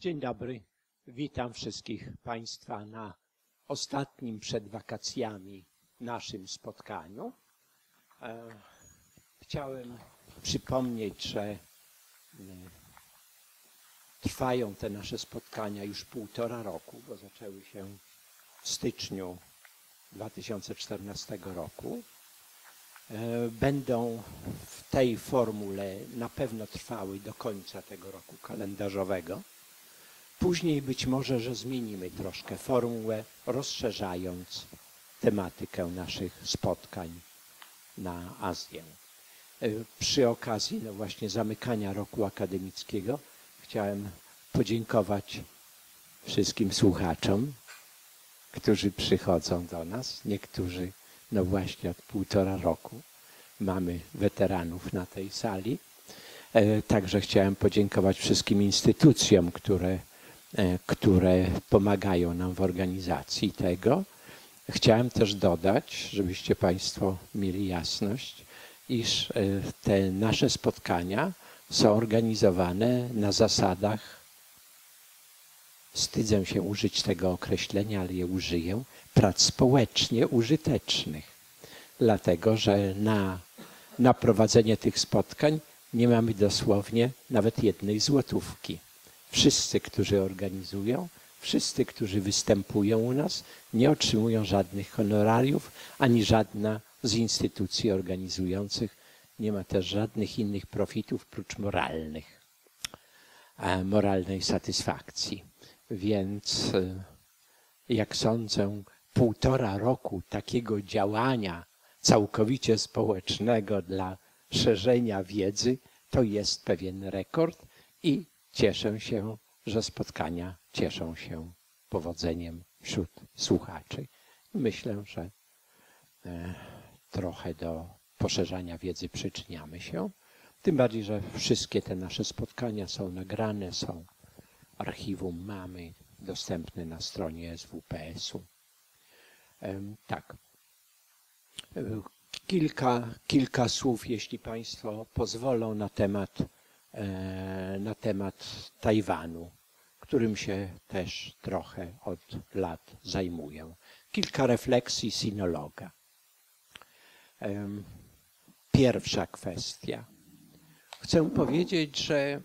Dzień dobry. Witam wszystkich Państwa na ostatnim przed wakacjami naszym spotkaniu. Chciałem przypomnieć, że trwają te nasze spotkania już 1,5 roku, bo zaczęły się w styczniu 2014 roku. Będą w tej formule na pewno trwały do końca tego roku kalendarzowego. Później być może, że zmienimy troszkę formułę, rozszerzając tematykę naszych spotkań na Azję. Przy okazji właśnie zamykania roku akademickiego chciałem podziękować wszystkim słuchaczom, którzy przychodzą do nas. Niektórzy właśnie od 1,5 roku mamy weteranów na tej sali. Także chciałem podziękować wszystkim instytucjom, które pomagają nam w organizacji tego. Chciałem też dodać, żebyście Państwo mieli jasność, iż te nasze spotkania są organizowane na zasadach, wstydzę się użyć tego określenia, ale je użyję, prac społecznie użytecznych. Dlatego, że na prowadzenie tych spotkań nie mamy dosłownie nawet jednej złotówki. Wszyscy, którzy organizują, wszyscy, którzy występują u nas, nie otrzymują żadnych honorariów, ani żadna z instytucji organizujących nie ma też żadnych innych profitów prócz moralnej satysfakcji. Więc jak sądzę, 1,5 roku takiego działania całkowicie społecznego dla szerzenia wiedzy to jest pewien rekord i cieszę się, że spotkania cieszą się powodzeniem wśród słuchaczy. Myślę, że trochę do poszerzania wiedzy przyczyniamy się. Tym bardziej, że wszystkie te nasze spotkania są nagrane, są archiwum mamy dostępne na stronie SWPS-u. Tak. Kilka słów, jeśli Państwo pozwolą, na temat Tajwanu, którym się też trochę od lat zajmuję. Kilka refleksji sinologa. Pierwsza kwestia. Chcę powiedzieć, że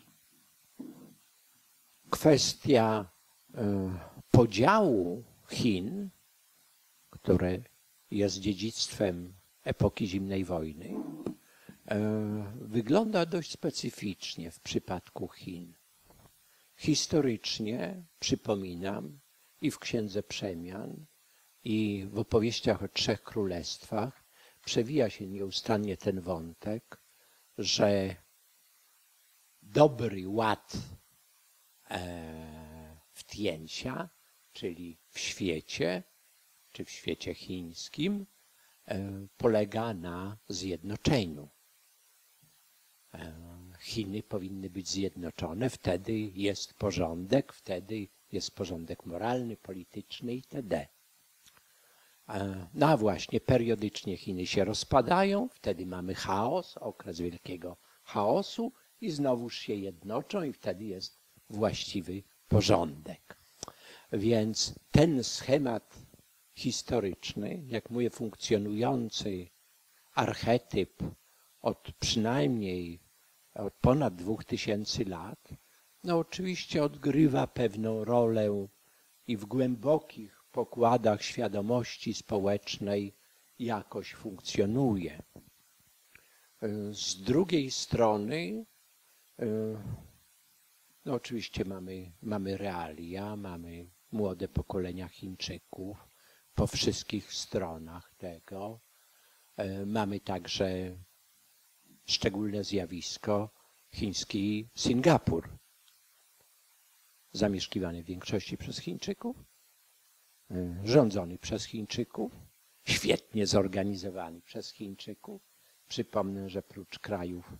kwestia podziału Chin, które jest dziedzictwem epoki zimnej wojny, wygląda dość specyficznie w przypadku Chin. Historycznie, przypominam, i w Księdze Przemian, i w opowieściach o 3 królestwach przewija się nieustannie ten wątek, że dobry ład wtięcia, czyli w świecie, czy w świecie chińskim, polega na zjednoczeniu. Chiny powinny być zjednoczone, wtedy jest porządek moralny, polityczny itd. No a właśnie periodycznie Chiny się rozpadają, wtedy mamy chaos, okres wielkiego chaosu i znowuż się jednoczą i wtedy jest właściwy porządek. Więc ten schemat historyczny, jak mówię, funkcjonujący archetyp od ponad 2000 lat, no oczywiście odgrywa pewną rolę i w głębokich pokładach świadomości społecznej jakoś funkcjonuje. Z drugiej strony, no oczywiście mamy realia, mamy młode pokolenia Chińczyków po wszystkich stronach tego. Mamy także szczególne zjawisko chiński Singapur, zamieszkiwany w większości przez Chińczyków, rządzony przez Chińczyków, świetnie zorganizowany przez Chińczyków. Przypomnę, że prócz krajów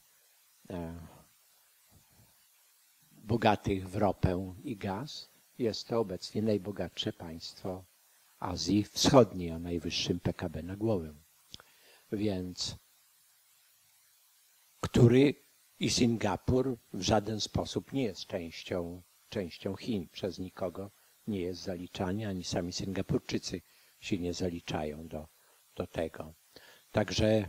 bogatych w ropę i gaz jest to obecnie najbogatsze państwo Azji Wschodniej o najwyższym PKB na głowę. Więc który i Singapur w żaden sposób nie jest częścią częścią Chin. Przez nikogo nie jest zaliczany, ani sami Singapurczycy się nie zaliczają do tego. Także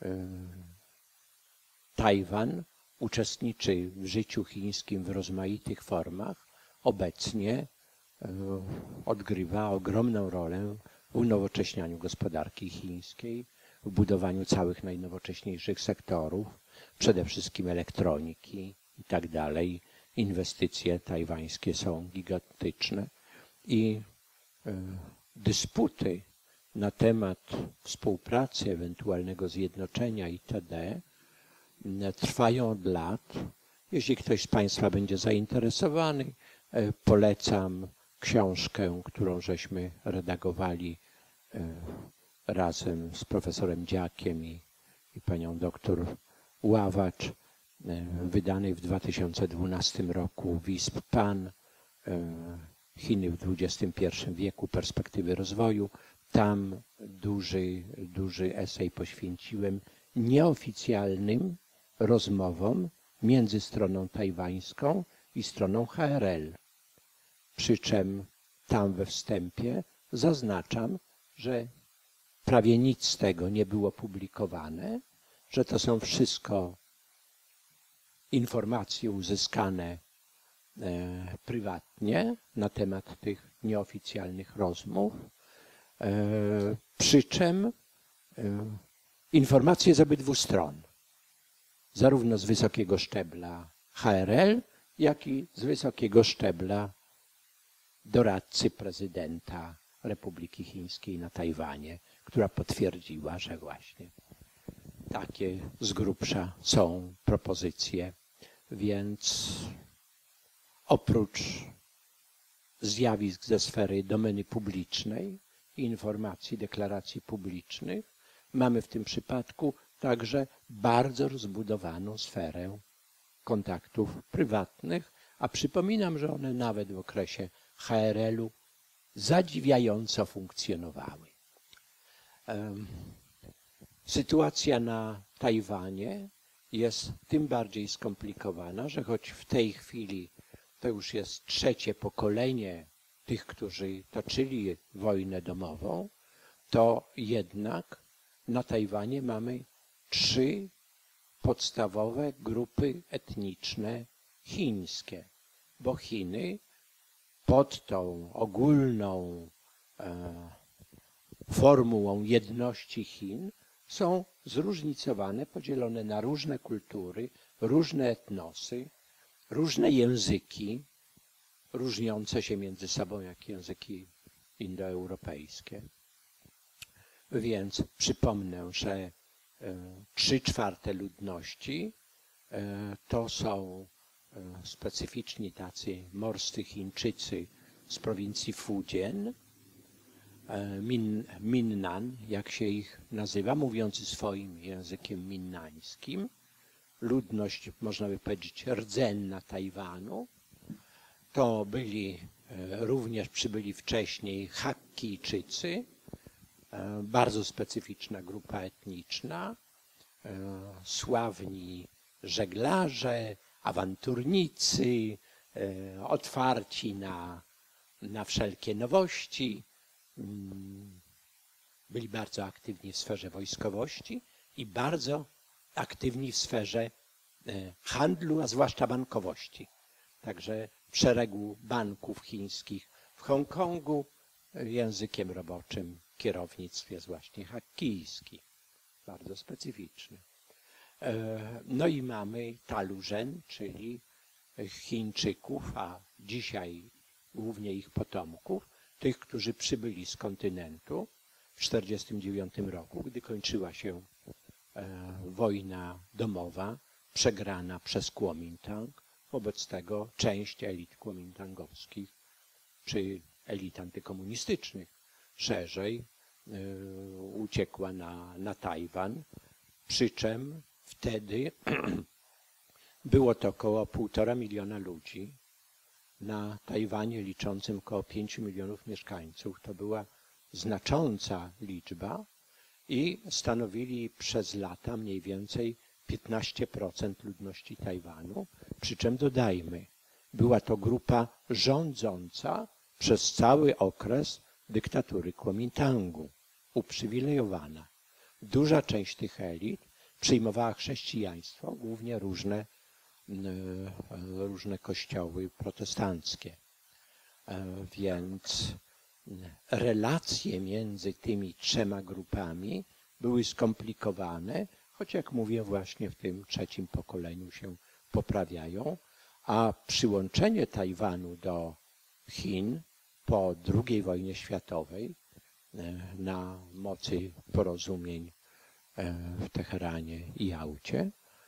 Tajwan uczestniczy w życiu chińskim w rozmaitych formach. Obecnie odgrywa ogromną rolę w unowocześnianiu gospodarki chińskiej, w budowaniu całych najnowocześniejszych sektorów, przede wszystkim elektroniki i tak dalej. Inwestycje tajwańskie są gigantyczne i dysputy na temat współpracy, ewentualnego zjednoczenia itd. Trwają od lat. Jeśli ktoś z Państwa będzie zainteresowany, polecam książkę, którą żeśmy redagowali razem z profesorem Dziakiem i panią doktor Ławacz, wydanej w 2012 roku WISP PAN, Chiny w XXI wieku, perspektywy rozwoju. Tam duży esej poświęciłem nieoficjalnym rozmowom między stroną tajwańską i stroną HRL. Przy czym tam we wstępie zaznaczam, że prawie nic z tego nie było publikowane, że to są wszystko informacje uzyskane prywatnie na temat tych nieoficjalnych rozmów, przy czym informacje z obydwu stron, zarówno z wysokiego szczebla HRL, jak i z wysokiego szczebla doradcy prezydenta Republiki Chińskiej na Tajwanie, która potwierdziła, że właśnie takie z grubsza są propozycje. Więc oprócz zjawisk ze sfery domeny publicznej, informacji, deklaracji publicznych, mamy w tym przypadku także bardzo rozbudowaną sferę kontaktów prywatnych, a przypominam, że one nawet w okresie HRL-u zadziwiająco funkcjonowały. Sytuacja na Tajwanie jest tym bardziej skomplikowana, że choć w tej chwili to już jest trzecie pokolenie tych, którzy toczyli wojnę domową, to jednak na Tajwanie mamy 3 podstawowe grupy etniczne chińskie, bo Chiny pod tą ogólną formułą jedności Chin są zróżnicowane, podzielone na różne kultury, różne etnosy, różne języki, różniące się między sobą jak języki indoeuropejskie. Więc przypomnę, że 3/4 ludności to są specyficzni tacy morscy Chińczycy z prowincji Fujian, Minnan, jak się ich nazywa, mówiący swoim językiem minnańskim. Ludność, można by powiedzieć, rdzenna Tajwanu. To również przybyli wcześniej Hakkijczycy, bardzo specyficzna grupa etniczna, sławni żeglarze, awanturnicy, otwarci na wszelkie nowości. Byli bardzo aktywni w sferze wojskowości i bardzo aktywni w sferze handlu, a zwłaszcza bankowości. Także w szeregu banków chińskich w Hongkongu językiem roboczym kierownictw jest właśnie hakkijski, bardzo specyficzny. No i mamy Taluzhen, czyli Chińczyków, a dzisiaj głównie ich potomków, tych, którzy przybyli z kontynentu w 1949 roku, gdy kończyła się wojna domowa, przegrana przez Kuomintang. Wobec tego część elit kuomintangowskich, czy elit antykomunistycznych szerzej, uciekła na Tajwan, przy czym wtedy było to około 1,5 miliona ludzi. Na Tajwanie liczącym około 5 milionów mieszkańców. To była znacząca liczba i stanowili przez lata mniej więcej 15% ludności Tajwanu. Przy czym dodajmy, była to grupa rządząca przez cały okres dyktatury Kuomintangu, uprzywilejowana. Duża część tych elit przyjmowała chrześcijaństwo, głównie różne kościoły protestanckie. Więc relacje między tymi trzema grupami były skomplikowane, choć jak mówię właśnie w tym trzecim pokoleniu się poprawiają, a przyłączenie Tajwanu do Chin po II wojnie światowej na mocy porozumień w Teheranie i Jałcie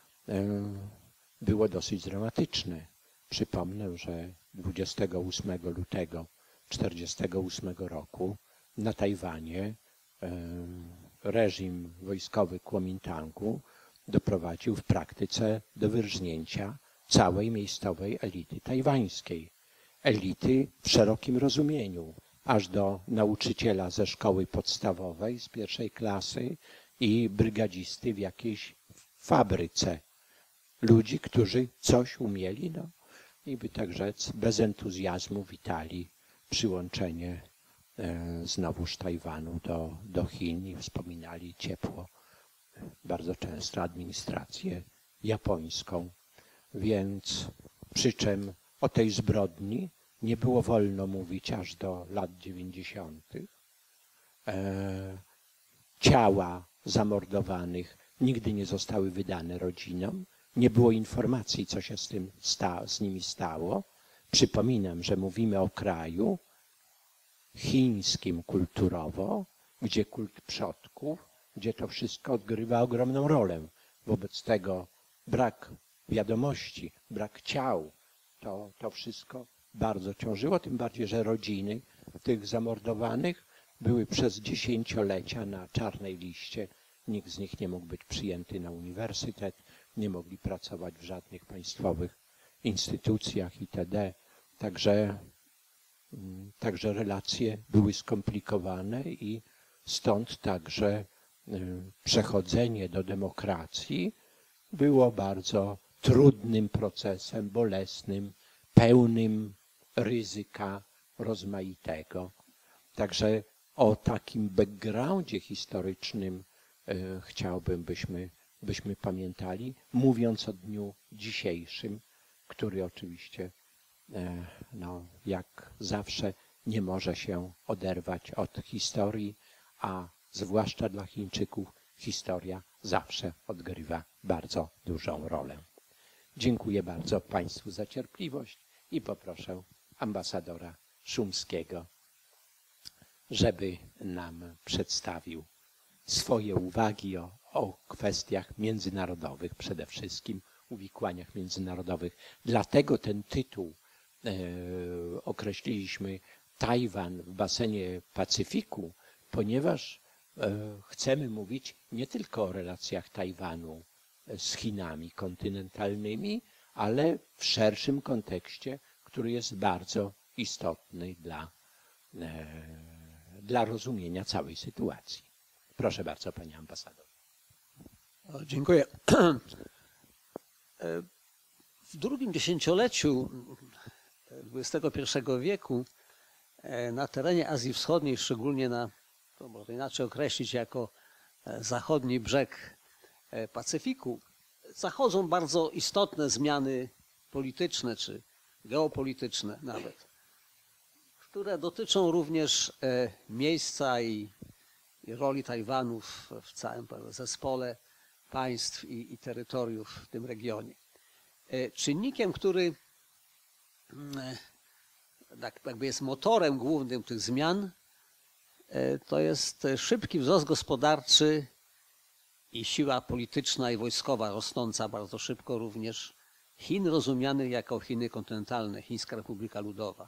było dosyć dramatyczne. Przypomnę, że 28 lutego 1948 roku na Tajwanie reżim wojskowy Kuomintangu doprowadził w praktyce do wyrżnięcia całej miejscowej elity tajwańskiej. Elity w szerokim rozumieniu, aż do nauczyciela ze szkoły podstawowej z pierwszej klasy i brygadzisty w jakiejś fabryce. Ludzi, którzy coś umieli, no i by tak rzec, bez entuzjazmu witali przyłączenie znowuż Tajwanu do Chin i wspominali ciepło bardzo często administrację japońską. Więc przy czym o tej zbrodni nie było wolno mówić aż do lat 90. Ciała zamordowanych nigdy nie zostały wydane rodzinom. Nie było informacji, co się z nimi stało. Przypominam, że mówimy o kraju chińskim kulturowo, gdzie kult przodków, gdzie to wszystko odgrywa ogromną rolę. Wobec tego brak wiadomości, brak ciał, to wszystko bardzo ciążyło, tym bardziej, że rodziny tych zamordowanych były przez dziesięciolecia na czarnej liście. Nikt z nich nie mógł być przyjęty na uniwersytet, nie mogli pracować w żadnych państwowych instytucjach itd. Także relacje były skomplikowane i stąd także przechodzenie do demokracji było bardzo trudnym procesem, bolesnym, pełnym ryzyka rozmaitego. Także o takim backgroundzie historycznym chciałbym, byśmy pamiętali, mówiąc o dniu dzisiejszym, który oczywiście no, jak zawsze nie może się oderwać od historii, a zwłaszcza dla Chińczyków historia zawsze odgrywa bardzo dużą rolę. Dziękuję bardzo Państwu za cierpliwość i poproszę ambasadora Szumskiego, żeby nam przedstawił swoje uwagi o kwestiach międzynarodowych, przede wszystkim uwikłaniach międzynarodowych. Dlatego ten tytuł określiliśmy Tajwan w basenie Pacyfiku, ponieważ chcemy mówić nie tylko o relacjach Tajwanu z Chinami kontynentalnymi, ale w szerszym kontekście, który jest bardzo istotny dla rozumienia całej sytuacji. Proszę bardzo, panie ambasador. Dziękuję. W drugim dziesięcioleciu XXI wieku na terenie Azji Wschodniej, szczególnie to można inaczej określić jako zachodni brzeg Pacyfiku, zachodzą bardzo istotne zmiany polityczne czy geopolityczne nawet, które dotyczą również miejsca i roli Tajwanu w całym zespole państw i terytoriów w tym regionie. Czynnikiem, który jakby jest motorem głównym tych zmian, to jest szybki wzrost gospodarczy i siła polityczna i wojskowa rosnąca bardzo szybko również Chin rozumianych jako Chiny kontynentalne, Chińska Republika Ludowa.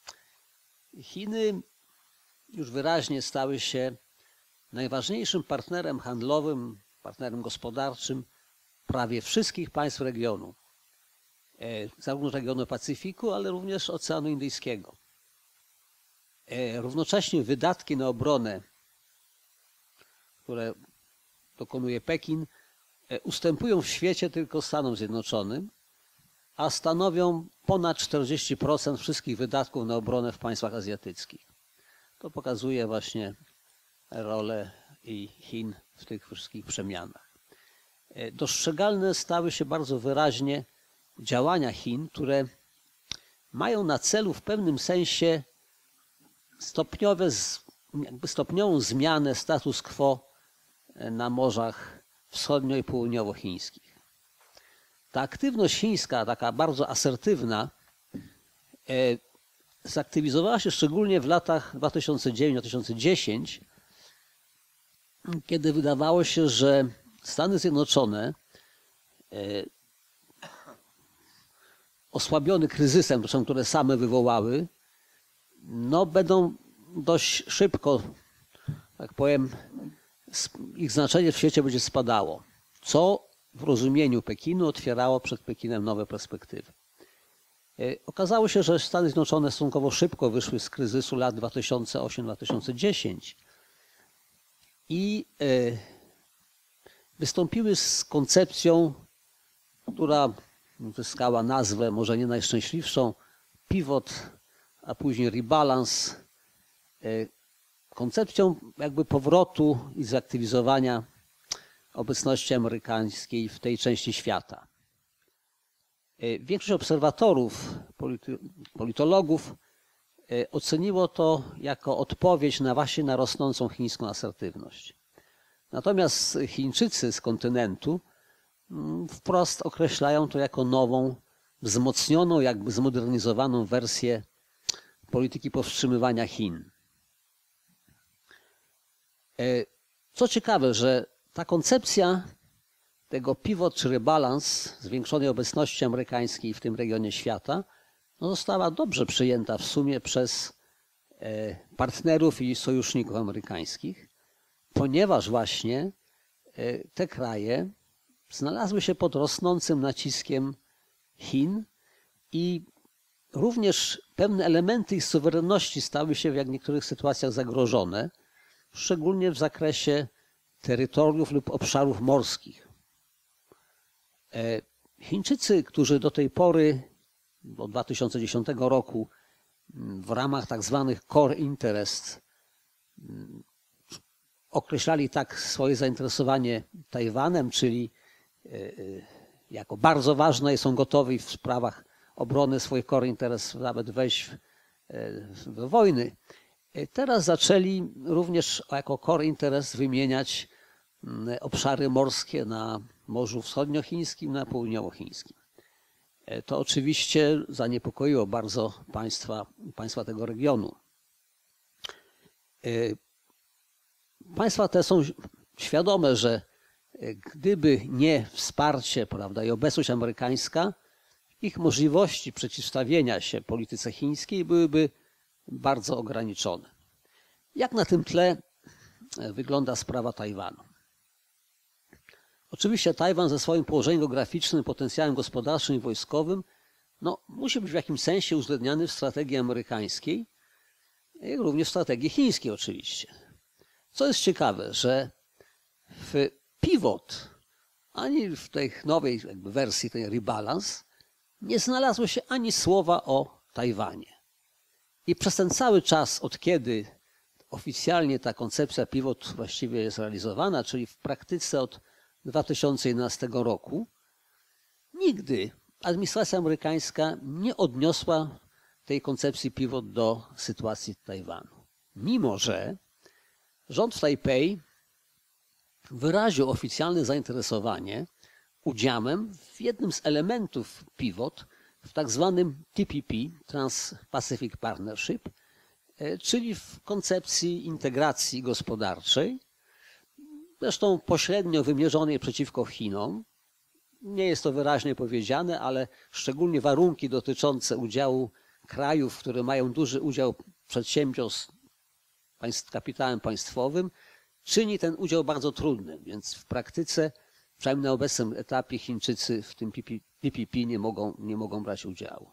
Chiny już wyraźnie stały się najważniejszym partnerem handlowym, partnerem gospodarczym prawie wszystkich państw regionu. Zarówno regionu Pacyfiku, ale również Oceanu Indyjskiego. Równocześnie wydatki na obronę, które dokonuje Pekin, ustępują w świecie tylko Stanom Zjednoczonym, a stanowią ponad 40% wszystkich wydatków na obronę w państwach azjatyckich. To pokazuje właśnie rolę i Chin w tych wszystkich przemianach. Dostrzegalne stały się bardzo wyraźnie działania Chin, które mają na celu w pewnym sensie stopniową zmianę status quo na morzach wschodnio- i południowochińskich. Ta aktywność chińska, taka bardzo asertywna, zaktywizowała się szczególnie w latach 2009-2010, kiedy wydawało się, że Stany Zjednoczone, osłabione kryzysem, zresztą które same wywołały, no będą dość szybko, tak powiem, ich znaczenie w świecie będzie spadało, co w rozumieniu Pekinu otwierało przed Pekinem nowe perspektywy. Okazało się, że Stany Zjednoczone stosunkowo szybko wyszły z kryzysu lat 2008-2010 i wystąpiły z koncepcją, która zyskała nazwę może nie najszczęśliwszą, pivot, a później rebalance, koncepcją jakby powrotu i zaktywizowania obecności amerykańskiej w tej części świata. Większość obserwatorów, politologów oceniło to jako odpowiedź właśnie na rosnącą chińską asertywność. Natomiast Chińczycy z kontynentu wprost określają to jako nową, wzmocnioną, jakby zmodernizowaną wersję polityki powstrzymywania Chin. Co ciekawe, że ta koncepcja tego pivot czy rebalance, zwiększonej obecności amerykańskiej w tym regionie świata, no została dobrze przyjęta w sumie przez partnerów i sojuszników amerykańskich, ponieważ właśnie te kraje znalazły się pod rosnącym naciskiem Chin i również pewne elementy ich suwerenności stały się w niektórych sytuacjach zagrożone, szczególnie w zakresie terytoriów lub obszarów morskich. Chińczycy, którzy do tej pory, od 2010 roku, w ramach tak zwanych core interest określali tak swoje zainteresowanie Tajwanem, czyli jako bardzo ważne i są gotowi w sprawach obrony swoich core interest nawet wejść do wojny. Teraz zaczęli również jako core interest wymieniać obszary morskie na Morzu Wschodniochińskim, na Południowochińskim. To oczywiście zaniepokoiło bardzo państwa tego regionu. Państwa te są świadome, że gdyby nie wsparcie, prawda, i obecność amerykańska, ich możliwości przeciwstawienia się polityce chińskiej byłyby bardzo ograniczone. Jak na tym tle wygląda sprawa Tajwanu? Oczywiście Tajwan ze swoim położeniem geograficznym, potencjałem gospodarczym i wojskowym musi być w jakimś sensie uwzględniany w strategii amerykańskiej, jak również w strategii chińskiej oczywiście. Co jest ciekawe, że w pivot, ani w tej nowej jakby wersji, tej rebalance, nie znalazło się ani słowa o Tajwanie. I przez ten cały czas, od kiedy oficjalnie ta koncepcja pivot właściwie jest realizowana, czyli w praktyce od 2011 roku, nigdy administracja amerykańska nie odniosła tej koncepcji pivot do sytuacji Tajwanu. Mimo że rząd w Tajpej wyraził oficjalne zainteresowanie udziałem w jednym z elementów pivot, w tak zwanym TPP, Trans-Pacific Partnership, czyli w koncepcji integracji gospodarczej, zresztą pośrednio wymierzonej przeciwko Chinom. Nie jest to wyraźnie powiedziane, ale szczególnie warunki dotyczące udziału krajów, które mają duży udział przedsiębiorstw z kapitałem państwowym, czyni ten udział bardzo trudnym, więc w praktyce, przynajmniej na obecnym etapie, Chińczycy w tym TPP nie mogą brać udziału.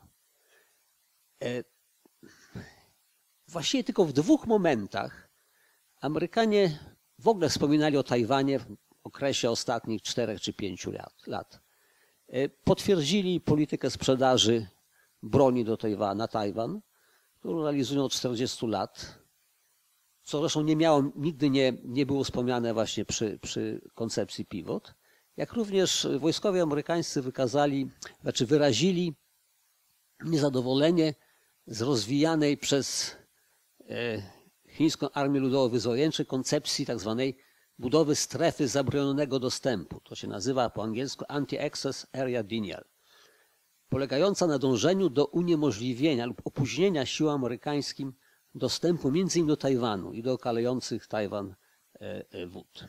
Właściwie tylko w dwóch momentach Amerykanie w ogóle wspominali o Tajwanie w okresie ostatnich 4 czy 5 lat. potwierdzili politykę sprzedaży broni na Tajwan, którą realizują od 40 lat, co zresztą nigdy nie było wspomniane właśnie przy koncepcji Pivot. Jak również wojskowie amerykańscy wyrazili niezadowolenie z rozwijanej przez chińską Armię Ludowo-Wyzwoleńczą koncepcji tak zwanej budowy strefy zabronionego dostępu. To się nazywa po angielsku Anti-Access Area Denial, polegająca na dążeniu do uniemożliwienia lub opóźnienia siłom amerykańskim dostępu m.in. do Tajwanu i do okalających Tajwan wód.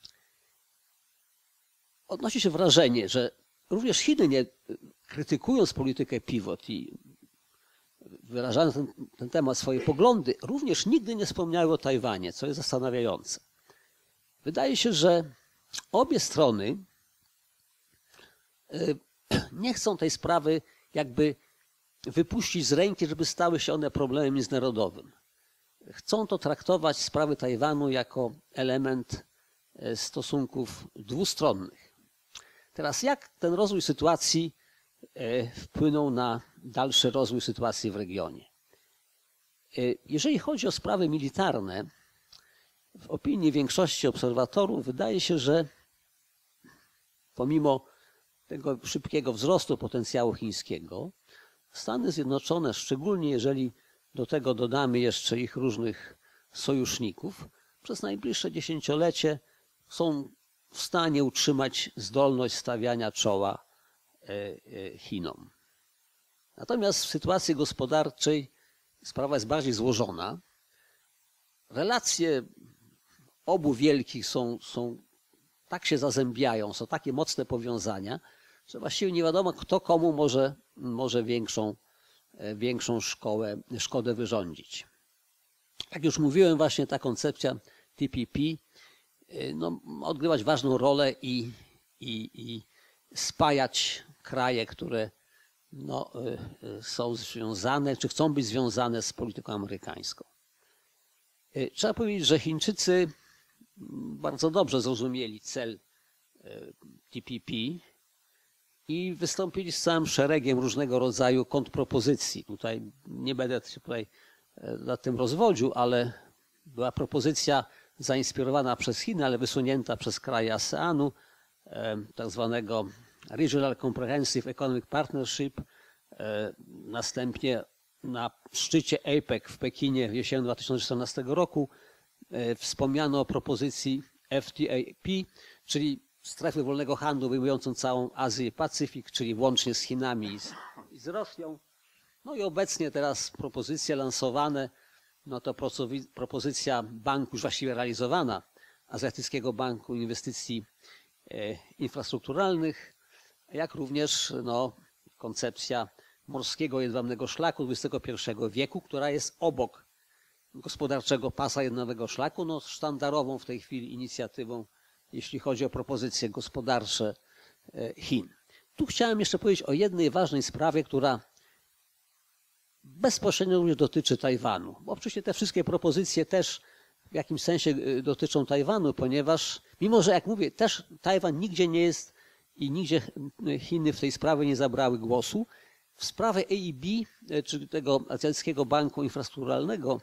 Odnosi się wrażenie, że również Chiny, krytykując politykę Pivot i wyrażając ten temat swoje poglądy, również nigdy nie wspomniały o Tajwanie, co jest zastanawiające. Wydaje się, że obie strony nie chcą tej sprawy jakby wypuścić z ręki, żeby stały się one problemem międzynarodowym. Chcą to traktować sprawy Tajwanu jako element stosunków dwustronnych. Teraz jak ten rozwój sytuacji wpłynął na dalszy rozwój sytuacji w regionie? Jeżeli chodzi o sprawy militarne, w opinii większości obserwatorów wydaje się, że pomimo tego szybkiego wzrostu potencjału chińskiego, Stany Zjednoczone, szczególnie jeżeli do tego dodamy jeszcze ich różnych sojuszników, przez najbliższe dziesięciolecie są w stanie utrzymać zdolność stawiania czoła Chinom. Natomiast w sytuacji gospodarczej sprawa jest bardziej złożona. Relacje obu wielkich tak się zazębiają, są takie mocne powiązania, że właściwie nie wiadomo, kto komu może większą szkodę wyrządzić. Jak już mówiłem, właśnie ta koncepcja TPP odgrywać ważną rolę i spajać kraje, które są związane, czy chcą być związane z polityką amerykańską. Trzeba powiedzieć, że Chińczycy bardzo dobrze zrozumieli cel TPP i wystąpili z całym szeregiem różnego rodzaju kontrpropozycji. Tutaj nie będę się nad tym rozwodził, ale była propozycja zainspirowana przez Chiny, ale wysunięta przez kraje ASEANu, tak zwanego Regional Comprehensive Economic Partnership. Następnie na szczycie APEC w Pekinie w jesieni 2014 roku wspomniano o propozycji FTAP, czyli strefy wolnego handlu obejmującą całą Azję i Pacyfik, czyli włącznie z Chinami i z Rosją. No i obecnie teraz propozycje lansowane, to propozycja banku już właściwie realizowana, Azjatyckiego Banku Inwestycji Infrastrukturalnych, jak również koncepcja morskiego jedwabnego szlaku XXI wieku, która jest obok gospodarczego pasa jedwabnego szlaku, sztandarową w tej chwili inicjatywą, jeśli chodzi o propozycje gospodarcze Chin. Tu chciałem jeszcze powiedzieć o jednej ważnej sprawie, która bezpośrednio również dotyczy Tajwanu. Bo oczywiście te wszystkie propozycje też w jakimś sensie dotyczą Tajwanu, ponieważ mimo, że jak mówię, też Tajwan nigdzie nie jest i nigdzie Chiny w tej sprawie nie zabrały głosu, w sprawie EIB, czyli tego Azjatyckiego Banku Infrastrukturalnego,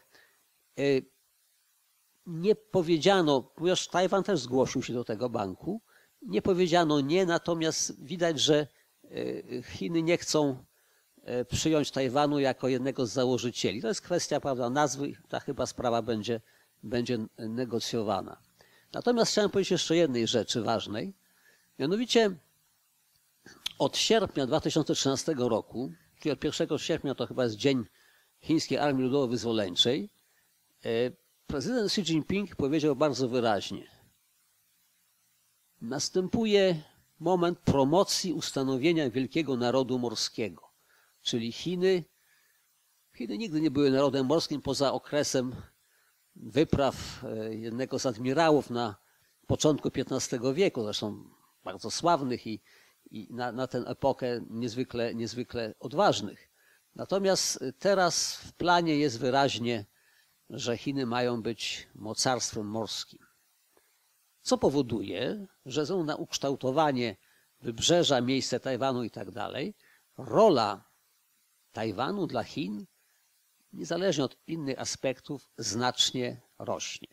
nie powiedziano, ponieważ Tajwan też zgłosił się do tego banku, nie powiedziano nie, natomiast widać, że Chiny nie chcą przyjąć Tajwanu jako jednego z założycieli. To jest kwestia, prawda, nazwy, ta chyba sprawa będzie negocjowana. Natomiast chciałem powiedzieć jeszcze jednej rzeczy ważnej, mianowicie od sierpnia 2013 roku, czyli od 1 sierpnia to chyba jest dzień Chińskiej Armii Ludowo-Wyzwoleńczej, prezydent Xi Jinping powiedział bardzo wyraźnie: następuje moment promocji ustanowienia wielkiego narodu morskiego, czyli Chiny nigdy nie były narodem morskim poza okresem wypraw jednego z admirałów na początku XV wieku, zresztą bardzo sławnych i na tę epokę niezwykle odważnych. Natomiast teraz w planie jest wyraźnie, że Chiny mają być mocarstwem morskim. Co powoduje, że na ukształtowanie wybrzeża, miejsce Tajwanu i tak dalej, rola Tajwanu dla Chin, niezależnie od innych aspektów, znacznie rośnie.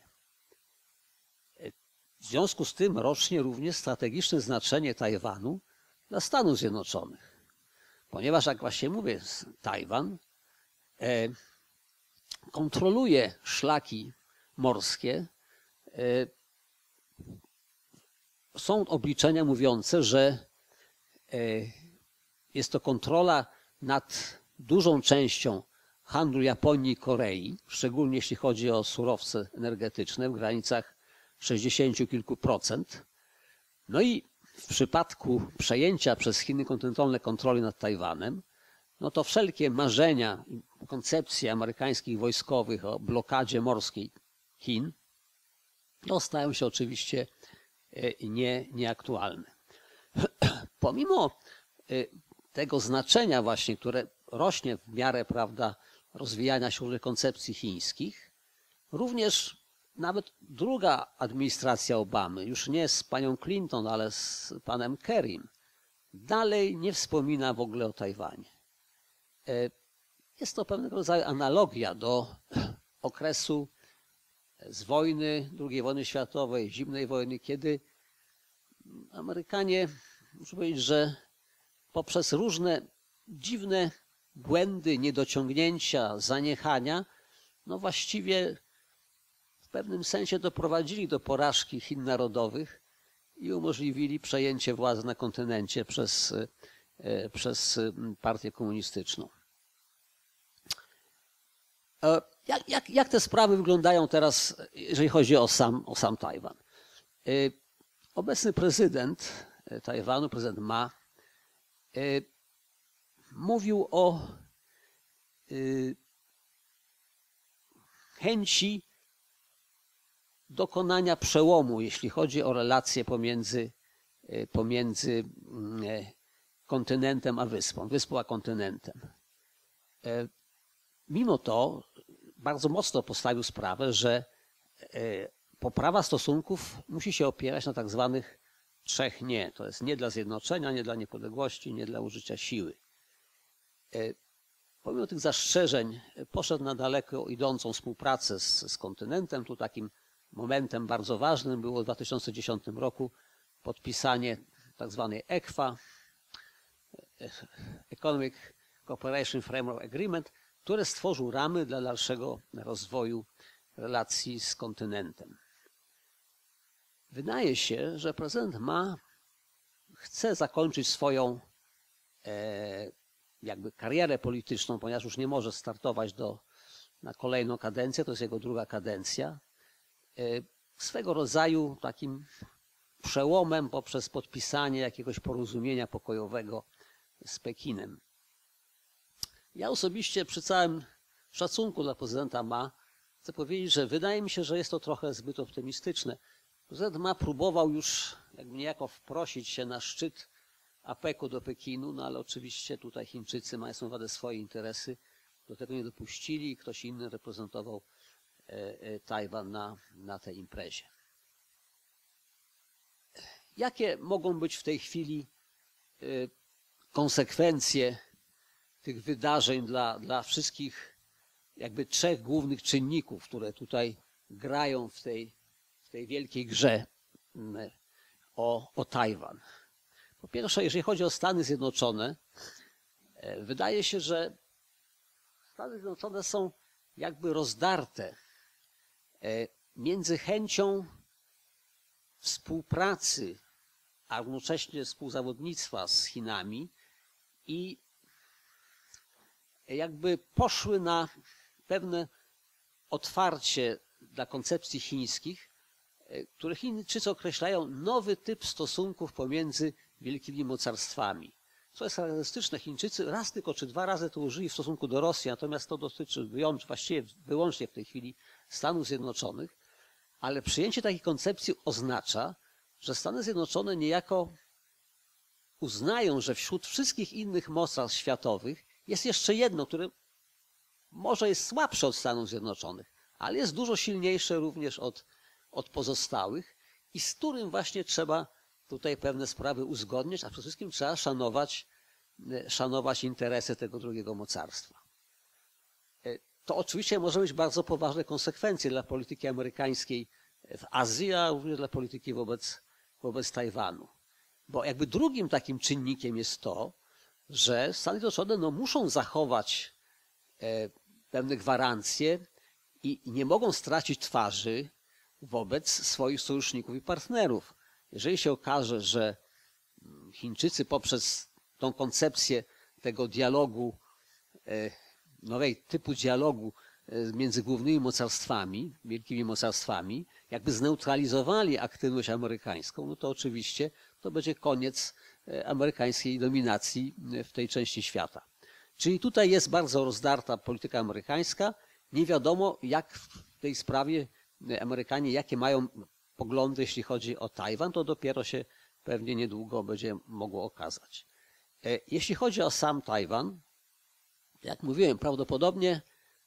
W związku z tym rośnie również strategiczne znaczenie Tajwanu dla Stanów Zjednoczonych. Ponieważ, jak właśnie mówię, Tajwan kontroluje szlaki morskie. Są obliczenia mówiące, że jest to kontrola nad dużą częścią handlu Japonii i Korei, szczególnie jeśli chodzi o surowce energetyczne w granicach 60 kilku procent. No i w przypadku przejęcia przez Chiny kontynentalne kontroli nad Tajwanem, no to wszelkie marzenia i koncepcje amerykańskich wojskowych o blokadzie morskiej Chin no, stają się oczywiście nieaktualne. Pomimo tego znaczenia właśnie, które rośnie w miarę, prawda, rozwijania się różnych koncepcji chińskich, również nawet druga administracja Obamy, już nie z panią Clinton, ale z panem Kerrym, dalej nie wspomina w ogóle o Tajwanie. Jest to pewnego rodzaju analogia do okresu z wojny, II wojny światowej, zimnej wojny, kiedy Amerykanie, muszę powiedzieć, że poprzez różne dziwne błędy, niedociągnięcia, zaniechania, no właściwie w pewnym sensie doprowadzili do porażki Chin narodowych i umożliwili przejęcie władzy na kontynencie przez partię komunistyczną. Jak te sprawy wyglądają teraz, jeżeli chodzi o sam Tajwan? Obecny prezydent Tajwanu, prezydent Ma, mówił o chęci dokonania przełomu, jeśli chodzi o relacje pomiędzy kontynentem a wyspą a kontynentem. Mimo to bardzo mocno postawił sprawę, że poprawa stosunków musi się opierać na tak zwanych 3 nie. To jest nie dla zjednoczenia, nie dla niepodległości, nie dla użycia siły. Pomimo tych zastrzeżeń poszedł na daleko idącą współpracę z kontynentem. Tu takim momentem bardzo ważnym było w 2010 roku podpisanie tak zwanej ECFA, Economic Cooperation Framework Agreement, który stworzył ramy dla dalszego rozwoju relacji z kontynentem. Wydaje się, że prezydent Ma chce zakończyć swoją jakby karierę polityczną, ponieważ już nie może startować na kolejną kadencję, to jest jego druga kadencja, swego rodzaju takim przełomem poprzez podpisanie jakiegoś porozumienia pokojowego z Pekinem. Ja osobiście przy całym szacunku dla prezydenta Ma chcę powiedzieć, że wydaje mi się, że jest to trochę zbyt optymistyczne. Prezydent Ma próbował już jakby niejako wprosić się na szczyt APEC-u do Pekinu, no ale oczywiście tutaj Chińczycy mają swoje interesy, do tego nie dopuścili i ktoś inny reprezentował Tajwan na tej imprezie. Jakie mogą być w tej chwili konsekwencje tych wydarzeń dla wszystkich jakby 3 głównych czynników, które tutaj grają w tej wielkiej grze o Tajwan? Po pierwsze, jeżeli chodzi o Stany Zjednoczone, wydaje się, że Stany Zjednoczone są jakby rozdarte między chęcią współpracy, a równocześnie współzawodnictwa z Chinami i jakby poszły na pewne otwarcie dla koncepcji chińskich, które Chińczycy określają nowy typ stosunków pomiędzy wielkimi mocarstwami. Co jest charakterystyczne, Chińczycy raz tylko czy 2 razy to użyli w stosunku do Rosji, natomiast to dotyczy właściwie wyłącznie w tej chwili Stanów Zjednoczonych, ale przyjęcie takiej koncepcji oznacza, że Stany Zjednoczone niejako uznają, że wśród wszystkich innych mocarstw światowych jest jeszcze jedno, które może jest słabsze od Stanów Zjednoczonych, ale jest dużo silniejsze również od pozostałych i z którym właśnie trzeba tutaj pewne sprawy uzgodnić, a przede wszystkim trzeba szanować interesy tego drugiego mocarstwa. To oczywiście może mieć bardzo poważne konsekwencje dla polityki amerykańskiej w Azji, a również dla polityki wobec Tajwanu. Bo jakby drugim takim czynnikiem jest to, że Stany Zjednoczone no, muszą zachować pewne gwarancje i nie mogą stracić twarzy wobec swoich sojuszników i partnerów. Jeżeli się okaże, że Chińczycy poprzez tą koncepcję tego dialogu, nowej typu dialogu między głównymi mocarstwami, wielkimi mocarstwami, jakby zneutralizowali aktywność amerykańską, no to oczywiście to będzie koniec amerykańskiej dominacji w tej części świata. Czyli tutaj jest bardzo rozdarta polityka amerykańska. Nie wiadomo, jak w tej sprawie Amerykanie, jakie mają poglądy, jeśli chodzi o Tajwan, to dopiero się pewnie niedługo będzie mogło okazać. Jeśli chodzi o sam Tajwan, jak mówiłem, prawdopodobnie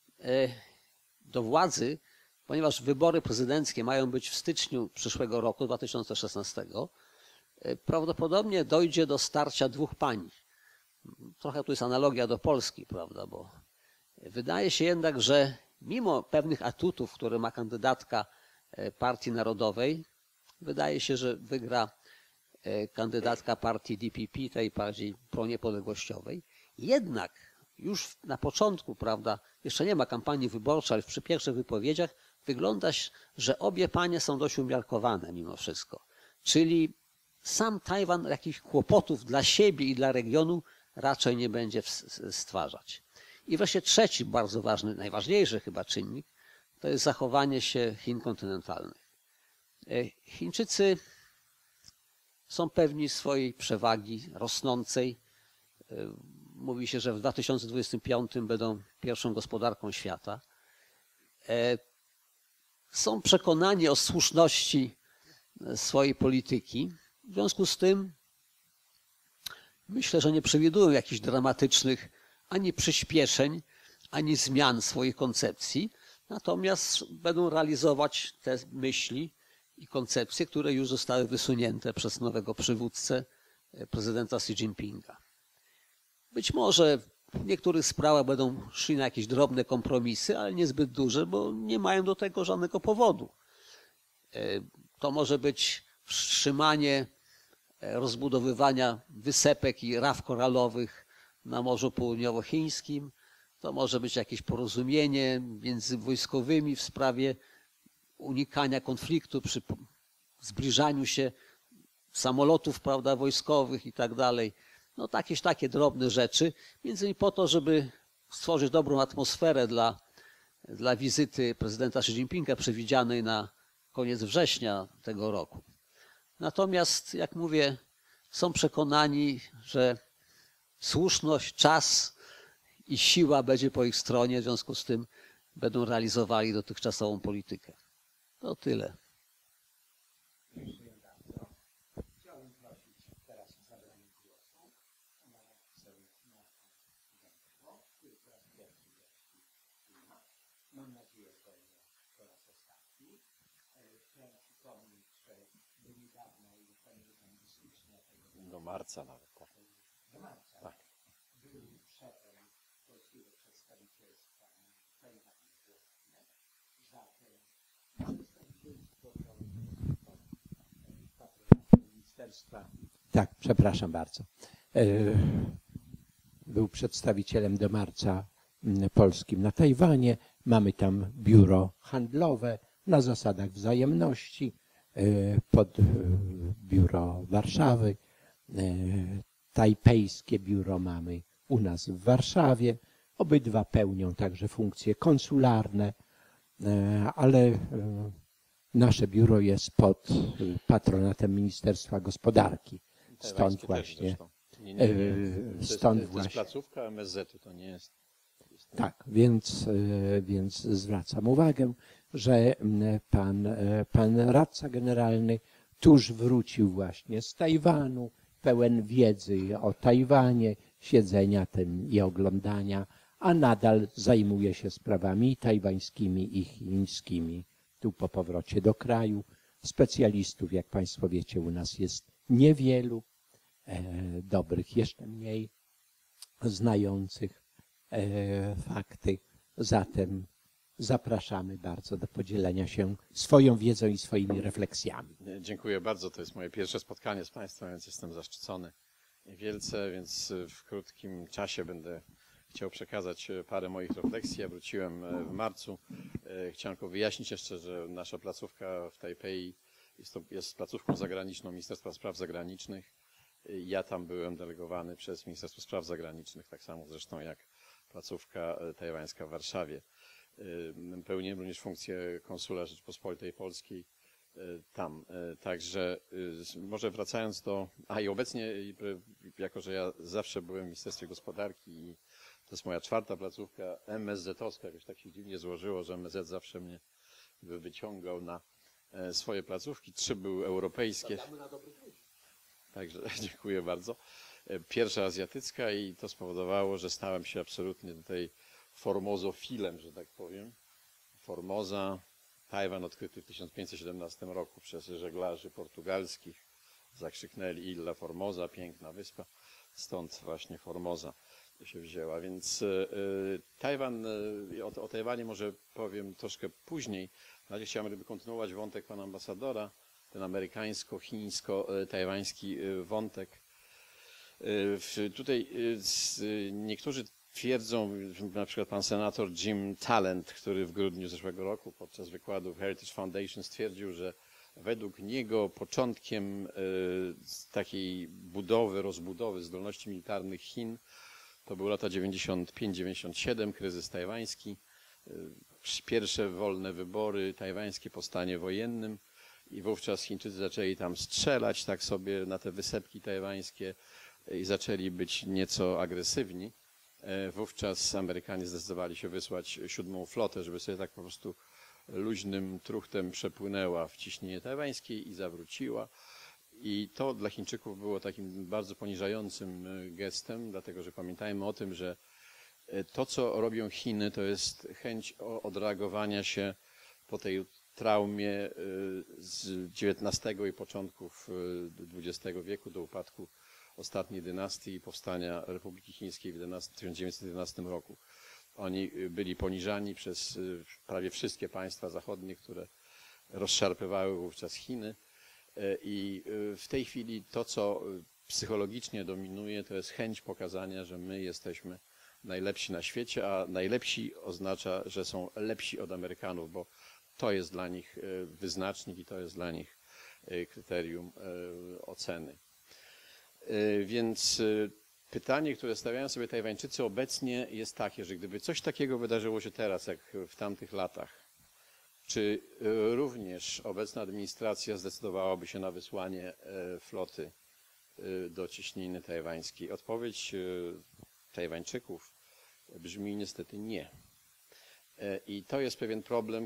do władzy, ponieważ wybory prezydenckie mają być w styczniu przyszłego roku, 2016, prawdopodobnie dojdzie do starcia dwóch pań. Trochę tu jest analogia do Polski, prawda, bo wydaje się jednak, że mimo pewnych atutów, które ma kandydatka Partii Narodowej, wydaje się, że wygra kandydatka partii DPP, tej partii proniepodległościowej. Jednak już na początku, prawda, jeszcze nie ma kampanii wyborczej, ale przy pierwszych wypowiedziach wygląda, że obie panie są dość umiarkowane mimo wszystko. Czyli sam Tajwan jakichś kłopotów dla siebie i dla regionu raczej nie będzie stwarzać. I wreszcie trzeci bardzo ważny, najważniejszy chyba czynnik, to jest zachowanie się Chin kontynentalnych. Chińczycy są pewni swojej przewagi rosnącej. Mówi się, że w 2025 będą pierwszą gospodarką świata. Są przekonani o słuszności swojej polityki. W związku z tym myślę, że nie przewidują jakichś dramatycznych ani przyspieszeń, ani zmian swoich koncepcji. Natomiast będą realizować te myśli i koncepcje, które już zostały wysunięte przez nowego przywódcę, prezydenta Xi Jinpinga. Być może w niektórych sprawach będą szli na jakieś drobne kompromisy, ale niezbyt duże, bo nie mają do tego żadnego powodu. To może być wstrzymanie rozbudowywania wysepek i raf koralowych na Morzu Południowochińskim. To może być jakieś porozumienie między wojskowymi w sprawie unikania konfliktu przy zbliżaniu się samolotów, prawda, wojskowych i tak dalej. No jakieś takie drobne rzeczy, między innymi po to, żeby stworzyć dobrą atmosferę dla wizyty prezydenta Xi Jinpinga przewidzianej na koniec września tego roku. Natomiast, jak mówię, są przekonani, że słuszność, czas i siła będzie po ich stronie, w związku z tym będą realizowali dotychczasową politykę. To tyle. Chciałbym prosić teraz o zabranie głosu pana który po raz pierwszy mam nadzieję, że po raz ostatni. Chciałem przypomnieć, że do niedawna, i pamiętam dyskusję do marca nawet, tak. Do marca, tak. Był szefem polskiego przedstawicielstwa w Tajwanie. Zatem przedstawicielstwo ministerstwa. Tak, przepraszam bardzo. Był przedstawicielem do marca polskim na Tajwanie. Mamy tam biuro handlowe na zasadach wzajemności pod biuro Warszawy. Tajpejskie biuro mamy u nas w Warszawie. Obydwa pełnią także funkcje konsularne, ale nasze biuro jest pod patronatem Ministerstwa Gospodarki. Stąd właśnie. To jest placówka MSZ-u, to nie jest. Tak, więc zwracam uwagę, że pan radca generalny tuż wrócił właśnie z Tajwanu, pełen wiedzy o Tajwanie, siedzenia tym i oglądania, a nadal zajmuje się sprawami tajwańskimi i chińskimi. Tu po powrocie do kraju specjalistów, jak Państwo wiecie, u nas jest niewielu dobrych, jeszcze mniej znających fakty. Zatem zapraszamy bardzo do podzielenia się swoją wiedzą i swoimi refleksjami. Dziękuję bardzo. To jest moje pierwsze spotkanie z Państwem, więc jestem zaszczycony wielce, więc w krótkim czasie będę chciał przekazać parę moich refleksji. Ja wróciłem w marcu. Chciałem tylko wyjaśnić jeszcze, że nasza placówka w Tajpej jest placówką zagraniczną Ministerstwa Spraw Zagranicznych. Ja tam byłem delegowany przez Ministerstwo Spraw Zagranicznych, tak samo zresztą jak placówka tajwańska w Warszawie. Pełniłem również funkcję konsula Rzeczypospolitej Polskiej tam. Także może wracając do... i obecnie, jako że ja zawsze byłem w Ministerstwie Gospodarki i to jest moja czwarta placówka MSZ-owska, jakoś tak się dziwnie złożyło, że MSZ zawsze mnie wyciągał na swoje placówki. 3 były europejskie. Także dziękuję bardzo. Pierwsza azjatycka i to spowodowało, że stałem się absolutnie tutaj formozofilem, że tak powiem. Formoza, Tajwan odkryty w 1517 roku przez żeglarzy portugalskich. Zakrzyknęli Illa Formosa, piękna wyspa. Stąd właśnie Formosa się wzięła. Więc Tajwan, o Tajwanie może powiem troszkę później. Na razie chciałem kontynuować wątek pana ambasadora, ten amerykańsko-chińsko-tajwański wątek. Tutaj niektórzy twierdzą, na przykład pan senator Jim Talent, który w grudniu zeszłego roku podczas wykładu w Heritage Foundation stwierdził, że według niego początkiem takiej rozbudowy zdolności militarnych Chin to były lata 95-97, kryzys tajwański, pierwsze wolne wybory tajwańskie po stanie wojennym i wówczas Chińczycy zaczęli tam strzelać tak sobie na te wysepki tajwańskie i zaczęli być nieco agresywni. Wówczas Amerykanie zdecydowali się wysłać 7. flotę, żeby sobie tak po prostu luźnym truchtem przepłynęła w ciśnienie tajwańskie i zawróciła. I to dla Chińczyków było takim bardzo poniżającym gestem, dlatego że pamiętajmy o tym, że to, co robią Chiny, to jest chęć odreagowania się po tej traumie z XIX i początków XX wieku do upadku ostatniej dynastii i powstania Republiki Chińskiej w 1911 roku. Oni byli poniżani przez prawie wszystkie państwa zachodnie, które rozszarpywały wówczas Chiny. I w tej chwili to, co psychologicznie dominuje, to jest chęć pokazania, że my jesteśmy najlepsi na świecie, a najlepsi oznacza, że są lepsi od Amerykanów, bo to jest dla nich wyznacznik i to jest dla nich kryterium oceny. Więc pytanie, które stawiają sobie Tajwańczycy obecnie jest takie, że gdyby coś takiego wydarzyło się teraz, jak w tamtych latach, czy również obecna administracja zdecydowałaby się na wysłanie floty do cieśniny tajwańskiej? Odpowiedź Tajwańczyków brzmi niestety nie. I to jest pewien problem,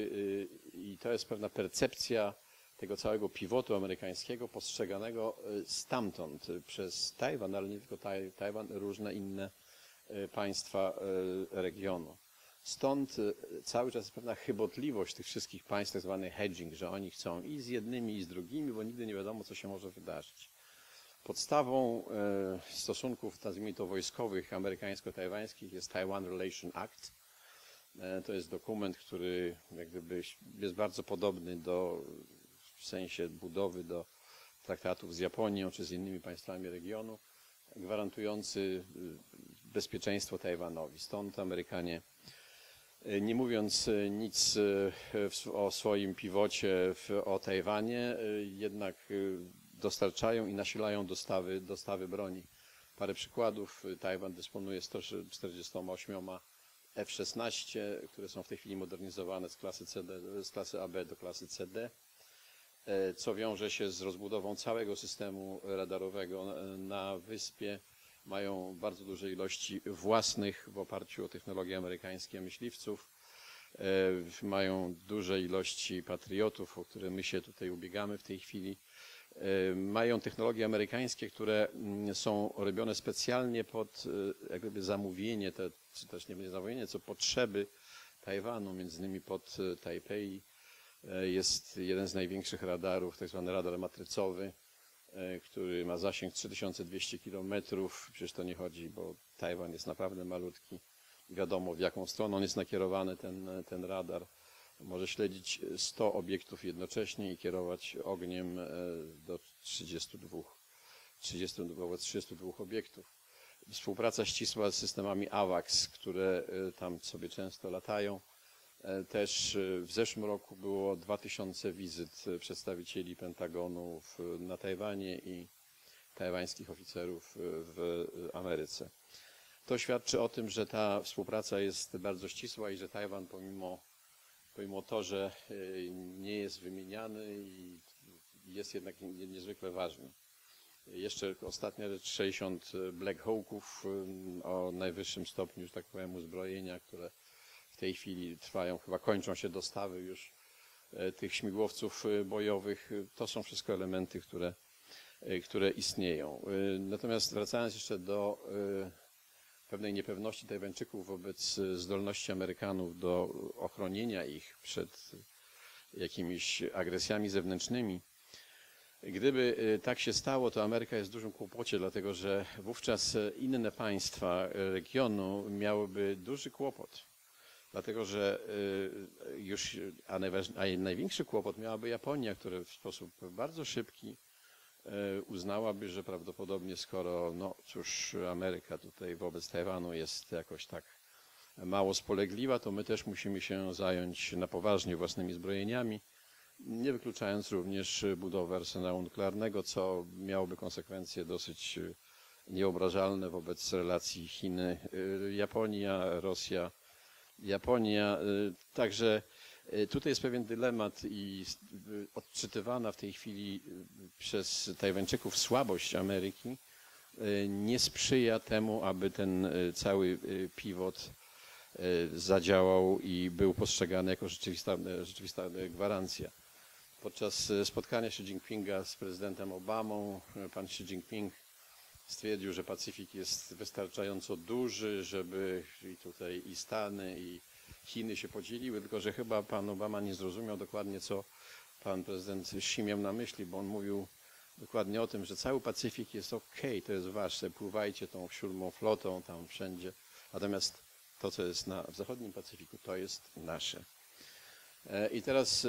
i to jest pewna percepcja tego całego pivotu amerykańskiego postrzeganego stamtąd przez Tajwan, ale nie tylko Tajwan, różne inne państwa regionu. Stąd cały czas jest pewna chybotliwość tych wszystkich państw, tak zwany hedging, że oni chcą i z jednymi, i z drugimi, bo nigdy nie wiadomo, co się może wydarzyć. Podstawą stosunków, nazwijmy to wojskowych, amerykańsko-tajwańskich jest Taiwan Relation Act. To jest dokument, który jak gdyby jest bardzo podobny w sensie budowy do traktatów z Japonią czy z innymi państwami regionu, gwarantujący bezpieczeństwo Tajwanowi. Stąd Amerykanie, nie mówiąc nic o swoim pivocie o Tajwanie, jednak dostarczają i nasilają dostawy broni. Parę przykładów. Tajwan dysponuje 148 F-16, które są w tej chwili modernizowane z klasy AB do klasy CD, co wiąże się z rozbudową całego systemu radarowego na wyspie. Mają bardzo duże ilości własnych w oparciu o technologie amerykańskie myśliwców. Mają duże ilości patriotów, o które my się tutaj ubiegamy w tej chwili. Mają technologie amerykańskie, które są robione specjalnie pod jak gdyby zamówienie, czy też nie będzie zamówienie, co potrzeby Tajwanu, między innymi pod Tajpej jest jeden z największych radarów, tak zwany radar matrycowy, który ma zasięg 3200 kilometrów. Przecież to nie chodzi, bo Tajwan jest naprawdę malutki. Wiadomo, w jaką stronę on jest nakierowany, ten radar. Może śledzić 100 obiektów jednocześnie i kierować ogniem do 32 obiektów. Współpraca ścisła z systemami AWACS, które tam sobie często latają. Też w zeszłym roku było 2000 wizyt przedstawicieli Pentagonu na Tajwanie i tajwańskich oficerów w Ameryce. To świadczy o tym, że ta współpraca jest bardzo ścisła i że Tajwan pomimo to, że nie jest wymieniany i jest jednak niezwykle ważny. Jeszcze ostatnia rzecz, 60 Black Hawków o najwyższym stopniu, że tak powiem, uzbrojenia, które w tej chwili trwają, chyba kończą się dostawy już tych śmigłowców bojowych. To są wszystko elementy, które istnieją. Natomiast wracając jeszcze do pewnej niepewności Tajwańczyków wobec zdolności Amerykanów do ochronienia ich przed jakimiś agresjami zewnętrznymi. Gdyby tak się stało, to Ameryka jest w dużym kłopocie, dlatego że wówczas inne państwa regionu miałyby duży kłopot. Dlatego że największy kłopot miałaby Japonia, która w sposób bardzo szybki uznałaby, że prawdopodobnie skoro, no cóż, Ameryka tutaj wobec Tajwanu jest jakoś tak mało spolegliwa, to my też musimy się zająć na poważnie własnymi zbrojeniami, nie wykluczając również budowy arsenału nuklearnego, co miałoby konsekwencje dosyć nieobrażalne wobec relacji Chiny-Japonia, Rosja-Japonia. Także tutaj jest pewien dylemat i odczytywana w tej chwili przez Tajwańczyków słabość Ameryki nie sprzyja temu, aby ten cały pivot zadziałał i był postrzegany jako rzeczywista gwarancja. Podczas spotkania Xi Jinpinga z prezydentem Obamą pan Xi Jinping stwierdził, że Pacyfik jest wystarczająco duży, żeby i tutaj i Stany, i Chiny się podzieliły, tylko że chyba pan Obama nie zrozumiał dokładnie, co pan prezydent Xi miał na myśli, bo on mówił dokładnie o tym, że cały Pacyfik jest okej, to jest wasze, pływajcie tą 7. flotą tam wszędzie, natomiast to, co jest w zachodnim Pacyfiku, to jest nasze. I teraz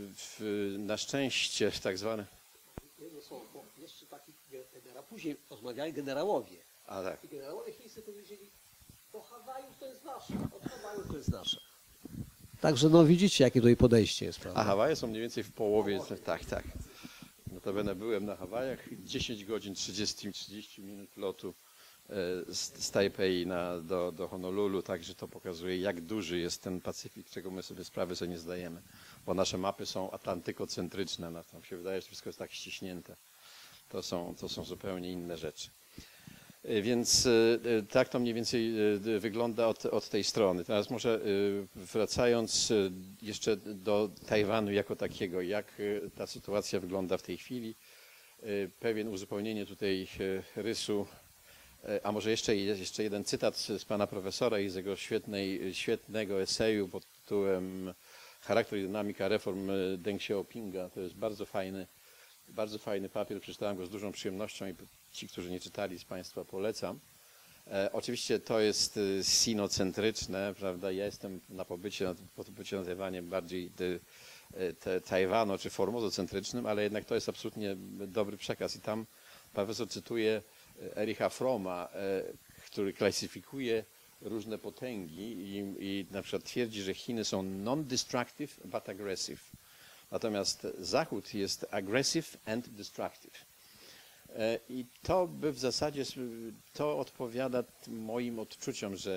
na szczęście tak zwane... Jedno słowo, bo jeszcze taki generał, później rozmawiali generałowie. A tak. I generałowie chińscy powiedzieli, to Hawajów to jest nasze, od Hawajów to jest nasze. Także no widzicie, jakie tutaj podejście jest, prawda? A Hawaje są mniej więcej w połowie, tak, tak. Notabene byłem na Hawajach, 10 godzin 30 minut lotu z Tajpej do Honolulu, także to pokazuje, jak duży jest ten Pacyfik, czego my sobie sprawy nie zdajemy, bo nasze mapy są atlantykocentryczne, nam się wydaje, że wszystko jest tak ściśnięte. To są zupełnie inne rzeczy. Więc tak to mniej więcej wygląda od tej strony. Teraz może wracając jeszcze do Tajwanu jako takiego, jak ta sytuacja wygląda w tej chwili. Pewien uzupełnienie tutaj rysu, a może jeszcze jeden cytat z pana profesora i z jego świetnego eseju pod tytułem Charakter i dynamika reform Deng Xiaopinga. To jest bardzo fajny papier, przeczytałem go z dużą przyjemnością i ci, którzy nie czytali z państwa, polecam. Oczywiście to jest sinocentryczne, prawda? Ja jestem po pobycie na Tajwanie bardziej Tajwano czy formozocentrycznym, ale jednak to jest absolutnie dobry przekaz. I tam profesor cytuje Ericha Froma, który klasyfikuje różne potęgi i na przykład twierdzi, że Chiny są non-destructive but aggressive. Natomiast Zachód jest aggressive and destructive. I to by w zasadzie, to odpowiada moim odczuciom, że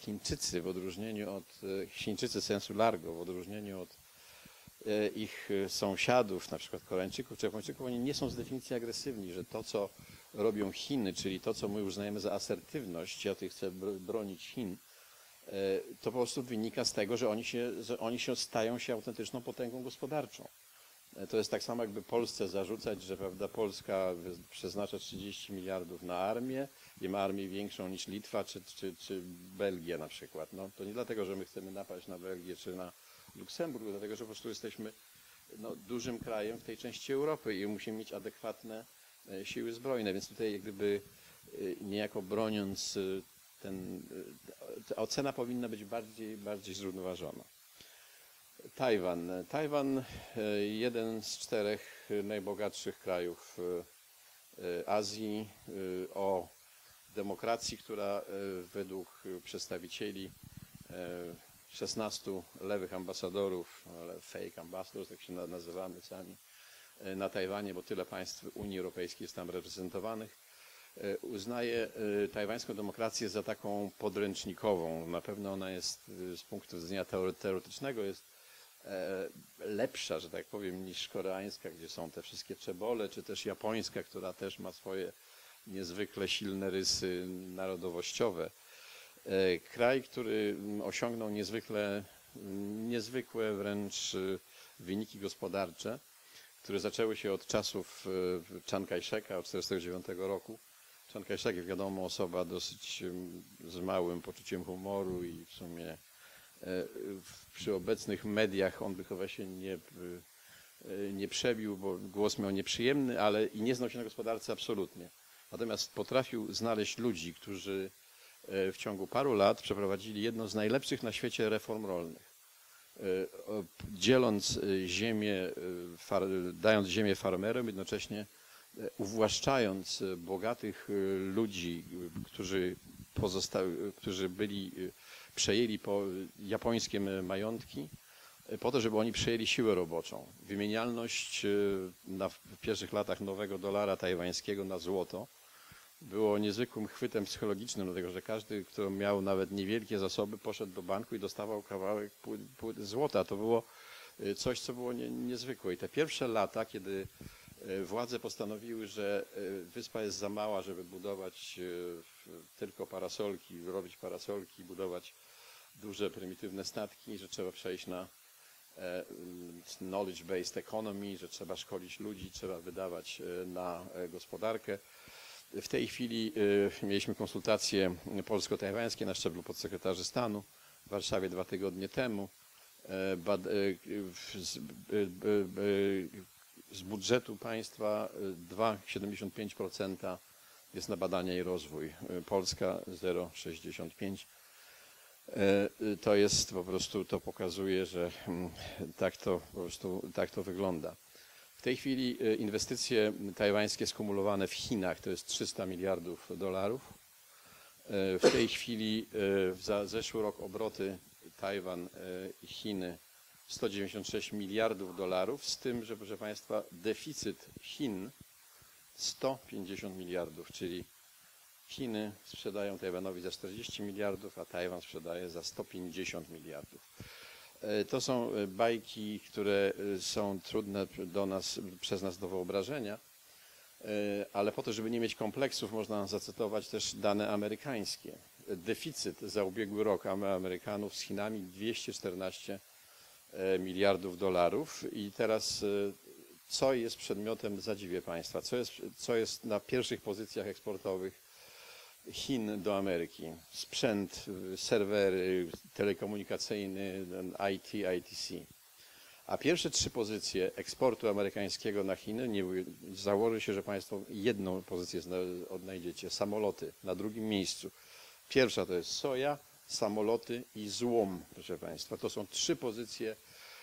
Chińczycy sensu largo, w odróżnieniu od ich sąsiadów, na przykład Koreańczyków czy Japończyków, oni nie są z definicji agresywni, że to, co robią Chiny, czyli to, co my uznajemy za asertywność, ja tutaj chcę bronić Chin, to po prostu wynika z tego, że oni stają się autentyczną potęgą gospodarczą. To jest tak samo, jakby Polsce zarzucać, że prawda, Polska przeznacza 30 miliardów na armię i ma armię większą niż Litwa czy Belgia na przykład. No, to nie dlatego, że my chcemy napaść na Belgię czy na Luksemburg, dlatego, że po prostu jesteśmy dużym krajem w tej części Europy i musimy mieć adekwatne siły zbrojne, więc tutaj jak gdyby niejako broniąc ta ocena powinna być bardziej zrównoważona. Tajwan, jeden z 4 najbogatszych krajów Azji, o demokracji, która według przedstawicieli 16 lewych ambasadorów, ale fake ambassadors, tak się nazywamy sami, na Tajwanie, bo tyle państw Unii Europejskiej jest tam reprezentowanych, uznaje tajwańską demokrację za taką podręcznikową. Na pewno ona jest z punktu widzenia teoretycznego jest lepsza, że tak powiem, niż koreańska, gdzie są te wszystkie czebole, czy też japońska, która też ma swoje niezwykle silne rysy narodowościowe. Kraj, który osiągnął niezwykłe wręcz wyniki gospodarcze, które zaczęły się od czasów Chiang Kai-sheka od 1949 roku. Chiang Kai-shek, jak wiadomo, osoba dosyć z małym poczuciem humoru i w sumie przy obecnych mediach on by chyba się nie przebił, bo głos miał nieprzyjemny, ale i nie znał się na gospodarce absolutnie. Natomiast potrafił znaleźć ludzi, którzy w ciągu paru lat przeprowadzili jedną z najlepszych na świecie reform rolnych. Dzieląc ziemię, dając ziemię farmerom, jednocześnie uwłaszczając bogatych ludzi, którzy przejęli japońskie majątki, po to, żeby oni przejęli siłę roboczą. Wymienialność w pierwszych latach nowego dolara tajwańskiego na złoto było niezwykłym chwytem psychologicznym, dlatego że każdy, kto miał nawet niewielkie zasoby, poszedł do banku i dostawał kawałek złota. To było coś, co było niezwykłe. I te pierwsze lata, kiedy władze postanowiły, że wyspa jest za mała, żeby budować tylko parasolki, robić parasolki, budować duże, prymitywne statki, że trzeba przejść na knowledge-based economy, że trzeba szkolić ludzi, trzeba wydawać na gospodarkę. W tej chwili mieliśmy konsultacje polsko-tajwańskie na szczeblu podsekretarzy stanu w Warszawie 2 tygodnie temu. Z budżetu państwa 2,75% jest na badania i rozwój. Polska 0,65%. To jest po prostu, to pokazuje, że tak to wygląda. W tej chwili inwestycje tajwańskie skumulowane w Chinach to jest 300 miliardów dolarów. W tej chwili za zeszły rok obroty Tajwan i Chiny 196 miliardów dolarów, z tym, że proszę Państwa deficyt Chin 150 miliardów, czyli Chiny sprzedają Tajwanowi za 40 miliardów, a Tajwan sprzedaje za 150 miliardów. To są bajki, które są trudne przez nas do wyobrażenia, ale po to, żeby nie mieć kompleksów, można zacytować też dane amerykańskie. Deficyt za ubiegły rok Amerykanów z Chinami 214 miliardów dolarów i teraz co jest przedmiotem zadziwie Państwa, co jest na pierwszych pozycjach eksportowych Chin do Ameryki? Sprzęt, serwery, telekomunikacyjny, IT, ITC. A pierwsze 3 pozycje eksportu amerykańskiego na Chiny, założy się, że Państwo jedną pozycję odnajdziecie, samoloty na drugim miejscu. Pierwsza to jest soja, samoloty i złom, proszę Państwa. To są 3 pozycje,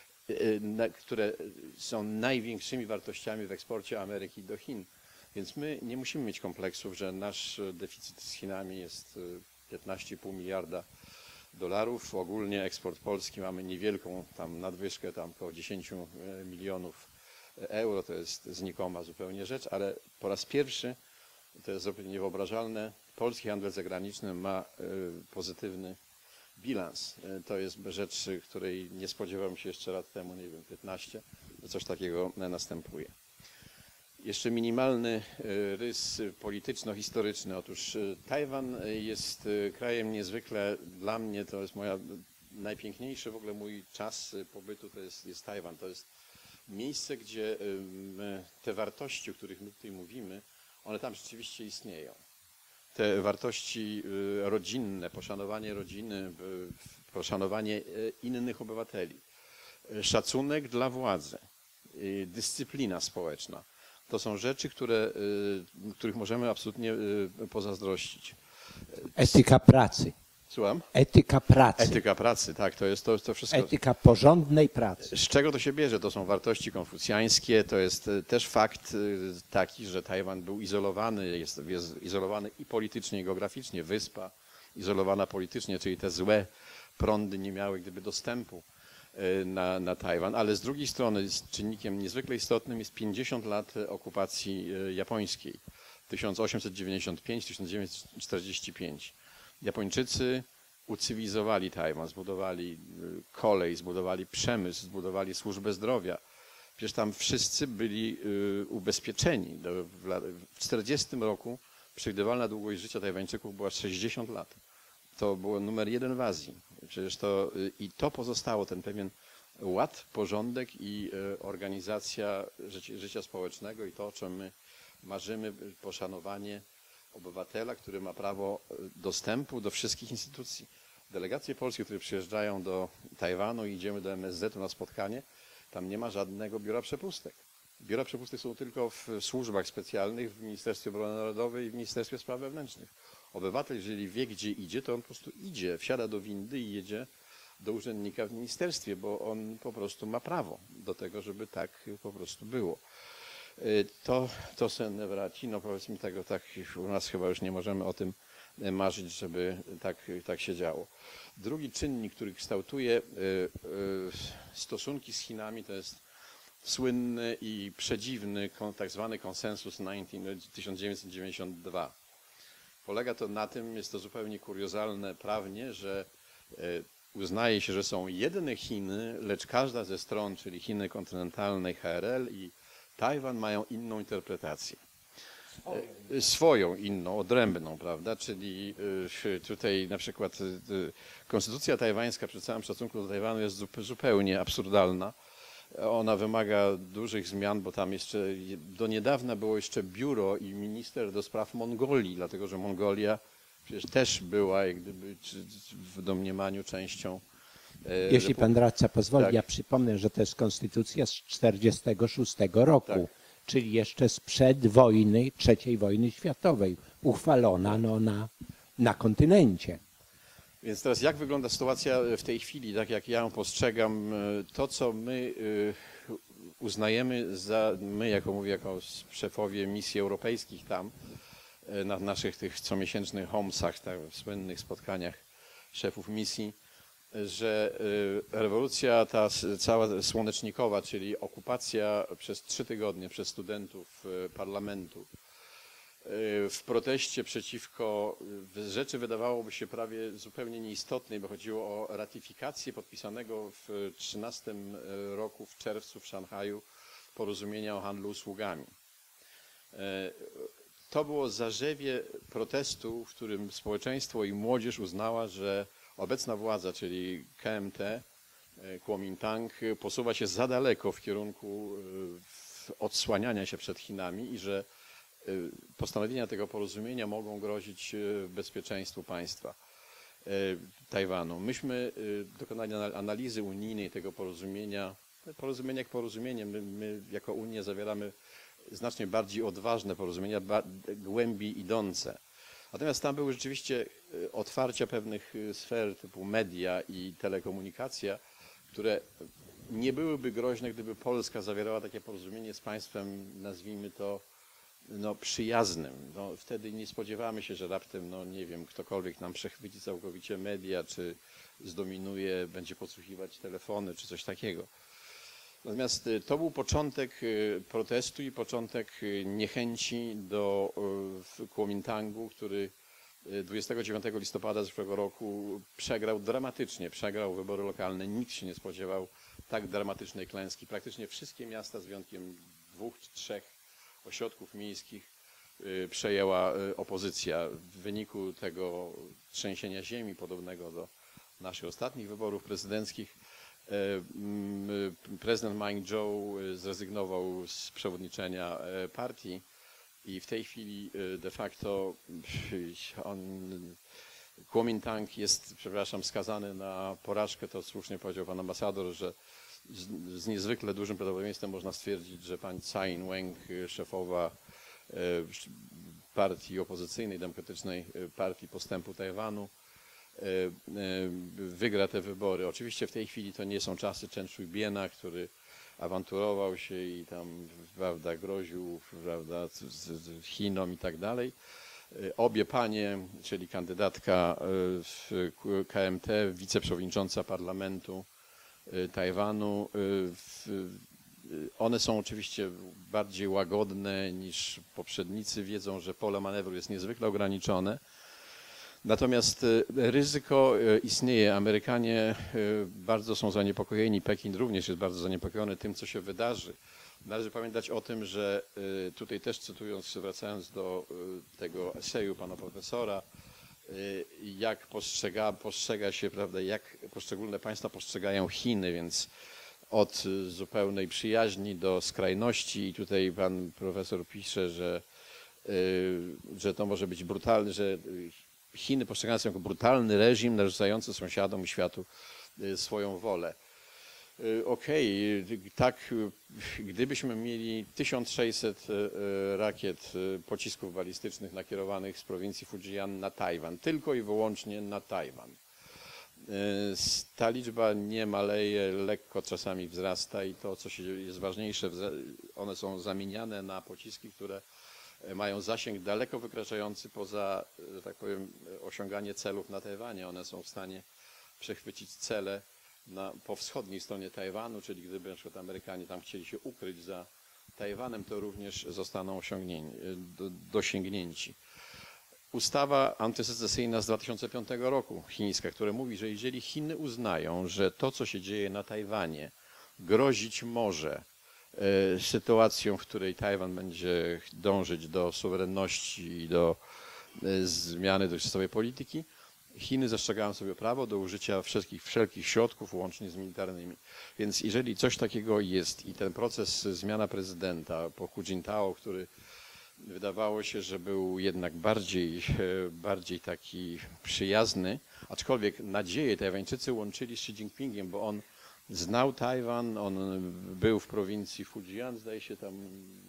które są największymi wartościami w eksporcie Ameryki do Chin. Więc my nie musimy mieć kompleksów, że nasz deficyt z Chinami jest 15,5 miliarda dolarów. Ogólnie eksport polski mamy niewielką tam nadwyżkę, tam około 10 milionów euro. To jest znikoma zupełnie rzecz, ale po raz pierwszy, to jest zupełnie niewyobrażalne, polski handel zagraniczny ma pozytywny bilans. To jest rzecz, której nie spodziewałem się jeszcze lat temu, nie wiem, 15, że coś takiego następuje. Jeszcze minimalny rys polityczno-historyczny. Otóż Tajwan jest krajem niezwykle, dla mnie to jest najpiękniejszy w ogóle mój czas pobytu, to jest Tajwan. To jest miejsce, gdzie te wartości, o których my tutaj mówimy, one tam rzeczywiście istnieją. Te wartości rodzinne, poszanowanie rodziny, poszanowanie innych obywateli, szacunek dla władzy, dyscyplina społeczna. To są rzeczy, których możemy absolutnie pozazdrościć. Etyka pracy. Słucham? Etyka pracy. Etyka pracy, tak, to jest to wszystko. Etyka porządnej pracy. Z czego to się bierze? To są wartości konfucjańskie, to jest też fakt taki, że Tajwan był izolowany, jest izolowany i politycznie, i geograficznie, wyspa izolowana politycznie, czyli te złe prądy nie miały gdyby dostępu na Tajwan, ale z drugiej strony czynnikiem niezwykle istotnym jest 50 lat okupacji japońskiej, 1895-1945. Japończycy ucywilizowali Tajwan, zbudowali kolej, zbudowali przemysł, zbudowali służbę zdrowia. Przecież tam wszyscy byli ubezpieczeni. W 1940 roku przewidywalna długość życia Tajwańczyków była 60 lat. To było numer 1 w Azji. Przecież to pozostało, ten pewien ład, porządek i organizacja życia społecznego i to, o czym my marzymy, poszanowanie obywatela, który ma prawo dostępu do wszystkich instytucji. Delegacje polskie, które przyjeżdżają do Tajwanu i idziemy do MSZ-u na spotkanie, tam nie ma żadnego biura przepustek. Biura przepustek są tylko w służbach specjalnych, w Ministerstwie Obrony Narodowej i w Ministerstwie Spraw Wewnętrznych. Obywatel, jeżeli wie, gdzie idzie, to on po prostu idzie, wsiada do windy i jedzie do urzędnika w ministerstwie, bo on po prostu ma prawo do tego, żeby tak po prostu było. To sen wraci, no powiedzmy tego, tak u nas chyba już nie możemy o tym marzyć, żeby tak się działo. Drugi czynnik, który kształtuje stosunki z Chinami, to jest słynny i przedziwny tak zwany konsensus 1992. Polega to na tym, jest to zupełnie kuriozalne prawnie, że uznaje się, że są jedne Chiny, lecz każda ze stron, czyli Chiny kontynentalne, HRL i Tajwan mają inną interpretację. Swoją inną, odrębną, prawda? Czyli tutaj na przykład konstytucja tajwańska, przy całym szacunku do Tajwanu, jest zupełnie absurdalna. Ona wymaga dużych zmian, bo tam jeszcze do niedawna było jeszcze biuro i minister do spraw Mongolii, dlatego że Mongolia przecież też była jak gdyby w domniemaniu częścią. Jeśli pan radca pozwoli, tak. Ja przypomnę, że to jest konstytucja z 1946 roku, Tak. czyli jeszcze sprzed wojny, III wojny światowej, uchwalona na kontynencie. Więc teraz jak wygląda sytuacja w tej chwili, tak jak ja ją postrzegam, to co my uznajemy my jako mówię, jako szefowie misji europejskich tam, na naszych tych comiesięcznych homsach, tak, słynnych spotkaniach szefów misji, że rewolucja ta cała słonecznikowa, czyli okupacja przez 3 tygodnie przez studentów parlamentu, w proteście przeciwko rzeczy wydawałoby się prawie zupełnie nieistotnej, bo chodziło o ratyfikację podpisanego w 2013 roku w czerwcu w Szanghaju porozumienia o handlu usługami. To było zarzewie protestu, w którym społeczeństwo i młodzież uznała, że obecna władza, czyli KMT, Kuomintang, posuwa się za daleko w kierunku odsłaniania się przed Chinami i że postanowienia tego porozumienia mogą grozić bezpieczeństwu państwa Tajwanu. Myśmy dokonali analizy unijnej tego porozumienia. Porozumienie jak porozumienie. My jako Unia zawieramy znacznie bardziej odważne porozumienia, głębiej idące. Natomiast tam były rzeczywiście otwarcia pewnych sfer typu media i telekomunikacja, które nie byłyby groźne, gdyby Polska zawierała takie porozumienie z państwem, nazwijmy to, przyjaznym. Wtedy nie spodziewamy się, że raptem, nie wiem, ktokolwiek nam przechwyci całkowicie media, czy zdominuje, będzie podsłuchiwać telefony, czy coś takiego. Natomiast to był początek protestu i początek niechęci do Kuomintangu, który 29 listopada zeszłego roku dramatycznie przegrał wybory lokalne. Nikt się nie spodziewał tak dramatycznej klęski. Praktycznie wszystkie miasta z wyjątkiem 2 czy 3 ośrodków miejskich przejęła opozycja. W wyniku tego trzęsienia ziemi podobnego do naszych ostatnich wyborów prezydenckich prezydent Meng Zhou zrezygnował z przewodniczenia partii i w tej chwili de facto Kuomintang jest, skazany na porażkę. To słusznie powiedział pan ambasador, że z niezwykle dużym prawdopodobieństwem można stwierdzić, że pani Tsai Ing-wen, szefowa partii opozycyjnej, Demokratycznej Partii Postępu Tajwanu, wygra te wybory. Oczywiście w tej chwili to nie są czasy Chen Shui-biena, który awanturował się i tam, prawda, groził, prawda, Chinom i tak dalej. Obie panie, czyli kandydatka w KMT, wiceprzewodnicząca parlamentu Tajwanu, one są oczywiście bardziej łagodne niż poprzednicy, wiedzą, że pole manewru jest niezwykle ograniczone. Natomiast ryzyko istnieje. Amerykanie bardzo są zaniepokojeni, Pekin również jest bardzo zaniepokojony tym, co się wydarzy. Należy pamiętać o tym, że tutaj też cytując, wracając do tego eseju pana profesora, jak postrzega się, prawda, jak poszczególne państwa postrzegają Chiny, więc od zupełnej przyjaźni do skrajności i tutaj pan profesor pisze, że to może być brutalne, że Chiny postrzegane są jako brutalny reżim narzucający sąsiadom i światu swoją wolę. Okej, tak, gdybyśmy mieli 1600 rakiet, pocisków balistycznych nakierowanych z prowincji Fujian na Tajwan, tylko i wyłącznie na Tajwan. Ta liczba nie maleje, lekko czasami wzrasta i to, co jest ważniejsze, one są zamieniane na pociski, które mają zasięg daleko wykraczający poza, że tak powiem, osiąganie celów na Tajwanie. One są w stanie przechwycić cele po wschodniej stronie Tajwanu, czyli gdyby na przykład Amerykanie tam chcieli się ukryć za Tajwanem, to również zostaną dosięgnięci. Ustawa antysecesyjna z 2005 roku chińska, która mówi, że jeżeli Chiny uznają, że to, co się dzieje na Tajwanie, grozić może sytuacją, w której Tajwan będzie dążyć do suwerenności i do zmiany dotychczasowej polityki, Chiny zastrzegają sobie prawo do użycia wszelkich środków, łącznie z militarnymi. Więc jeżeli coś takiego jest i ten proces zmiana prezydenta po Hu Jintao, który wydawało się, że był jednak bardziej taki przyjazny, aczkolwiek nadzieję Tajwańczycy łączyli z Xi Jinpingiem, bo on znał Tajwan, on był w prowincji Fujian, zdaje się tam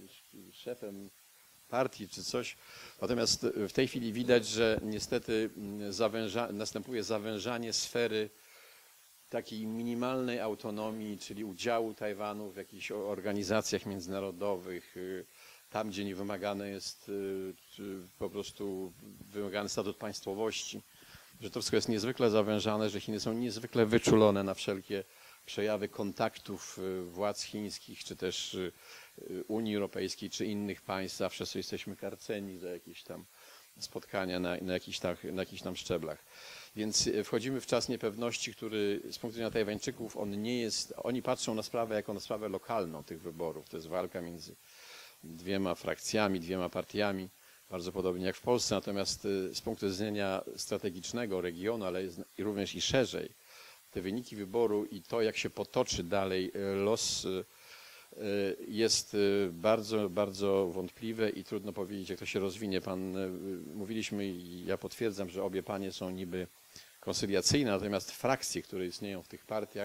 szefem partii czy coś. Natomiast w tej chwili widać, że niestety następuje zawężanie sfery takiej minimalnej autonomii, czyli udziału Tajwanu w jakichś organizacjach międzynarodowych, tam gdzie nie wymagane jest po prostu wymagany statut państwowości, że to wszystko jest niezwykle zawężane, że Chiny są niezwykle wyczulone na wszelkie przejawy kontaktów władz chińskich, czy też Unii Europejskiej, czy innych państw. Zawsze jesteśmy karceni za jakieś tam spotkania na jakichś tam szczeblach. Więc wchodzimy w czas niepewności, który z punktu widzenia Tajwańczyków, oni patrzą na sprawę jako na sprawę lokalną tych wyborów. To jest walka między dwiema frakcjami, dwiema partiami, bardzo podobnie jak w Polsce. Natomiast z punktu widzenia strategicznego regionu, ale również i szerzej, te wyniki wyboru i to, jak się potoczy dalej los, jest bardzo, bardzo wątpliwe i trudno powiedzieć, jak to się rozwinie. Mówiliśmy i ja potwierdzam, że obie panie są niby koncyliacyjne, natomiast frakcje, które istnieją w tych partiach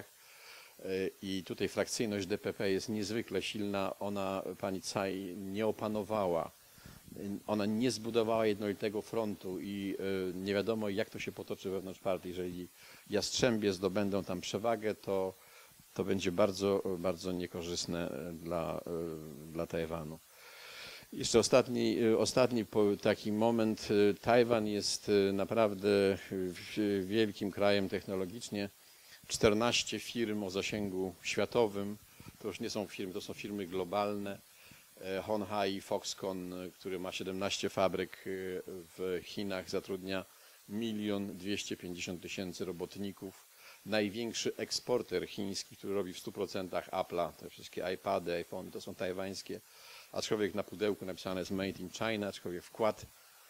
i tutaj frakcyjność DPP jest niezwykle silna. Pani Tsai nie opanowała, ona nie zbudowała jednolitego frontu i nie wiadomo, jak to się potoczy wewnątrz partii. Jeżeli Jastrzębie zdobędą tam przewagę, to będzie bardzo, bardzo niekorzystne dla Tajwanu. Jeszcze ostatni taki moment. Tajwan jest naprawdę wielkim krajem technologicznie. 14 firm o zasięgu światowym. To już nie są firmy, to są firmy globalne. Hon Hai, Foxconn, który ma 17 fabryk w Chinach, zatrudnia 1 250 000 robotników. Największy eksporter chiński, który robi w 100% Apple'a, te wszystkie iPady, iPhone, to są tajwańskie, aczkolwiek na pudełku napisane jest Made in China, aczkolwiek wkład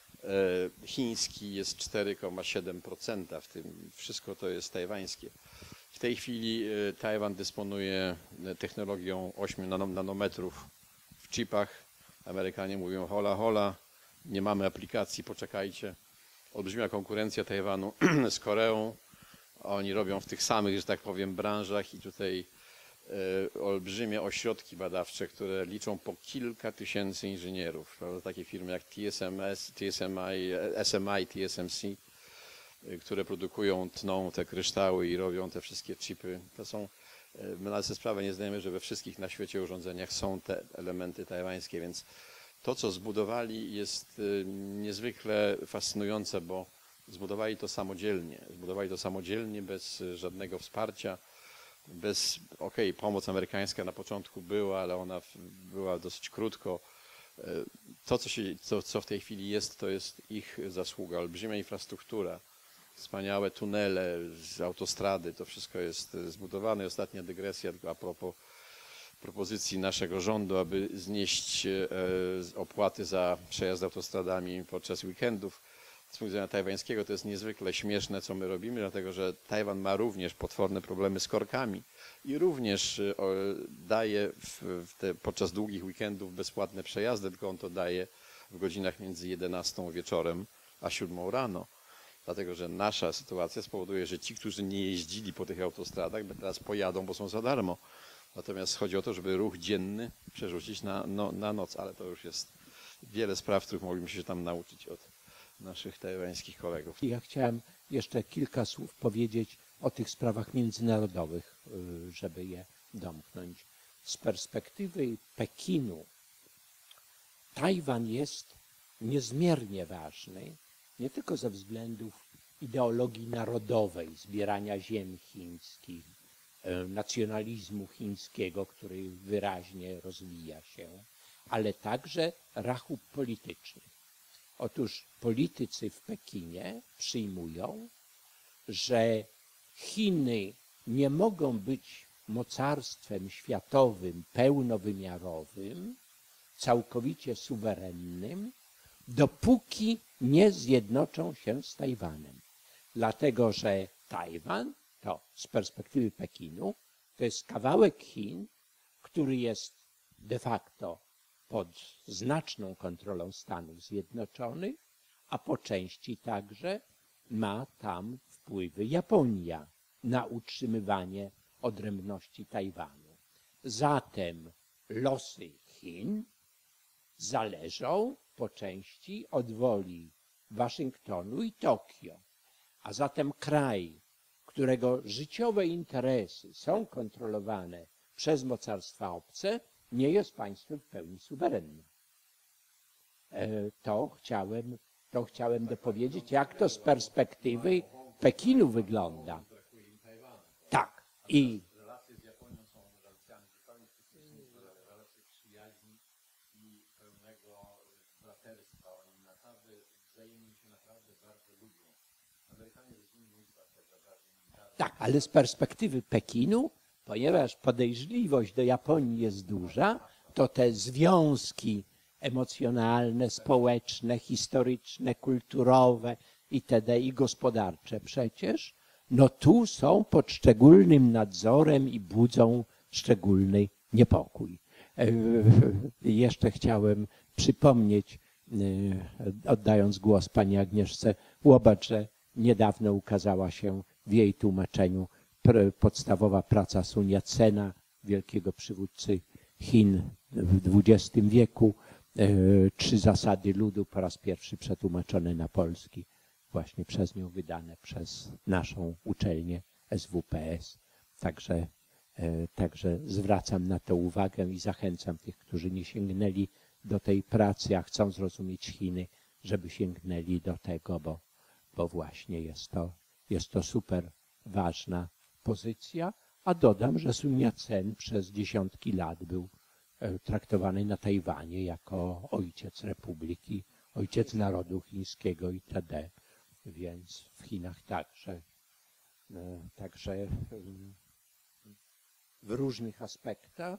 chiński jest 4,7%, w tym wszystko to jest tajwańskie. W tej chwili Tajwan dysponuje technologią 8 nanometrów w chipach. Amerykanie mówią hola, hola, nie mamy aplikacji, poczekajcie. Olbrzymia konkurencja Tajwanu z Koreą. Oni robią w tych samych, że tak powiem, branżach i tutaj olbrzymie ośrodki badawcze, które liczą po kilka tysięcy inżynierów. Prawda? Takie firmy jak SMI, TSMC, które produkują, tną te kryształy i robią te wszystkie chipy. To są, my nawet sobie sprawę nie zdajemy, że we wszystkich na świecie urządzeniach są te elementy tajwańskie, więc to, co zbudowali, jest niezwykle fascynujące, bo zbudowali to samodzielnie. Zbudowali to samodzielnie, bez żadnego wsparcia, bez, pomoc amerykańska na początku była, ale ona była dosyć krótko. To, co w tej chwili jest, to jest ich zasługa. Olbrzymia infrastruktura, wspaniałe tunele, autostrady, to wszystko jest zbudowane. I ostatnia dygresja, tylko a propos propozycji naszego rządu, aby znieść opłaty za przejazd autostradami podczas weekendów. Z punktu widzenia tajwańskiego to jest niezwykle śmieszne, co my robimy, dlatego że Tajwan ma również potworne problemy z korkami i również daje podczas długich weekendów bezpłatne przejazdy, tylko on to daje w godzinach między 11 wieczorem a 7 rano. Dlatego, że nasza sytuacja spowoduje, że ci, którzy nie jeździli po tych autostradach, teraz pojadą, bo są za darmo. Natomiast chodzi o to, żeby ruch dzienny przerzucić na noc, ale to już jest wiele spraw, których moglibyśmy się tam nauczyć od naszych tajwańskich kolegów. Ja chciałem jeszcze kilka słów powiedzieć o tych sprawach międzynarodowych, żeby je domknąć. Z perspektywy Pekinu Tajwan jest niezmiernie ważny, nie tylko ze względów ideologii narodowej, zbierania ziem chińskich, nacjonalizmu chińskiego, który wyraźnie rozwija się, ale także rachub polityczny. Otóż politycy w Pekinie przyjmują, że Chiny nie mogą być mocarstwem światowym, pełnowymiarowym, całkowicie suwerennym, dopóki nie zjednoczą się z Tajwanem. Dlatego, że Tajwan to z perspektywy Pekinu to jest kawałek Chin, który jest de facto pod znaczną kontrolą Stanów Zjednoczonych, a po części także ma tam wpływy Japonia na utrzymywanie odrębności Tajwanu. Zatem losy Chin zależą po części od woli Waszyngtonu i Tokio. A zatem kraj, którego życiowe interesy są kontrolowane przez mocarstwa obce, nie jest państwem w pełni suwerennym. To chciałem dopowiedzieć, jak to z perspektywy Pekinu wygląda. Tak. I relacje z Japonią są relacjami zupełnie specjalnymi, relacje przyjaźni i pełnego braterstwa. Oni naprawdę wzajemnie się naprawdę bardzo lubią. Amerykanie z innymi miejscach tak, ale z perspektywy Pekinu, ponieważ podejrzliwość do Japonii jest duża, to te związki emocjonalne, społeczne, historyczne, kulturowe itd. I gospodarcze przecież, no tu są pod szczególnym nadzorem i budzą szczególny niepokój. Jeszcze chciałem przypomnieć, oddając głos pani Agnieszce Łobacz, że niedawno ukazała się w jej tłumaczeniu podstawowa praca Sun Yat-sena, wielkiego przywódcy Chin w XX wieku, 3 zasady ludu, po raz pierwszy przetłumaczone na polski, właśnie przez nią wydane przez naszą uczelnię SWPS. Także zwracam na to uwagę i zachęcam tych, którzy nie sięgnęli do tej pracy, a chcą zrozumieć Chiny, żeby sięgnęli do tego, bo właśnie jest to super ważna pozycja. A dodam, że Sun Yat-sen przez dziesiątki lat był traktowany na Tajwanie jako ojciec republiki, ojciec narodu chińskiego itd. Więc w Chinach także w różnych aspektach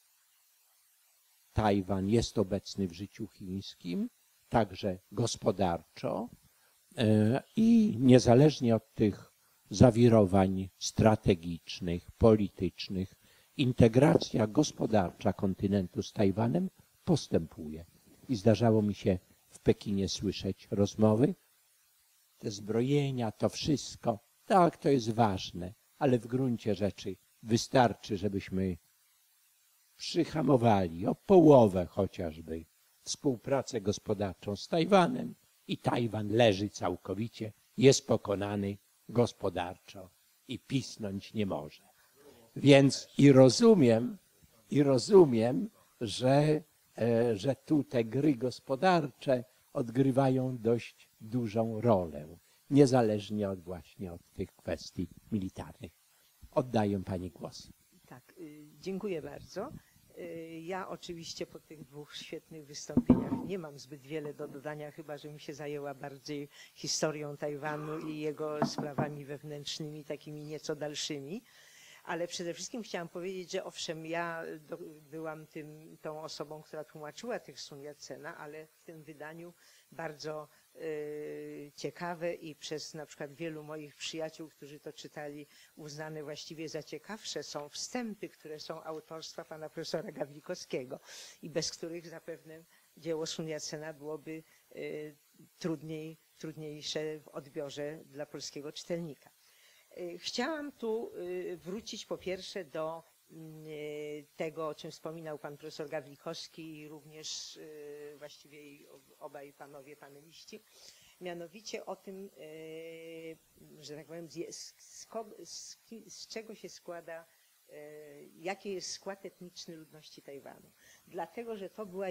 Tajwan jest obecny w życiu chińskim, także gospodarczo i niezależnie od tych zawirowań strategicznych, politycznych, integracja gospodarcza kontynentu z Tajwanem postępuje. I zdarzało mi się w Pekinie słyszeć rozmowy, te zbrojenia, to wszystko, tak, to jest ważne, ale w gruncie rzeczy Wystarczy, żebyśmy przyhamowali o połowę chociażby współpracę gospodarczą z Tajwanem i Tajwan leży całkowicie, jest pokonany gospodarczo i pisnąć nie może. Więc i rozumiem, że tu te gry gospodarcze odgrywają dość dużą rolę, niezależnie właśnie od tych kwestii militarnych. Oddaję pani głos. Tak, dziękuję bardzo. Ja oczywiście po tych dwóch świetnych wystąpieniach nie mam zbyt wiele do dodania, chyba że bym się zajęła bardziej historią Tajwanu i jego sprawami wewnętrznymi, takimi nieco dalszymi. Ale przede wszystkim chciałam powiedzieć, że owszem, ja byłam tą osobą, która tłumaczyła tych Sun Yat-sena, ale w tym wydaniu bardzo ciekawe i przez na przykład wielu moich przyjaciół, którzy to czytali, uznane właściwie za ciekawsze są wstępy, które są autorstwa pana profesora Gawlikowskiego i bez których zapewne dzieło Sun Yat-sena byłoby trudniejsze w odbiorze dla polskiego czytelnika. Chciałam tu wrócić po pierwsze do tego, o czym wspominał pan profesor Gawlikowski i również właściwie obaj panowie paneliści, mianowicie o tym, że tak powiem, z czego się składa, jaki jest skład etniczny ludności Tajwanu. Dlatego, że to była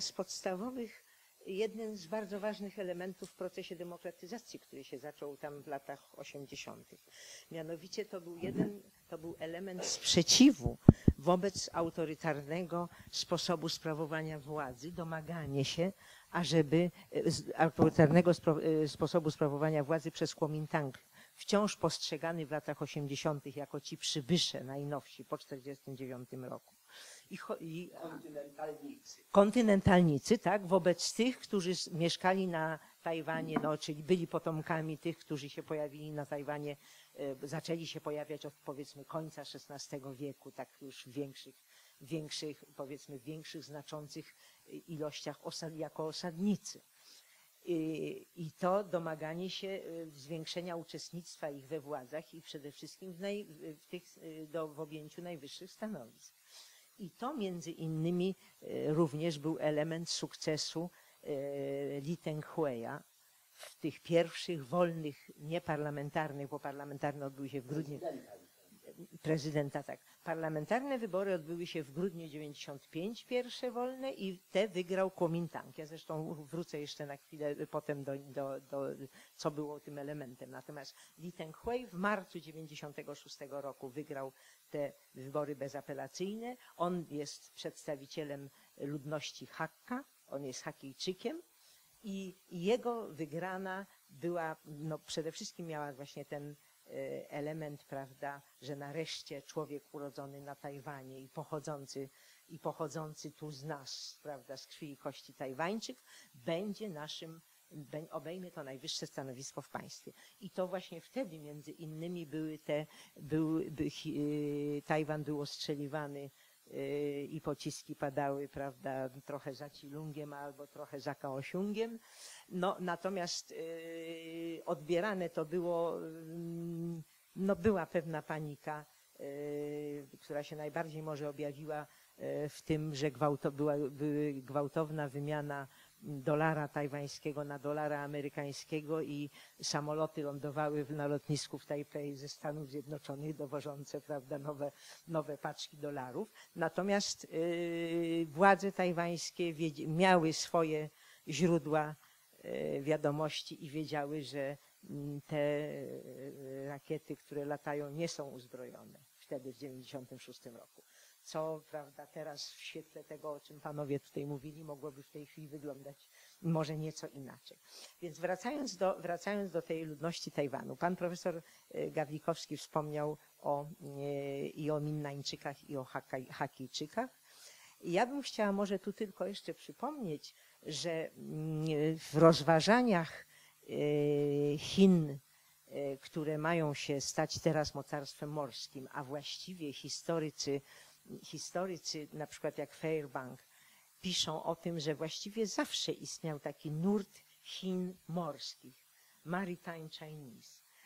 jeden z bardzo ważnych elementów w procesie demokratyzacji, który się zaczął tam w latach 80. Mianowicie to był element sprzeciwu wobec autorytarnego sposobu sprawowania władzy, domaganie się, ażeby autorytarnego sposobu sprawowania władzy przez Kuomintang, wciąż postrzegany w latach 80. jako ci przybysze najnowsi po 1949 roku. Kontynentalnicy, tak, wobec tych, którzy mieszkali na Tajwanie, no, czyli byli potomkami tych, którzy się pojawili na Tajwanie, zaczęli się pojawiać od powiedzmy końca XVI wieku, tak już w większych znaczących ilościach jako osadnicy. I to domaganie się zwiększenia uczestnictwa ich we władzach i przede wszystkim w objęciu najwyższych stanowisk. I to między innymi również był element sukcesu Li Tenghueya w tych pierwszych wolnych, nieparlamentarnych, bo parlamentarne odbyły się w grudniu. Prezydenta, tak. Parlamentarne wybory odbyły się w grudniu 95, pierwsze wolne, i te wygrał Kuomintang. Ja zresztą wrócę jeszcze na chwilę potem do co było tym elementem. Natomiast Li Tenghui w marcu 96 roku wygrał te wybory bezapelacyjne. On jest przedstawicielem ludności Hakka, on jest Hakijczykiem i jego wygrana była, no przede wszystkim miała właśnie ten element, prawda, że nareszcie człowiek urodzony na Tajwanie i pochodzący tu z nas, prawda, z krwi i kości Tajwańczyk, obejmie to najwyższe stanowisko w państwie. I to właśnie wtedy między innymi Tajwan był ostrzeliwany i pociski padały, prawda, trochę za Cilungiem albo trochę za Kaohsiungiem. No, natomiast odbierane to było, no była pewna panika, która się najbardziej może objawiła w tym, że była gwałtowna wymiana dolara tajwańskiego na dolara amerykańskiego i samoloty lądowały na lotnisku w Tajpej ze Stanów Zjednoczonych dowożące, prawda, nowe paczki dolarów. Natomiast władze tajwańskie miały swoje źródła wiadomości i wiedziały, że te rakiety, które latają, nie są uzbrojone wtedy w 96 roku. Co, prawda, teraz w świetle tego, o czym panowie tutaj mówili, mogłoby w tej chwili wyglądać może nieco inaczej. Więc wracając do tej ludności Tajwanu, pan profesor Gawlikowski wspomniał i o Minnańczykach, i o Hakijczykach. Ja bym chciała może tu tylko jeszcze przypomnieć, że w rozważaniach Chin, które mają się stać teraz mocarstwem morskim, a właściwie historycy na przykład jak Fairbank piszą o tym, że właściwie zawsze istniał taki nurt Chin morskich, Maritime Chinese.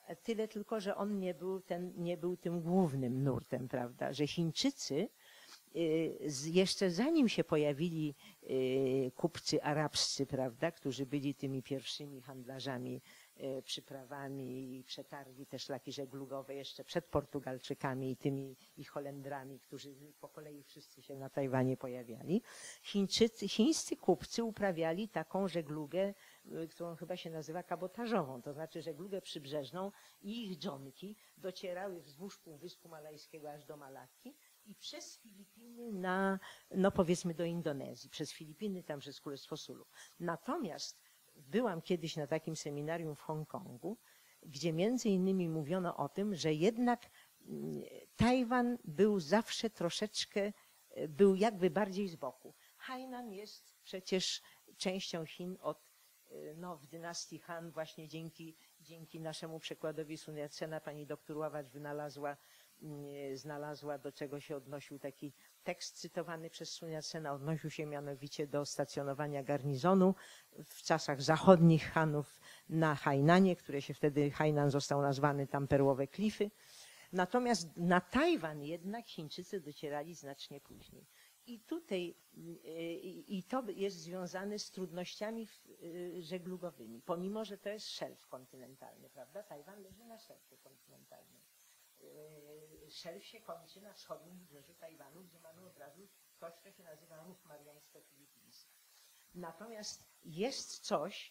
Tyle tylko, że on nie był tym głównym nurtem, prawda? Że Chińczycy jeszcze zanim się pojawili kupcy arabscy, prawda, którzy byli tymi pierwszymi handlarzami przyprawami i przetarli te szlaki żeglugowe jeszcze przed Portugalczykami i tymi i Holendrami, którzy po kolei wszyscy się na Tajwanie pojawiali. Chińscy kupcy uprawiali taką żeglugę, którą chyba się nazywa kabotażową, to znaczy żeglugę przybrzeżną i ich dżonki docierały wzdłuż Półwyspu Malajskiego aż do Malakki i przez Filipiny no powiedzmy do Indonezji, przez Filipiny, tam przez Królestwo Sulu. Natomiast byłam kiedyś na takim seminarium w Hongkongu, gdzie między innymi mówiono o tym, że jednak Tajwan był zawsze troszeczkę, był jakby bardziej z boku. Hainan jest przecież częścią Chin w dynastii Han właśnie dzięki naszemu przekładowi Sun Yat-sena pani doktor Ławacz znalazła, do czego się odnosił taki tekst cytowany przez Sun Yat-sena, odnosił się mianowicie do stacjonowania garnizonu w czasach zachodnich Hanów na Hainanie, które się wtedy, Hainan został nazwany tam Perłowe Klify. Natomiast na Tajwan jednak Chińczycy docierali znacznie później. I tutaj, i to jest związane z trudnościami żeglugowymi, pomimo że to jest szelf kontynentalny, prawda? Tajwan leży na szelfie kontynentalnym. Szelf się kończy na wschodnim wybrzeżu Tajwanu, gdzie mamy od razu coś, co się nazywa Rów Mariańsko-Filipiński. Natomiast jest coś,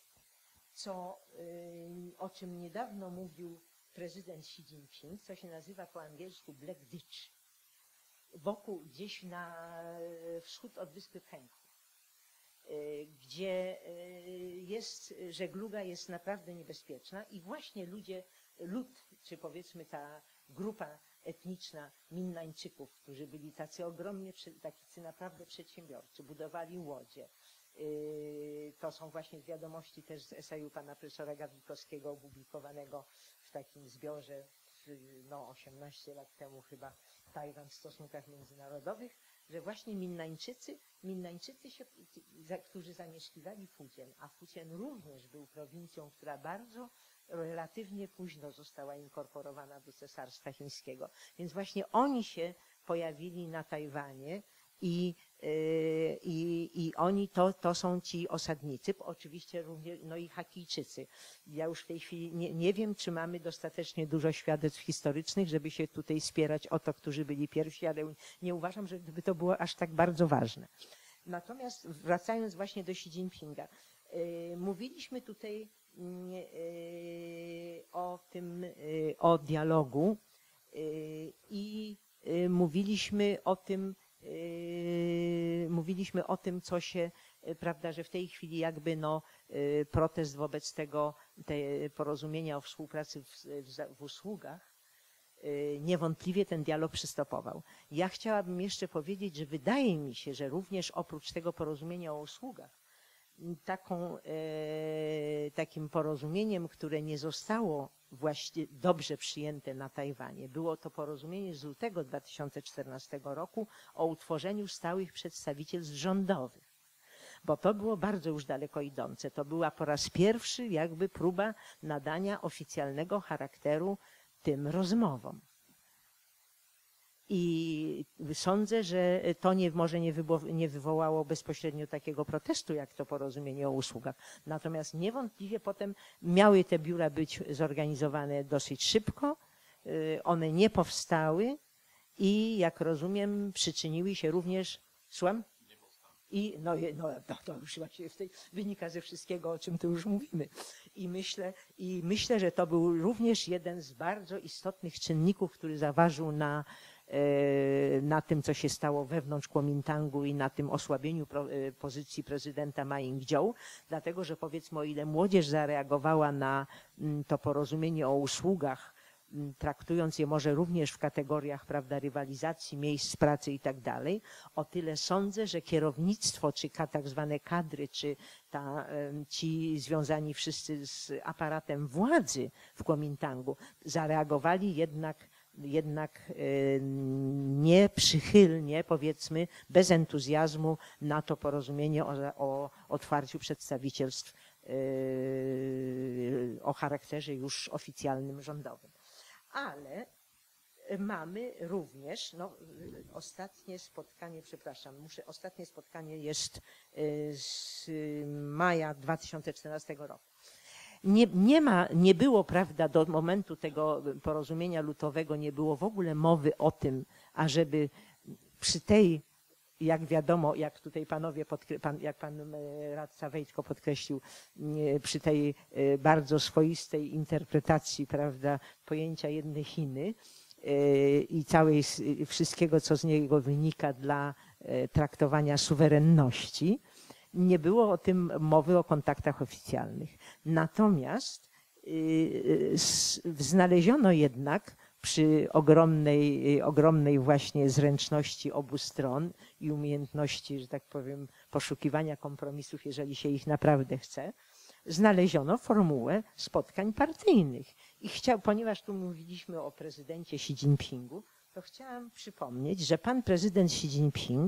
o czym niedawno mówił prezydent Xi Jinping, co się nazywa po angielsku Black Ditch, wokół gdzieś na wschód od wyspy Penghu, gdzie żegluga jest naprawdę niebezpieczna i właśnie lud, czy powiedzmy ta grupa etniczna Minnańczyków, którzy byli tacy ogromnie, tacy naprawdę przedsiębiorcy, budowali łodzie. To są właśnie wiadomości też z eseju pana profesora Gawlikowskiego opublikowanego w takim zbiorze 18 lat temu chyba, Tajwan w stosunkach międzynarodowych, że właśnie Minnańczycy, którzy zamieszkiwali Fujian, a Fujian również był prowincją, która bardzo relatywnie późno została inkorporowana do Cesarstwa Chińskiego. Więc właśnie oni się pojawili na Tajwanie i oni to są ci osadnicy, oczywiście również i Hakijczycy. Ja już w tej chwili nie wiem, czy mamy dostatecznie dużo świadectw historycznych, żeby się tutaj spierać o to, którzy byli pierwsi, ale nie uważam, żeby to było aż tak bardzo ważne. Natomiast wracając właśnie do Xi Jinpinga, mówiliśmy tutaj o dialogu i mówiliśmy o tym, co się, prawda, że w tej chwili jakby protest wobec tego porozumienia o współpracy w usługach, niewątpliwie ten dialog przystopował. Ja chciałabym jeszcze powiedzieć, że wydaje mi się, że również oprócz tego porozumienia o usługach, takim porozumieniem, które nie zostało właśnie dobrze przyjęte na Tajwanie, było to porozumienie z lutego 2014 roku o utworzeniu stałych przedstawicielstw rządowych. Bo to było bardzo już daleko idące. To była po raz pierwszy jakby próba nadania oficjalnego charakteru tym rozmowom. I sądzę, że to może nie wywołało bezpośrednio takiego protestu, jak to porozumienie o usługach. Natomiast niewątpliwie potem miały te biura być zorganizowane dosyć szybko. One nie powstały i jak rozumiem przyczyniły się również... Słucham? I to już właśnie wynika ze wszystkiego, o czym tu już mówimy. I myślę, że to był również jeden z bardzo istotnych czynników, który zaważył na tym, co się stało wewnątrz Kuomintangu i na tym osłabieniu pozycji prezydenta Ma Ying-jeou, dlatego że powiedzmy, o ile młodzież zareagowała na to porozumienie o usługach, traktując je może również w kategoriach, prawda, rywalizacji, miejsc pracy i tak dalej, o tyle sądzę, że kierownictwo, czy tak zwane kadry, czy ci związani wszyscy z aparatem władzy w Kuomintangu zareagowali jednak nieprzychylnie, powiedzmy, bez entuzjazmu na to porozumienie o otwarciu przedstawicielstw o charakterze już oficjalnym, rządowym. Ale mamy również, no, ostatnie spotkanie, przepraszam, ostatnie spotkanie jest z maja 2014 roku. Nie było, prawda, do momentu tego porozumienia lutowego nie było w ogóle mowy o tym, ażeby przy tej, jak wiadomo, jak tutaj panowie, jak pan radca Wejtko podkreślił, przy tej bardzo swoistej interpretacji, prawda, pojęcia jednej Chiny i wszystkiego, co z niego wynika dla traktowania suwerenności, nie było o tym mowy o kontaktach oficjalnych. Natomiast znaleziono jednak przy ogromnej właśnie zręczności obu stron i umiejętności, że tak powiem, poszukiwania kompromisów, jeżeli się ich naprawdę chce, znaleziono formułę spotkań partyjnych. I ponieważ tu mówiliśmy o prezydencie Xi Jinpingu, to chciałam przypomnieć, że pan prezydent Xi Jinping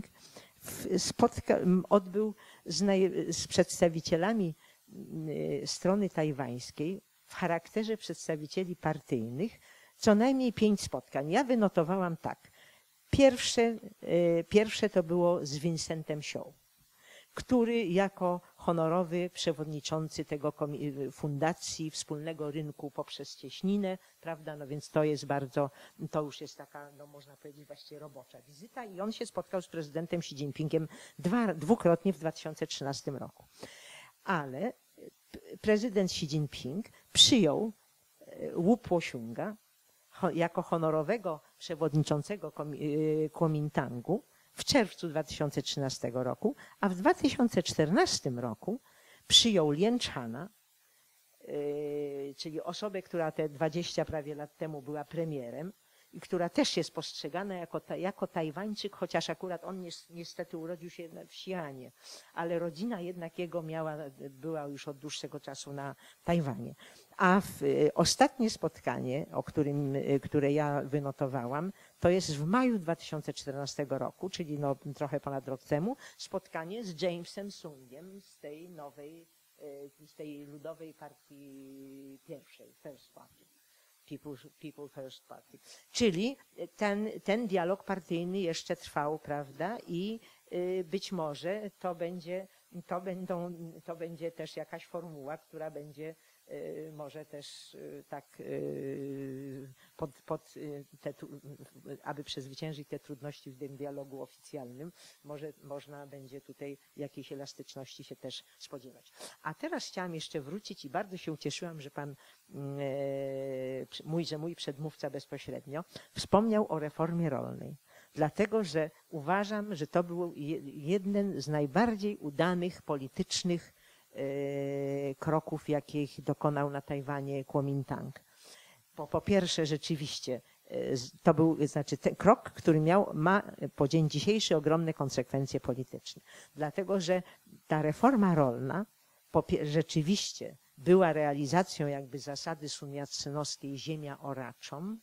odbył z przedstawicielami strony tajwańskiej w charakterze przedstawicieli partyjnych co najmniej 5 spotkań. Ja wynotowałam tak. Pierwsze to było z Vincentem Xiou, który jako honorowy przewodniczący tego fundacji wspólnego rynku poprzez cieśninę, prawda, no więc to już jest taka, no można powiedzieć właściwie robocza wizyta i on się spotkał z prezydentem Xi Jinpingiem dwukrotnie w 2013 roku. Ale prezydent Xi Jinping przyjął Wu Poxiunga jako honorowego przewodniczącego Kuomintangu w czerwcu 2013 roku, a w 2014 roku przyjął Lien Chana, czyli osobę, która te 20 prawie lat temu była premierem i która też jest postrzegana jako Tajwańczyk, chociaż akurat on niestety urodził się w Xi'anie, ale rodzina jednak jego była już od dłuższego czasu na Tajwanie. A ostatnie spotkanie, które ja wynotowałam, to jest w maju 2014 roku, czyli no trochę ponad rok temu, spotkanie z Jamesem Sungiem z tej ludowej partii pierwszej, First Party. People First Party. Czyli ten dialog partyjny jeszcze trwał, prawda, i być może to będzie też jakaś formuła, która będzie może też tak aby przezwyciężyć te trudności w tym dialogu oficjalnym, może można będzie tutaj jakiejś elastyczności się też spodziewać. A teraz chciałam jeszcze wrócić i bardzo się ucieszyłam, że mój przedmówca bezpośrednio wspomniał o reformie rolnej. Dlatego, że uważam, że to był jeden z najbardziej udanych politycznych kroków, jakich dokonał na Tajwanie Kuomintang. Po pierwsze, rzeczywiście to był ten krok, który ma po dzień dzisiejszy ogromne konsekwencje polityczne. Dlatego, że ta reforma rolna rzeczywiście była realizacją jakby zasady sun yat-senowskiej ziemia oraczom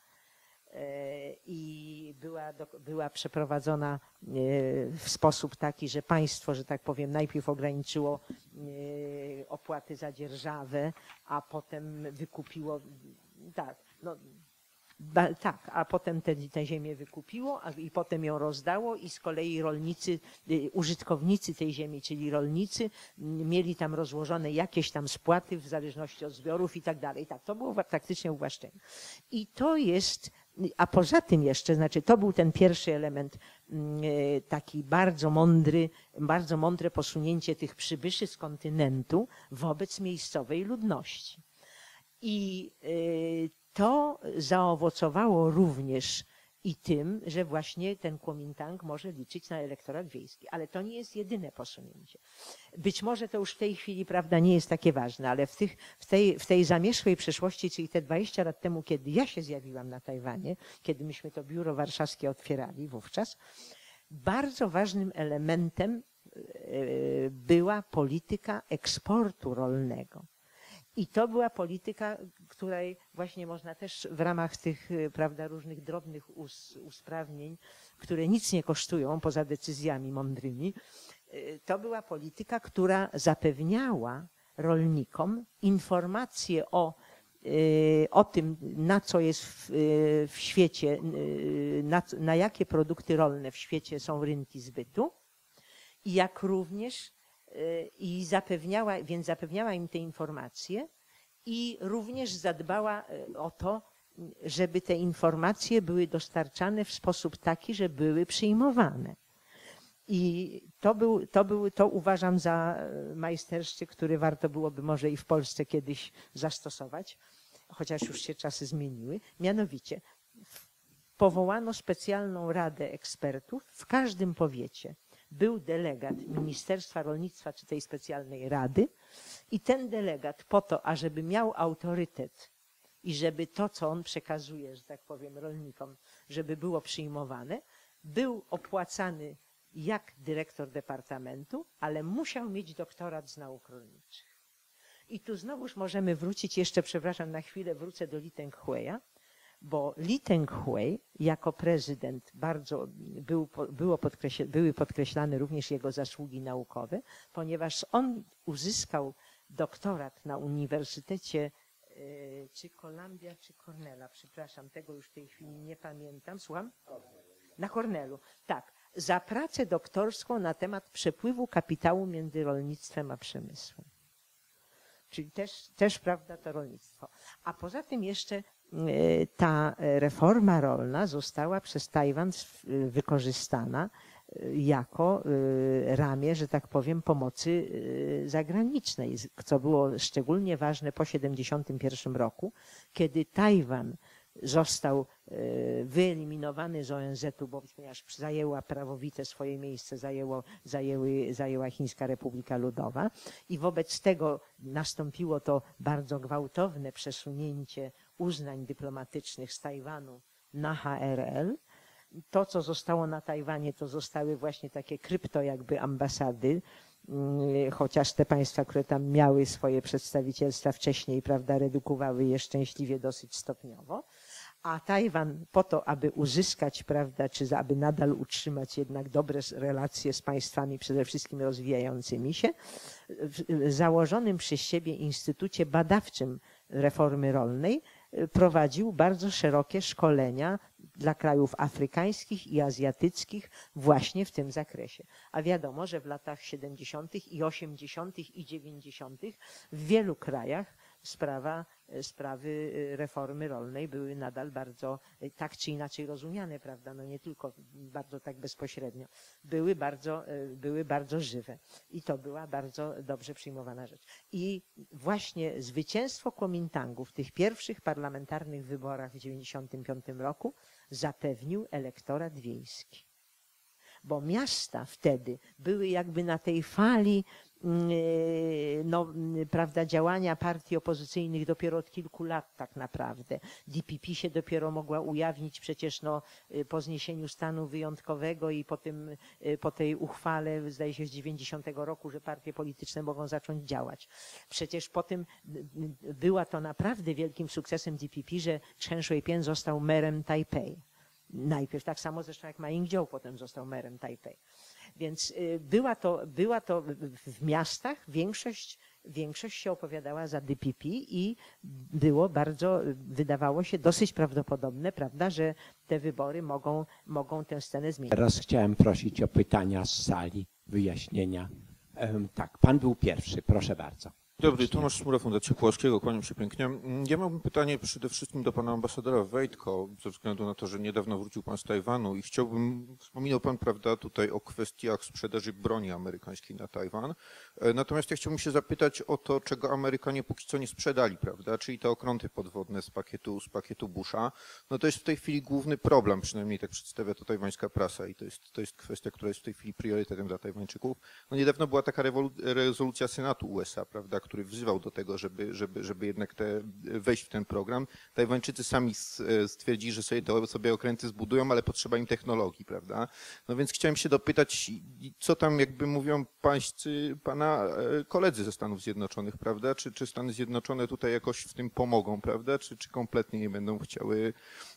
i była przeprowadzona w sposób taki, że państwo, że tak powiem, najpierw ograniczyło opłaty za dzierżawę, a potem wykupiło, a potem tę ziemię wykupiło i potem ją rozdało i z kolei rolnicy, użytkownicy tej ziemi, czyli rolnicy, mieli tam rozłożone jakieś tam spłaty w zależności od zbiorów i tak dalej. Tak, to było praktycznie uwłaszczenie. I to jest, a poza tym jeszcze, znaczy to był ten pierwszy element, taki bardzo mądre posunięcie tych przybyszy z kontynentu wobec miejscowej ludności. I to zaowocowało również i tym, że właśnie ten Kuomintang może liczyć na elektorat wiejski. Ale to nie jest jedyne posunięcie. Być może to już w tej chwili, prawda, nie jest takie ważne, ale w tej zamierzchłej przeszłości, czyli te 20 lat temu, kiedy ja się zjawiłam na Tajwanie, kiedy myśmy to biuro warszawskie otwierali wówczas, bardzo ważnym elementem była polityka eksportu rolnego. I to była polityka, której właśnie można też w ramach tych, prawda, różnych drobnych usprawnień, które nic nie kosztują poza decyzjami mądrymi, to była polityka, która zapewniała rolnikom informacje o tym, na co jest w świecie, na jakie produkty rolne w świecie są rynki zbytu, i jak również zapewniała im te informacje i również zadbała o to, żeby te informacje były dostarczane w sposób taki, że były przyjmowane. I to uważam za majstersztyk, który warto byłoby może i w Polsce kiedyś zastosować, chociaż już się czasy zmieniły. Mianowicie powołano specjalną radę ekspertów. W każdym powiecie był delegat Ministerstwa Rolnictwa czy tej specjalnej rady i ten delegat po to, ażeby miał autorytet i żeby to, co on przekazuje, że tak powiem, rolnikom, żeby było przyjmowane, był opłacany jak dyrektor departamentu, ale musiał mieć doktorat z nauk rolniczych. I tu znowuż możemy wrócić, jeszcze przepraszam, na chwilę wrócę do Li Teng-hueya, bo Li Teng-hui jako prezydent były podkreślane również jego zasługi naukowe, ponieważ on uzyskał doktorat na Uniwersytecie czy Columbia, czy Cornella, przepraszam, tego już w tej chwili nie pamiętam, słucham? Na Cornellu, tak, za pracę doktorską na temat przepływu kapitału między rolnictwem a przemysłem. Czyli też prawda, to rolnictwo. A poza tym jeszcze ta reforma rolna została przez Tajwan wykorzystana jako ramię, że tak powiem, pomocy zagranicznej, co było szczególnie ważne po 1971 roku, kiedy Tajwan został wyeliminowany z ONZ-u, ponieważ zajęła prawowite swoje miejsce, zajęła Chińska Republika Ludowa i wobec tego nastąpiło to bardzo gwałtowne przesunięcie uznań dyplomatycznych z Tajwanu na HRL. To, co zostało na Tajwanie, to zostały właśnie takie krypto jakby ambasady, chociaż te państwa, które tam miały swoje przedstawicielstwa wcześniej, prawda, redukowały je szczęśliwie dosyć stopniowo. A Tajwan po to, aby uzyskać, prawda, czy aby nadal utrzymać jednak dobre relacje z państwami przede wszystkim rozwijającymi się, w założonym przez siebie Instytucie Badawczym Reformy Rolnej prowadził bardzo szerokie szkolenia dla krajów afrykańskich i azjatyckich właśnie w tym zakresie. A wiadomo, że w latach 70. i 80. i 90. w wielu krajach sprawy reformy rolnej były nadal bardzo tak czy inaczej rozumiane, prawda, no nie tylko bardzo tak bezpośrednio, były bardzo żywe i to była bardzo dobrze przyjmowana rzecz. I właśnie zwycięstwo Kuomintangu w tych pierwszych parlamentarnych wyborach w 1995 roku zapewnił elektorat wiejski. Bo miasta wtedy były jakby na tej fali prawda, działania partii opozycyjnych dopiero od kilku lat tak naprawdę. DPP się dopiero mogła ujawnić przecież po zniesieniu stanu wyjątkowego i po tej uchwale, zdaje się, z 90 roku, że partie polityczne mogą zacząć działać. Przecież potem była to naprawdę wielkim sukcesem DPP, że Chen Shui-bian został merem Tajpej. Najpierw, tak samo zresztą jak Ma Ying-jeou potem został merem Tajpej. Więc była to w miastach, większość się opowiadała za DPP i było bardzo, wydawało się dosyć prawdopodobne, prawda, że te wybory mogą tę scenę zmienić. Teraz chciałem prosić o pytania z sali, wyjaśnienia. Tak, pan był pierwszy, proszę bardzo. Dobry, Tomasz Szmura, Fundacja Puławskiego, kłaniam się pięknie. Ja mam pytanie przede wszystkim do pana ambasadora Wojtko, ze względu na to, że niedawno wrócił pan z Tajwanu i wspominał pan, prawda, tutaj o kwestiach sprzedaży broni amerykańskiej na Tajwan. Natomiast ja chciałbym się zapytać o to, czego Amerykanie póki co nie sprzedali, prawda, czyli te okręty podwodne z pakietu Busha. No to jest w tej chwili główny problem, przynajmniej tak przedstawia to tajwańska prasa i to jest kwestia, która jest w tej chwili priorytetem dla Tajwańczyków. No niedawno była taka rezolucja Senatu USA, prawda, który wzywał do tego, żeby jednak wejść w ten program. Tajwańczycy sami stwierdzili, że sobie okręty zbudują, ale potrzeba im technologii, prawda? No więc chciałem się dopytać, co tam jakby mówią pana koledzy ze Stanów Zjednoczonych, prawda? Czy Stany Zjednoczone tutaj jakoś w tym pomogą, prawda? Czy kompletnie nie będą chciały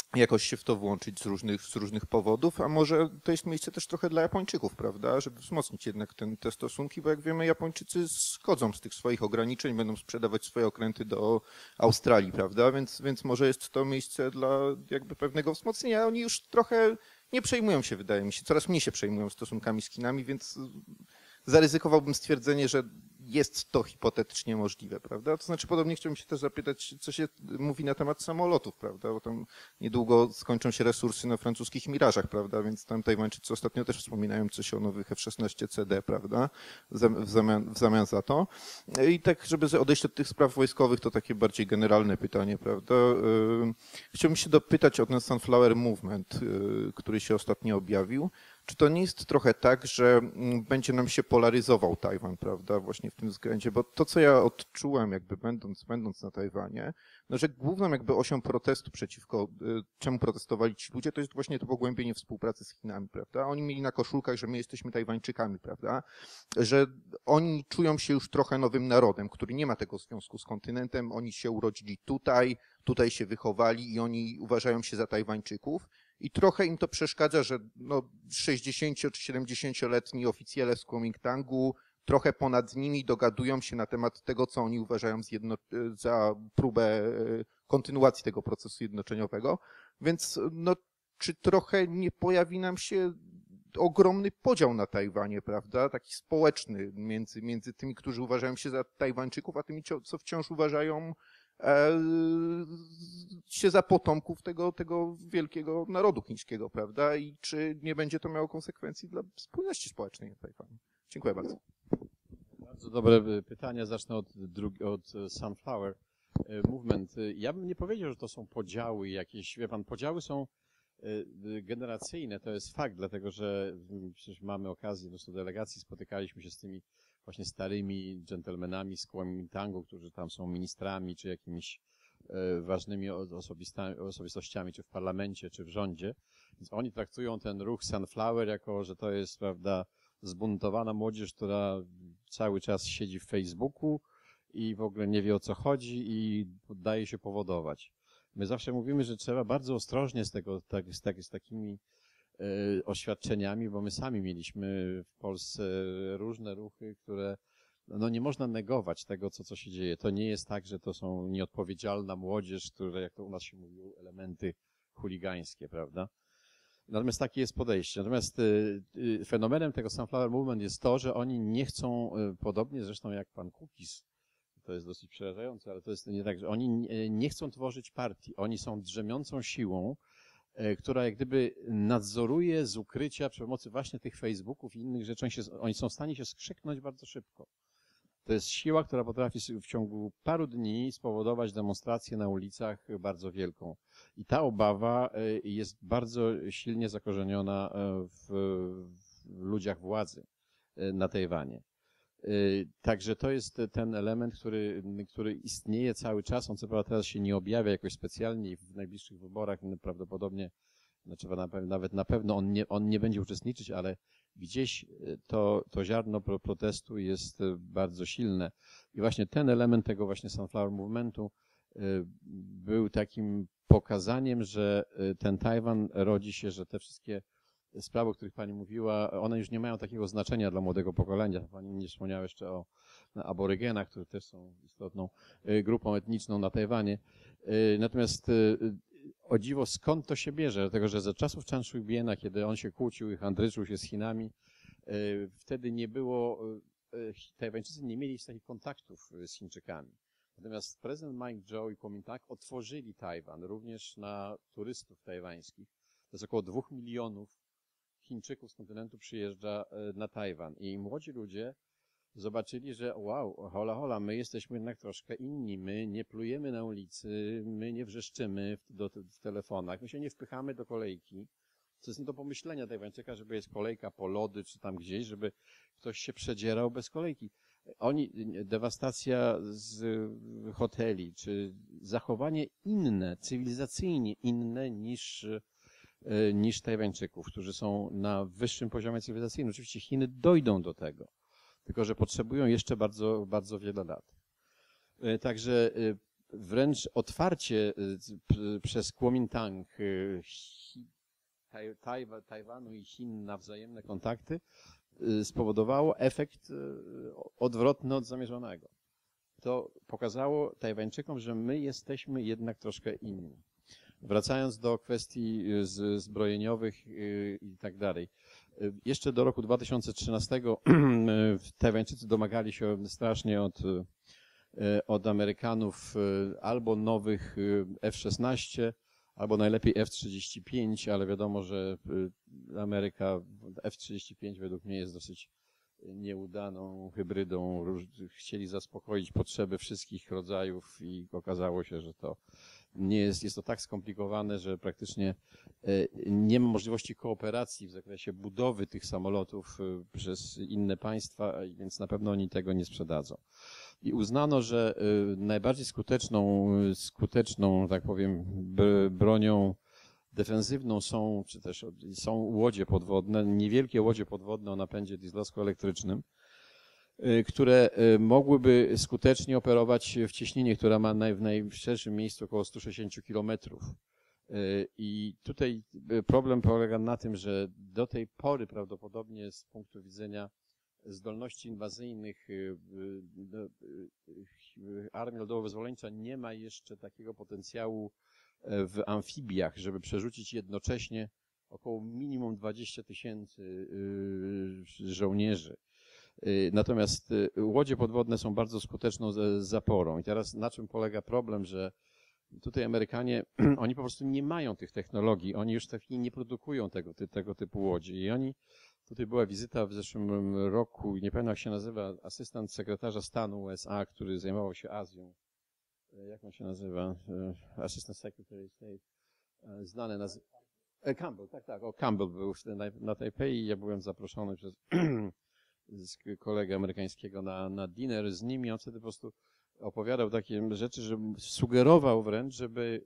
jakoś się w to włączyć z różnych powodów, a może to jest miejsce też trochę dla Japończyków, prawda, żeby wzmocnić jednak te stosunki, bo jak wiemy, Japończycy schodzą z tych swoich ograniczeń, będą sprzedawać swoje okręty do Australii, prawda, więc może jest to miejsce dla jakby pewnego wzmocnienia. Oni już trochę nie przejmują się, wydaje mi się, coraz mniej się przejmują stosunkami z Chinami, więc zaryzykowałbym stwierdzenie, że jest to hipotetycznie możliwe, prawda? To znaczy podobnie chciałbym się też zapytać, co się mówi na temat samolotów, prawda? Bo tam niedługo skończą się resursy na francuskich Mirażach, prawda? Więc tam Tajwańczycy ostatnio też wspominają coś o nowych F-16CD, prawda? W zamian za to. I tak, żeby odejść od tych spraw wojskowych, to takie bardziej generalne pytanie, prawda? Chciałbym się dopytać o ten Sunflower Movement, który się ostatnio objawił. Czy to nie jest trochę tak, że będzie nam się polaryzował Tajwan, prawda, właśnie w tym względzie? Bo to, co ja odczułem, jakby będąc na Tajwanie, no, że główną jakby osią protestu przeciwko czemu protestowali ci ludzie, to jest właśnie to pogłębienie współpracy z Chinami, prawda? Oni mieli na koszulkach, że my jesteśmy Tajwańczykami, prawda? Że oni czują się już trochę nowym narodem, który nie ma tego związku z kontynentem, oni się urodzili tutaj się wychowali i oni uważają się za Tajwańczyków. I trochę im to przeszkadza, że no 60 czy 70-letni oficjele z Kuomintangu trochę ponad nimi dogadują się na temat tego, co oni uważają za próbę kontynuacji tego procesu zjednoczeniowego. Więc no, czy trochę nie pojawi nam się ogromny podział na Tajwanie, prawda? Taki społeczny między tymi, którzy uważają się za Tajwańczyków, a tymi, co wciąż uważają się za potomków tego wielkiego narodu chińskiego, prawda? I czy nie będzie to miało konsekwencji dla spójności społecznej na Tajwanie? Dziękuję bardzo. Bardzo dobre pytania. Zacznę od Sunflower Movement. Ja bym nie powiedział, że to są podziały jakieś. Wie pan, podziały są generacyjne, to jest fakt, dlatego że przecież mamy okazję, po prostu delegacji spotykaliśmy się z tymi właśnie starymi dżentelmenami z Kuomintangu, którzy tam są ministrami, czy jakimiś ważnymi osobistościami, czy w parlamencie, czy w rządzie. Więc oni traktują ten ruch Sunflower jako, że to jest, prawda, zbuntowana młodzież, która cały czas siedzi w Facebooku i w ogóle nie wie, o co chodzi i daje się powodować. My zawsze mówimy, że trzeba bardzo ostrożnie z takimi oświadczeniami, bo my sami mieliśmy w Polsce różne ruchy, które no nie można negować tego, co się dzieje. To nie jest tak, że to są nieodpowiedzialna młodzież, które, jak to u nas się mówiło, elementy chuligańskie, prawda? Natomiast takie jest podejście. Natomiast fenomenem tego Sunflower Movement jest to, że oni nie chcą, podobnie zresztą jak pan Kukiz, to jest dosyć przerażające, ale to jest nie tak, że oni nie chcą tworzyć partii. Oni są drzemiącą siłą, która jak gdyby nadzoruje z ukrycia przy pomocy właśnie tych Facebooków i innych rzeczy. Oni są w stanie się skrzyknąć bardzo szybko. To jest siła, która potrafi w ciągu paru dni spowodować demonstrację na ulicach bardzo wielką. I ta obawa jest bardzo silnie zakorzeniona w ludziach władzy na Tajwanie. Także to jest ten element, który istnieje cały czas. On co prawda teraz się nie objawia jakoś specjalnie i w najbliższych wyborach prawdopodobnie, znaczy nawet na pewno on nie będzie uczestniczyć, ale gdzieś to ziarno protestu jest bardzo silne. I właśnie ten element tego właśnie Sunflower Movementu był takim pokazaniem, że ten Tajwan rodzi się, że te wszystkie sprawy, o których pani mówiła, one już nie mają takiego znaczenia dla młodego pokolenia. Pani nie wspomniała jeszcze o aborygenach, którzy też są istotną grupą etniczną na Tajwanie. Natomiast o dziwo, skąd to się bierze? Dlatego, że za czasów Chan Shui-biena, kiedy on się kłócił i handryczył się z Chinami, wtedy nie było, Tajwańczycy nie mieli takich kontaktów z Chińczykami. Natomiast prezydent Mike Zhou i Kuomintang otworzyli Tajwan również na turystów tajwańskich. To jest około 2 milionów Chińczyków z kontynentu przyjeżdża na Tajwan i młodzi ludzie zobaczyli, że wow, hola, my jesteśmy jednak troszkę inni, my nie plujemy na ulicy, my nie wrzeszczymy w telefonach, my się nie wpychamy do kolejki, co jest nie do pomyślenia Tajwańczyka, żeby jest kolejka po lody czy tam gdzieś, żeby ktoś się przedzierał bez kolejki. Dewastacja z hoteli, czy zachowanie inne, cywilizacyjnie inne niż Tajwańczyków, którzy są na wyższym poziomie cywilizacyjnym. Oczywiście Chiny dojdą do tego, tylko że potrzebują jeszcze bardzo, bardzo wiele lat. Także wręcz otwarcie przez Kuomintang Tajwanu i Chin na wzajemne kontakty spowodowało efekt odwrotny od zamierzonego. To pokazało Tajwańczykom, że my jesteśmy jednak troszkę inni. Wracając do kwestii zbrojeniowych i tak dalej. Jeszcze do roku 2013 Tajwańczycy domagali się strasznie od Amerykanów albo nowych F-16, albo najlepiej F-35, ale wiadomo, że Ameryka F-35 według mnie jest dosyć nieudaną hybrydą. Chcieli zaspokoić potrzeby wszystkich rodzajów i okazało się, że to nie jest to tak skomplikowane, że praktycznie nie ma możliwości kooperacji w zakresie budowy tych samolotów przez inne państwa, więc na pewno oni tego nie sprzedadzą. I uznano, że najbardziej skuteczną, tak powiem, bronią defensywną są łodzie podwodne, niewielkie łodzie podwodne o napędzie dieslowsko-elektrycznym, które mogłyby skutecznie operować w cieśninie, która ma w najszerszym miejscu około 160 kilometrów. I tutaj problem polega na tym, że do tej pory prawdopodobnie z punktu widzenia zdolności inwazyjnych Armia Ludowo-Wyzwoleńcza nie ma jeszcze takiego potencjału w amfibiach, żeby przerzucić jednocześnie około minimum 20 000 żołnierzy. Natomiast łodzie podwodne są bardzo skuteczną zaporą. I teraz na czym polega problem, że tutaj Amerykanie, oni po prostu nie mają tych technologii, oni już w tej chwili nie produkują tego typu łodzi. I oni, tutaj była wizyta w zeszłym roku, nie pamiętam jak się nazywa, asystent sekretarza stanu USA, który zajmował się Azją. Jak on się nazywa? Assistant Secretary of State. Znany Campbell, tak. Campbell był na Tajpej i ja byłem zaproszony przez kolegę amerykańskiego na dinner z nimi. On wtedy po prostu opowiadał takie rzeczy, że sugerował wręcz, żeby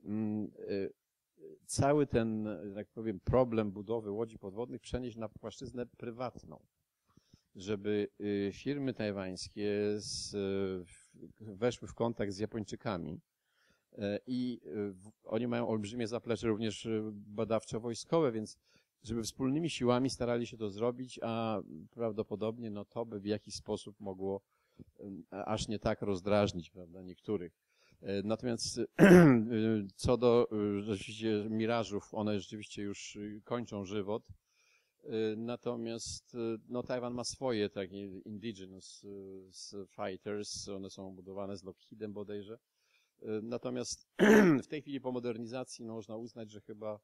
cały ten, tak powiem, problem budowy łodzi podwodnych przenieść na płaszczyznę prywatną. Żeby firmy tajwańskie weszły w kontakt z Japończykami i oni mają olbrzymie zaplecze również badawczo-wojskowe, więc żeby wspólnymi siłami starali się to zrobić, a prawdopodobnie to by w jakiś sposób mogło aż nie tak rozdrażnić, prawda, niektórych. Natomiast co do rzeczywiście mirażów, one rzeczywiście już kończą żywot. Natomiast Tajwan ma swoje takie indigenous fighters, one są budowane z Lockheedem bodajże. Natomiast w tej chwili po modernizacji można uznać, że chyba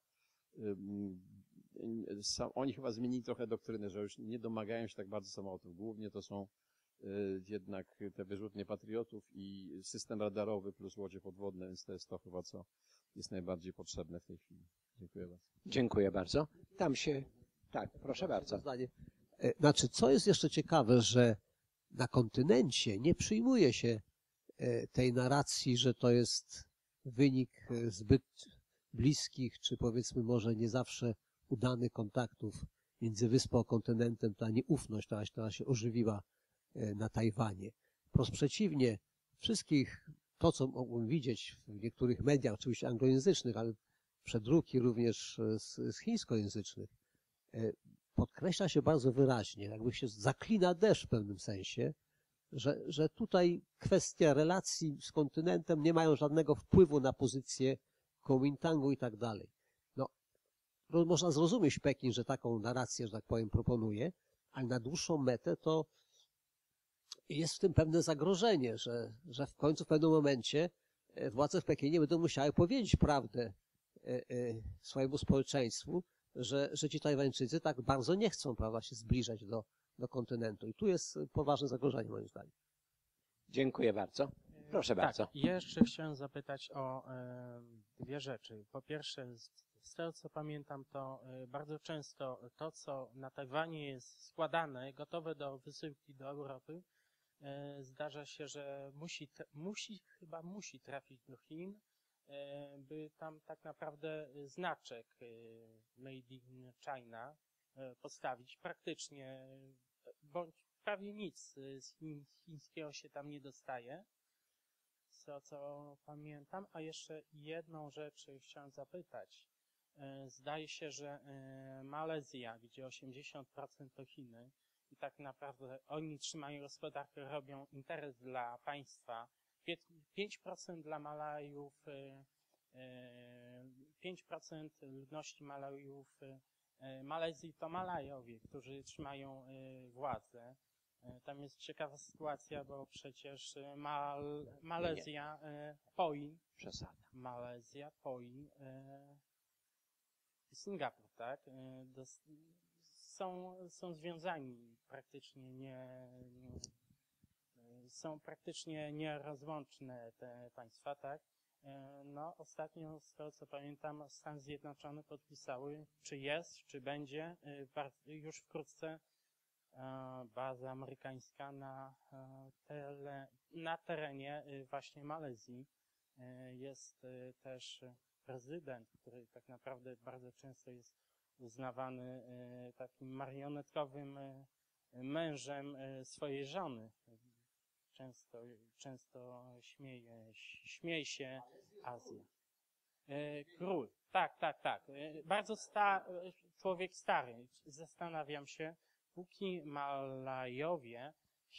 oni chyba zmienili trochę doktrynę, że już nie domagają się tak bardzo samolotów. Głównie to są jednak te wyrzutnie patriotów i system radarowy plus łodzie podwodne, więc to jest to chyba, co jest najbardziej potrzebne w tej chwili. Dziękuję bardzo. Dziękuję bardzo. Tak, proszę bardzo. Znaczy, co jest jeszcze ciekawe, że na kontynencie nie przyjmuje się tej narracji, że to jest wynik zbyt bliskich, czy powiedzmy może nie zawsze udanych kontaktów między wyspą a kontynentem, ta nieufność, która się ożywiła na Tajwanie. Wprost przeciwnie, to co mogłem widzieć w niektórych mediach, oczywiście anglojęzycznych, ale przedruki również z chińskojęzycznych, podkreśla się bardzo wyraźnie, jakby się zaklina deszcz w pewnym sensie, że tutaj kwestia relacji z kontynentem nie mają żadnego wpływu na pozycję Kuomintangu i tak dalej. Można zrozumieć Pekin, że taką narrację, że tak powiem, proponuje, ale na dłuższą metę to jest w tym pewne zagrożenie, że w końcu w pewnym momencie władze w Pekinie będą musiały powiedzieć prawdę swojemu społeczeństwu, że ci Tajwańczycy tak bardzo nie chcą, prawda, się zbliżać do kontynentu. I tu jest poważne zagrożenie, moim zdaniem. Dziękuję bardzo. Proszę bardzo. Ja jeszcze chciałem zapytać o dwie rzeczy. Po pierwsze, z tego co pamiętam, to bardzo często to, co na Tajwanie jest składane, gotowe do wysyłki do Europy, zdarza się, że musi trafić do Chin, by tam tak naprawdę znaczek Made in China postawić. Praktycznie, bądź prawie nic z chińskiego się tam nie dostaje. co pamiętam. A jeszcze jedną rzecz chciałem zapytać. Zdaje się, że Malezja, gdzie 80% to Chiny i tak naprawdę oni trzymają gospodarkę, robią interes dla państwa. 5% dla Malajów, 5% ludności Malajów, Malezji to Malajowie, którzy trzymają władzę. Tam jest ciekawa sytuacja, bo przecież Malezja poi. Przesada. Malezja poi Singapur, tak? Są związani praktycznie są praktycznie nierozłączne te państwa, tak? No, ostatnio, z tego co pamiętam, Stany Zjednoczone podpisały, czy będzie już wkrótce baza amerykańska na terenie właśnie Malezji. Jest też prezydent, który tak naprawdę bardzo często jest uznawany takim marionetkowym mężem swojej żony. Często śmieje się Azja. Król, tak. Bardzo człowiek stary. Zastanawiam się, póki Malajowie,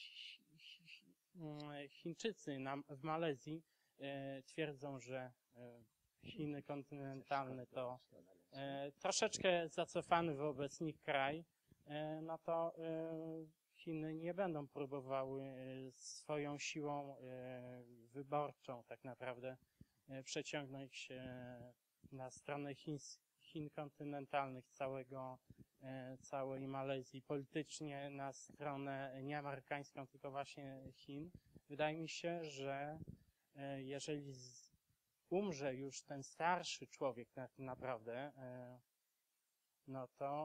Chińczycy w Malezji twierdzą, że Chiny kontynentalne to troszeczkę zacofany wobec nich kraj, no to Chiny nie będą próbowały swoją siłą wyborczą tak naprawdę przeciągnąć na stronę Chin kontynentalnych, całej Malezji, politycznie na stronę nie amerykańską, tylko właśnie Chin. Wydaje mi się, że jeżeli umrze już ten starszy człowiek tak naprawdę, no to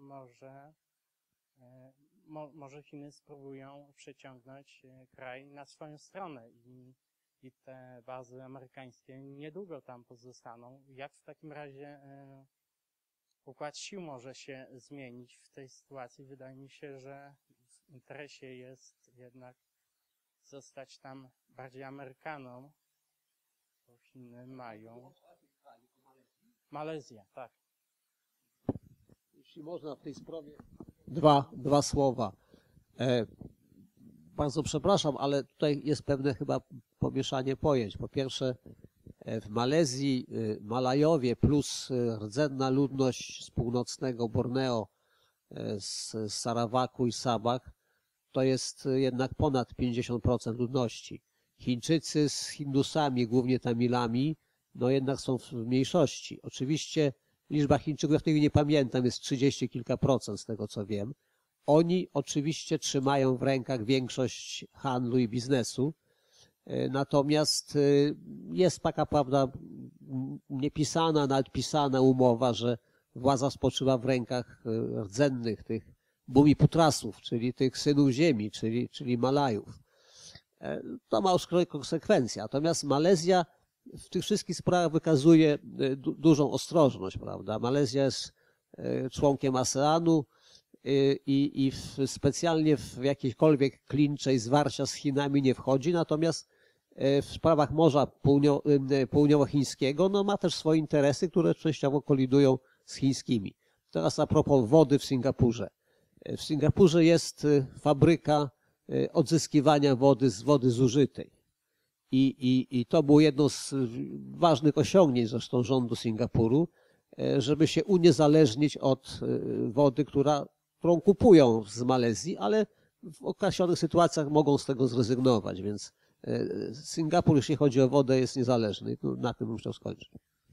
może Chiny spróbują przeciągnąć kraj na swoją stronę i te bazy amerykańskie niedługo tam pozostaną. Jak w takim razie układ sił może się zmienić w tej sytuacji? Wydaje mi się, że w interesie jest jednak zostać tam bardziej Amerykanom, bo Chiny mają... Malezja, tak. Jeśli można w tej sprawie dwa słowa. Bardzo przepraszam, ale tutaj jest pewne chyba pomieszanie pojęć. Po pierwsze, w Malezji Malajowie plus rdzenna ludność z północnego Borneo, z Sarawaku i Sabah, to jest jednak ponad 50% ludności. Chińczycy z Hindusami, głównie Tamilami, no jednak są w mniejszości. Oczywiście liczba Chińczyków, ja w tej chwili nie pamiętam, jest 30 kilka procent z tego co wiem. Oni oczywiście trzymają w rękach większość handlu i biznesu. Natomiast jest taka, prawda, niepisana, nawet pisana umowa, że władza spoczywa w rękach rdzennych tych Bumiputrasów, czyli tych synów ziemi, czyli Malajów. To ma już konsekwencje. Natomiast Malezja w tych wszystkich sprawach wykazuje dużą ostrożność, prawda? Malezja jest członkiem ASEAN-u i specjalnie w jakiekolwiek klincze i zwarcia z Chinami nie wchodzi, natomiast w sprawach Morza Południowochińskiego no ma też swoje interesy, które częściowo kolidują z chińskimi. Teraz a propos wody w Singapurze. W Singapurze jest fabryka odzyskiwania wody zużytej. I to było jedno z ważnych osiągnięć zresztą rządu Singapuru, żeby się uniezależnić od wody, którą kupują z Malezji, ale w określonych sytuacjach mogą z tego zrezygnować, więc Singapur, jeśli chodzi o wodę, jest niezależny. Na tym bym chciał skończyć.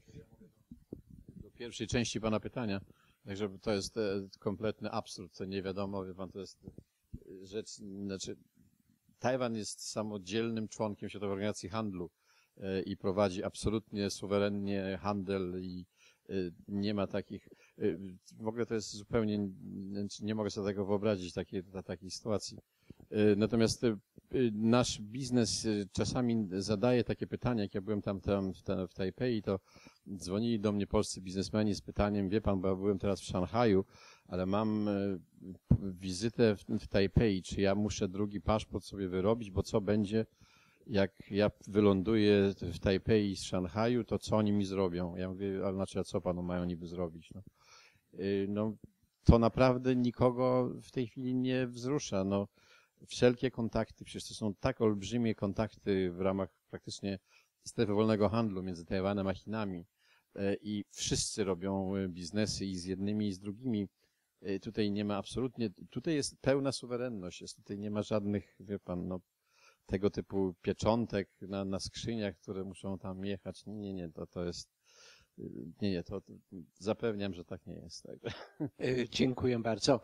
Do pierwszej części pana pytania, także to jest kompletny absurd, to nie wiadomo, wie pan, to jest rzecz, znaczy Tajwan jest samodzielnym członkiem Światowej Organizacji Handlu i prowadzi absolutnie suwerennie handel i nie ma takich, w ogóle to jest zupełnie, nie mogę sobie tego wyobrazić, takiej sytuacji. Natomiast nasz biznes czasami zadaje takie pytania, jak ja byłem tam w Tajpej, to dzwonili do mnie polscy biznesmeni z pytaniem, wie pan, bo ja byłem teraz w Szanghaju, ale mam wizytę w Tajpej, czy ja muszę drugi paszport sobie wyrobić, bo co będzie, jak ja wyląduję w Tajpej z Szanghaju, to co oni mi zrobią? Ja mówię, ale znaczy, a co panu mają niby zrobić? No, no to naprawdę nikogo w tej chwili nie wzrusza. No, wszelkie kontakty, przecież to są tak olbrzymie kontakty w ramach praktycznie strefy wolnego handlu między Tajwanem a Chinami i wszyscy robią biznesy i z jednymi i z drugimi. Tutaj nie ma absolutnie, tutaj jest pełna suwerenność, tutaj nie ma żadnych, wie pan, no, tego typu pieczątek na skrzyniach, które muszą tam jechać. Nie, to jest, nie, to zapewniam, że tak nie jest. Także. Dziękuję bardzo.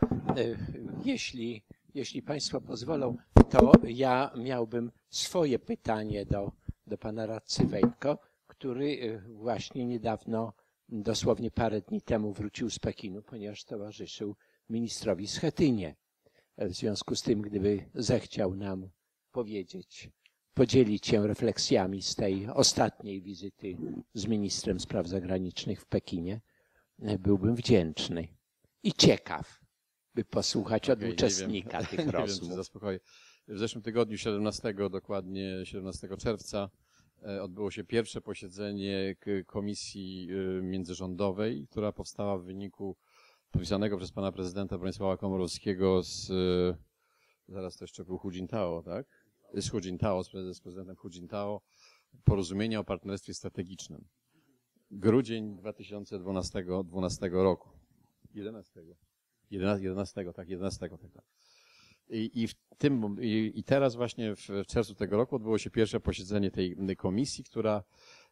Jeśli Państwo pozwolą, to ja miałbym swoje pytanie do pana radcy Wejtko, który właśnie niedawno, dosłownie parę dni temu wrócił z Pekinu, ponieważ towarzyszył ministrowi Schetynie. W związku z tym, gdyby zechciał nam powiedzieć, podzielić się refleksjami z tej ostatniej wizyty z ministrem spraw zagranicznych w Pekinie, byłbym wdzięczny i ciekaw, by posłuchać od uczestnika tych rozmów. Nie wiem, czy zaspokoję. W zeszłym tygodniu, 17 czerwca, odbyło się pierwsze posiedzenie komisji międzyrządowej, która powstała w wyniku podpisanego przez pana prezydenta Bronisława Komorowskiego zaraz to jeszcze był Hu Jintao, tak? Z Hu Jintao, z prezydentem Hu Jintao, porozumienia o partnerstwie strategicznym. Grudzień 2012 roku. 11, tak. I teraz właśnie w czerwcu tego roku odbyło się pierwsze posiedzenie tej komisji, która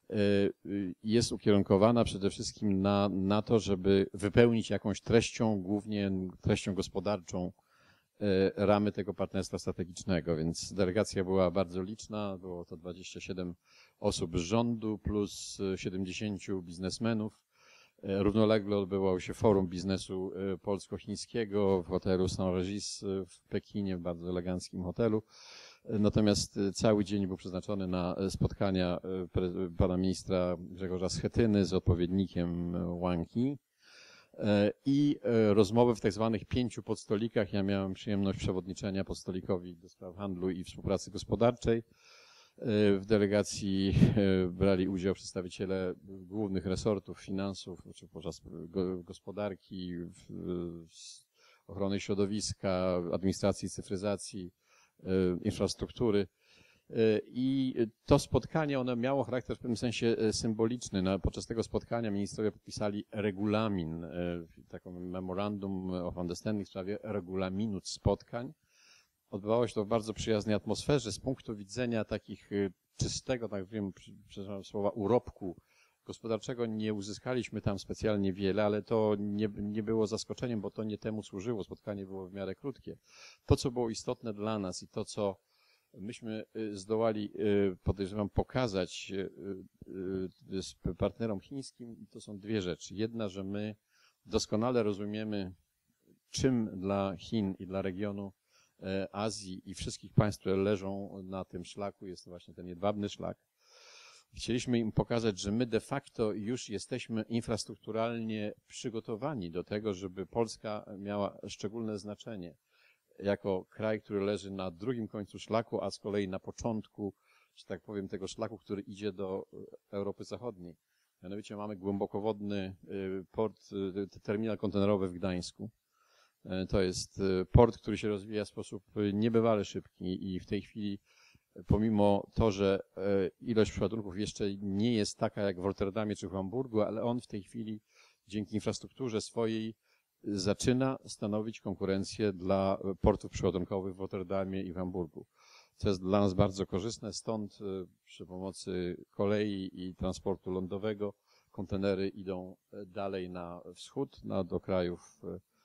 jest ukierunkowana przede wszystkim na to, żeby wypełnić jakąś treścią, głównie treścią gospodarczą ramy tego partnerstwa strategicznego, więc delegacja była bardzo liczna, było to 27 osób z rządu plus 70 biznesmenów. Równolegle odbywało się forum biznesu polsko-chińskiego w hotelu Saint-Regis w Pekinie, w bardzo eleganckim hotelu. Natomiast cały dzień był przeznaczony na spotkania pana ministra Grzegorza Schetyny z odpowiednikiem Wang Yi i rozmowy w tak zwanych 5 podstolikach. Ja miałem przyjemność przewodniczenia podstolikowi do spraw handlu i współpracy gospodarczej. W delegacji brali udział przedstawiciele głównych resortów finansów, czy gospodarki, ochrony środowiska, administracji, cyfryzacji, infrastruktury. I to spotkanie, ono miało charakter w pewnym sensie symboliczny. Podczas tego spotkania ministrowie podpisali regulamin, taką memorandum of understanding w sprawie regulaminu spotkań. Odbywało się to w bardzo przyjaznej atmosferze. Z punktu widzenia takich czystego, tak wiem, przepraszam słowa, urobku gospodarczego nie uzyskaliśmy tam specjalnie wiele, ale to nie było zaskoczeniem, bo to nie temu służyło. Spotkanie było w miarę krótkie. To, co było istotne dla nas i to, co myśmy zdołali, podejrzewam, pokazać partnerom chińskim, to są dwie rzeczy. Jedna, że my doskonale rozumiemy, czym dla Chin i dla regionu Azji i wszystkich państw, które leżą na tym szlaku, jest to właśnie ten jedwabny szlak. Chcieliśmy im pokazać, że my de facto już jesteśmy infrastrukturalnie przygotowani do tego, żeby Polska miała szczególne znaczenie jako kraj, który leży na drugim końcu szlaku, a z kolei na początku, że tak powiem, tego szlaku, który idzie do Europy Zachodniej. Mianowicie mamy głębokowodny port, terminal kontenerowy w Gdańsku. To jest port, który się rozwija w sposób niebywale szybki i w tej chwili, pomimo to, że ilość przeładunków jeszcze nie jest taka jak w Rotterdamie czy w Hamburgu, ale on w tej chwili dzięki infrastrukturze swojej zaczyna stanowić konkurencję dla portów przeładunkowych w Rotterdamie i w Hamburgu. Co jest dla nas bardzo korzystne, stąd przy pomocy kolei i transportu lądowego kontenery idą dalej na wschód, do krajów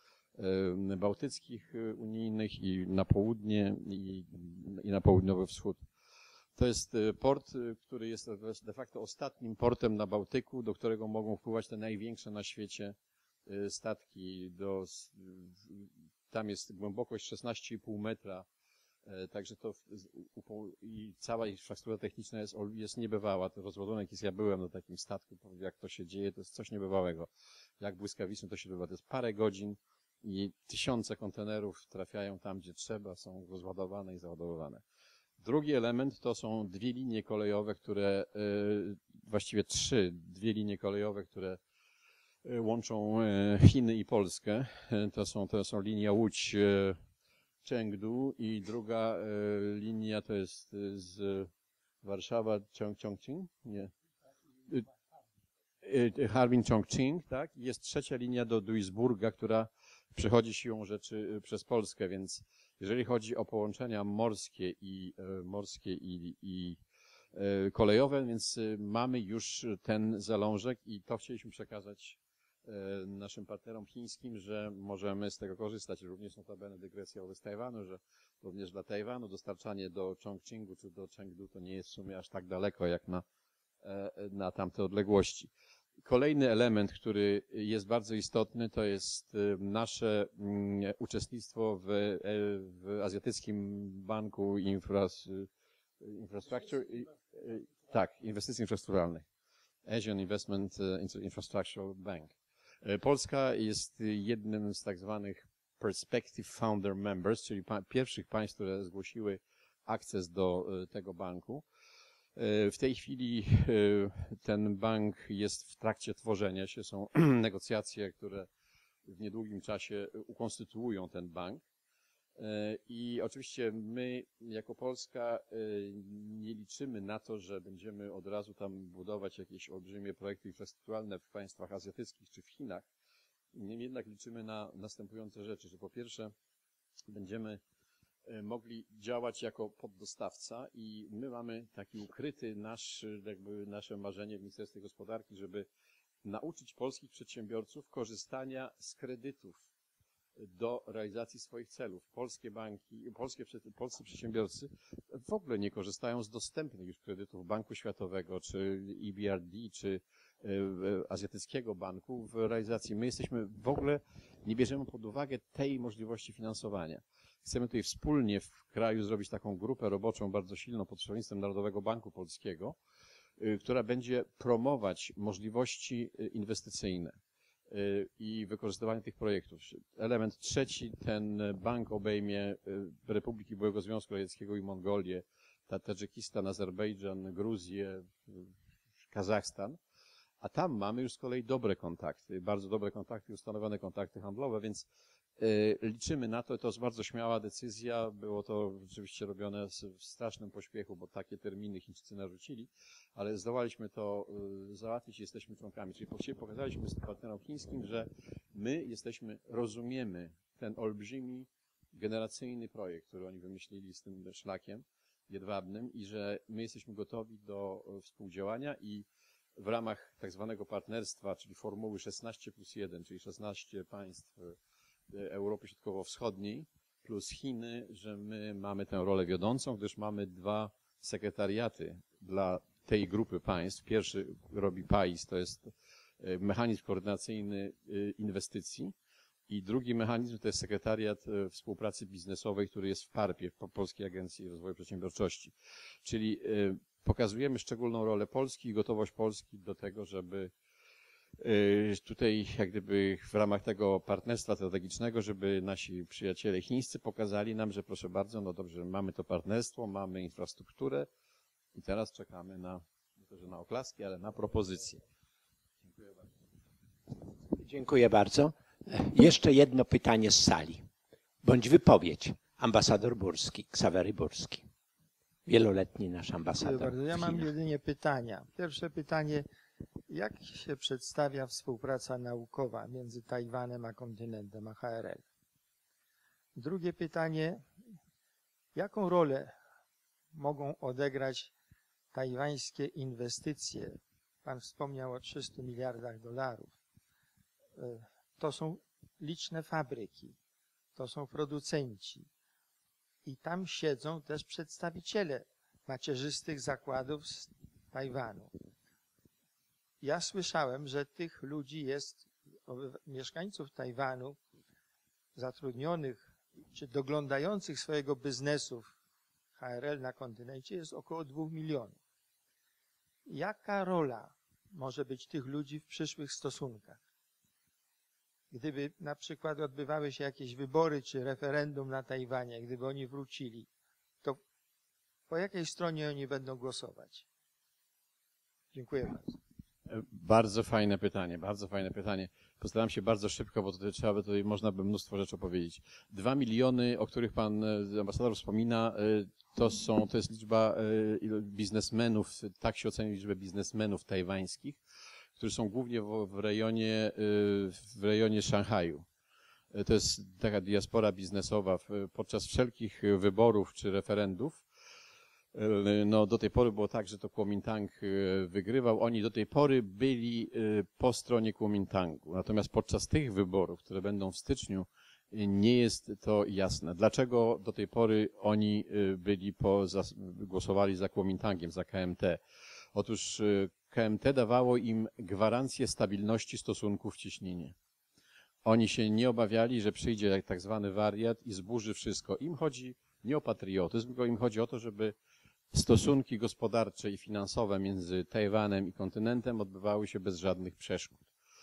bałtyckich, unijnych i na południe i na południowy wschód. To jest port, który jest de facto ostatnim portem na Bałtyku, do którego mogą wpływać te największe na świecie statki. Tam jest głębokość 16,5 metra, także to i cała infrastruktura techniczna jest niebywała. To rozładunek jest, ja byłem na takim statku, jak to się dzieje, to jest coś niebywałego. Jak błyskawicznie to się odbywa. To jest parę godzin i tysiące kontenerów trafiają tam, gdzie trzeba, są rozładowane i załadowywane. Drugi element to są dwie linie kolejowe, które, właściwie dwie linie kolejowe, które łączą Chiny i Polskę. To są linia Łódź Chengdu i druga linia to jest z Warszawa Chongqing, nie. Harbin Chongqing, tak? Jest trzecia linia do Duisburga, która przechodzi siłą rzeczy przez Polskę, więc jeżeli chodzi o połączenia morskie i kolejowe, więc mamy już ten zalążek i to chcieliśmy przekazać naszym partnerom chińskim, że możemy z tego korzystać. Również notabene dygresja wobec Tajwanu, że również dla Tajwanu dostarczanie do Chongqingu czy do Chengdu to nie jest w sumie aż tak daleko jak na tamte odległości. Kolejny element, który jest bardzo istotny, to jest nasze uczestnictwo w Azjatyckim Banku Infrastructure, tak, inwestycji infrastrukturalnych. Asian Investment Infrastructure Bank. Polska jest jednym z tak zwanych Perspective Founder Members, czyli pierwszych państw, które zgłosiły akces do tego banku. W tej chwili ten bank jest w trakcie tworzenia się, są negocjacje, które w niedługim czasie ukonstytuują ten bank. I oczywiście my jako Polska nie liczymy na to, że będziemy od razu tam budować jakieś olbrzymie projekty infrastrukturalne w państwach azjatyckich czy w Chinach. Niemniej jednak liczymy na następujące rzeczy, że po pierwsze będziemy mogli działać jako poddostawca i my mamy taki ukryty nasze marzenie w Ministerstwie Gospodarki, żeby nauczyć polskich przedsiębiorców korzystania z kredytów do realizacji swoich celów. Polskie banki, polscy przedsiębiorcy w ogóle nie korzystają z dostępnych już kredytów Banku Światowego, czy EBRD, czy Azjatyckiego Banku w realizacji. My w ogóle nie bierzemy pod uwagę tej możliwości finansowania. Chcemy tutaj wspólnie w kraju zrobić taką grupę roboczą bardzo silną pod przewodnictwem Narodowego Banku Polskiego, która będzie promować możliwości inwestycyjne i wykorzystywanie tych projektów. Element trzeci, ten bank obejmie Republiki Byłego Związku Radzieckiego i Mongolię, Tadżykistan, Azerbejdżan, Gruzję, Kazachstan, a tam mamy już z kolei dobre kontakty, bardzo dobre kontakty, ustanowione kontakty handlowe, więc liczymy na to, to jest bardzo śmiała decyzja, było to rzeczywiście robione w strasznym pośpiechu, bo takie terminy Chińczycy narzucili, ale zdołaliśmy to załatwić i jesteśmy członkami, czyli pokazaliśmy partnerom chińskim, że my rozumiemy ten olbrzymi, generacyjny projekt, który oni wymyślili z tym szlakiem jedwabnym i że my jesteśmy gotowi do współdziałania i w ramach tak zwanego partnerstwa, czyli formuły 16+1, czyli 16 państw Europy Środkowo-Wschodniej plus Chiny, że my mamy tę rolę wiodącą, gdyż mamy dwa sekretariaty dla tej grupy państw. Pierwszy robi PAIS, to jest mechanizm koordynacyjny inwestycji i drugi mechanizm to jest sekretariat współpracy biznesowej, który jest w PARP-ie, w Polskiej Agencji Rozwoju Przedsiębiorczości. Czyli pokazujemy szczególną rolę Polski i gotowość Polski do tego, żeby tutaj jak gdyby w ramach tego partnerstwa strategicznego, żeby nasi przyjaciele chińscy pokazali nam, że proszę bardzo, no dobrze, mamy to partnerstwo, mamy infrastrukturę i teraz czekamy nie to, że na oklaski, ale na propozycje. Dziękuję bardzo. Dziękuję bardzo. Jeszcze jedno pytanie z sali, bądź wypowiedź. Ambasador Burski, Ksawery Burski. Wieloletni nasz ambasador. Dziękuję bardzo. Ja mam jedynie pytania. Pierwsze pytanie. Jak się przedstawia współpraca naukowa między Tajwanem a kontynentem, a HRL? Drugie pytanie. Jaką rolę mogą odegrać tajwańskie inwestycje? Pan wspomniał o 300 miliardach dolarów. To są liczne fabryki, to są producenci i tam siedzą też przedstawiciele macierzystych zakładów z Tajwanu. Ja słyszałem, że tych ludzi jest, mieszkańców Tajwanu, zatrudnionych czy doglądających swojego biznesu w HRL na kontynencie jest około 2 milionów. Jaka rola może być tych ludzi w przyszłych stosunkach? Gdyby na przykład odbywały się jakieś wybory czy referendum na Tajwanie, gdyby oni wrócili, to Po jakiej stronie oni będą głosować? Dziękuję bardzo. Bardzo fajne pytanie, bardzo fajne pytanie. Postaram się bardzo szybko, bo tutaj można by mnóstwo rzeczy opowiedzieć. 2 miliony, o których pan ambasador wspomina, to jest liczba biznesmenów, tak się ocenia liczbę biznesmenów tajwańskich, którzy są głównie w rejonie Szanghaju. To jest taka diaspora biznesowa. Podczas wszelkich wyborów czy referendów, no do tej pory było tak, że to Kuomintang wygrywał. Oni do tej pory byli po stronie Kuomintangu. Natomiast podczas tych wyborów, które będą w styczniu, nie jest to jasne. Dlaczego do tej pory oni głosowali za Kuomintangiem, za KMT? Otóż KMT dawało im gwarancję stabilności stosunków w Cieśninie. Oni się nie obawiali, że przyjdzie tak zwany wariat i zburzy wszystko. Im chodzi nie o patriotyzm, tylko im chodzi o to, żeby stosunki gospodarcze i finansowe między Tajwanem i kontynentem odbywały się bez żadnych przeszkód.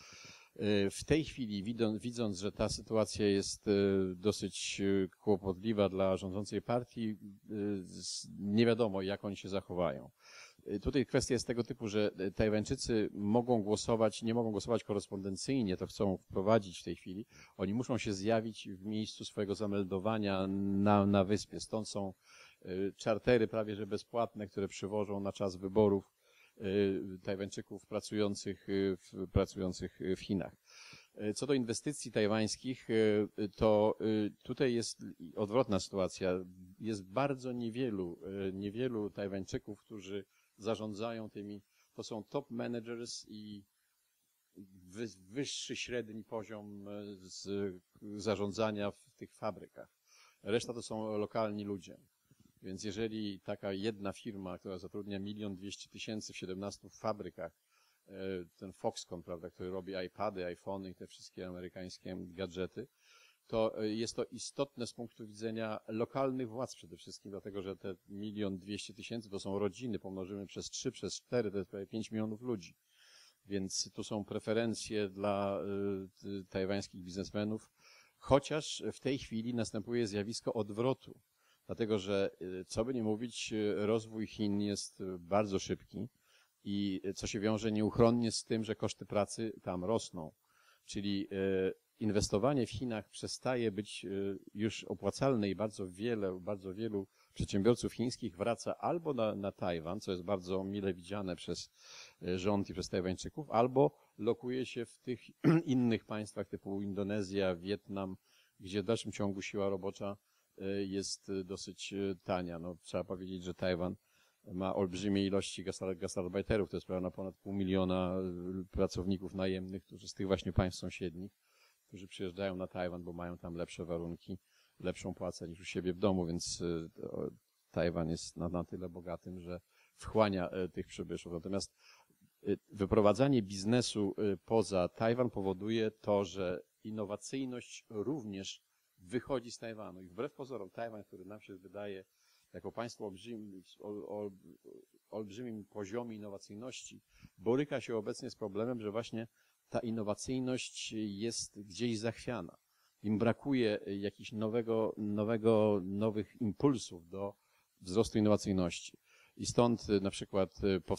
W tej chwili, widząc, że ta sytuacja jest dosyć kłopotliwa dla rządzącej partii, nie wiadomo, jak oni się zachowają. Tutaj kwestia jest tego typu, że Tajwańczycy mogą głosować, nie mogą głosować korespondencyjnie, to chcą wprowadzić w tej chwili. Oni muszą się zjawić w miejscu swojego zameldowania na wyspie. Stąd są czartery prawie że bezpłatne, które przywożą na czas wyborów Tajwańczyków pracujących w Chinach. Co do inwestycji tajwańskich, to tutaj jest odwrotna sytuacja. Jest bardzo niewielu Tajwańczyków, którzy zarządzają tymi, to są top managers i wyższy średni poziom zarządzania w tych fabrykach. Reszta to są lokalni ludzie. Więc jeżeli taka jedna firma, która zatrudnia 1 200 000 w 17 fabrykach, ten Foxconn, prawda, który robi iPady, iPhony i te wszystkie amerykańskie gadżety, to jest to istotne z punktu widzenia lokalnych władz przede wszystkim, dlatego że te 1 200 000 to są rodziny, pomnożymy przez 3, przez 4, to jest prawie 5 milionów ludzi. Więc tu są preferencje dla tajwańskich biznesmenów, chociaż w tej chwili następuje zjawisko odwrotu. Dlatego, że co by nie mówić, rozwój Chin jest bardzo szybki i co się wiąże nieuchronnie z tym, że koszty pracy tam rosną. Czyli inwestowanie w Chinach przestaje być już opłacalne i bardzo wielu przedsiębiorców chińskich wraca albo na Tajwan, co jest bardzo mile widziane przez rząd i przez Tajwańczyków, albo lokuje się w tych innych państwach typu Indonezja, Wietnam, gdzie w dalszym ciągu siła robocza jest dosyć tania. No, trzeba powiedzieć, że Tajwan ma olbrzymie ilości gastarbeiterów, to jest prawie na ponad 500 000 pracowników najemnych, którzy z tych właśnie państw sąsiednich, którzy przyjeżdżają na Tajwan, bo mają tam lepsze warunki, lepszą płacę niż u siebie w domu, więc Tajwan jest na tyle bogatym, że wchłania tych przybyszów. Natomiast wyprowadzanie biznesu poza Tajwan powoduje to, że innowacyjność również wychodzi z Tajwanu. I wbrew pozorom Tajwan, który nam się wydaje jako państwo o olbrzymim poziomie innowacyjności, boryka się obecnie z problemem, że właśnie ta innowacyjność jest gdzieś zachwiana. Im brakuje jakichś nowych impulsów do wzrostu innowacyjności. I stąd na przykład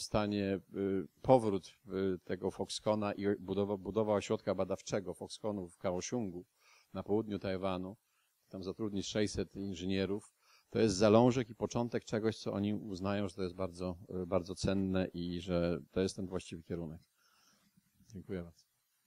powrót tego Foxconna i budowa ośrodka badawczego Foxconnu w Kaohsiungu na południu Tajwanu, tam zatrudnić 600 inżynierów, to jest zalążek i początek czegoś, co oni uznają, że to jest bardzo, bardzo cenne i że to jest ten właściwy kierunek. Dziękuję bardzo.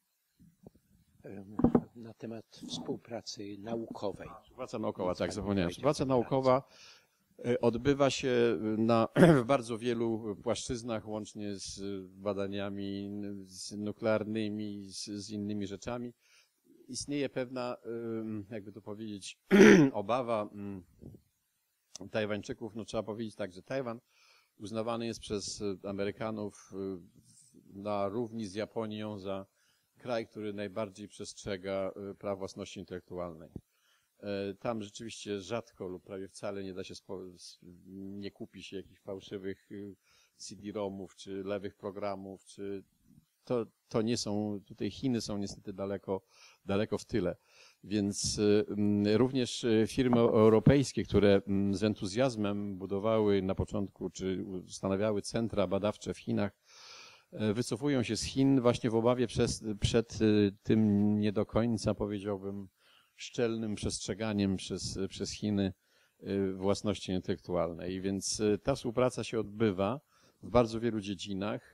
Na temat współpracy naukowej. Współpraca naukowa, tak, zapomniałem. Współpraca naukowa odbywa się w bardzo wielu płaszczyznach, łącznie z badaniami nuklearnymi, z innymi rzeczami. Istnieje pewna, jakby to powiedzieć, obawa Tajwańczyków. No trzeba powiedzieć tak, że Tajwan uznawany jest przez Amerykanów na równi z Japonią za kraj, który najbardziej przestrzega praw własności intelektualnej. Tam rzeczywiście rzadko lub prawie wcale nie da się, nie kupi się jakichś fałszywych CD-ROMów, czy lewych programów, czy to nie są, tutaj Chiny są niestety daleko w tyle. Więc również firmy europejskie, które z entuzjazmem budowały na początku, czy ustanawiały centra badawcze w Chinach, wycofują się z Chin właśnie w obawie przed tym nie do końca, powiedziałbym, szczelnym przestrzeganiem przez Chiny własności intelektualnej. Więc ta współpraca się odbywa w bardzo wielu dziedzinach.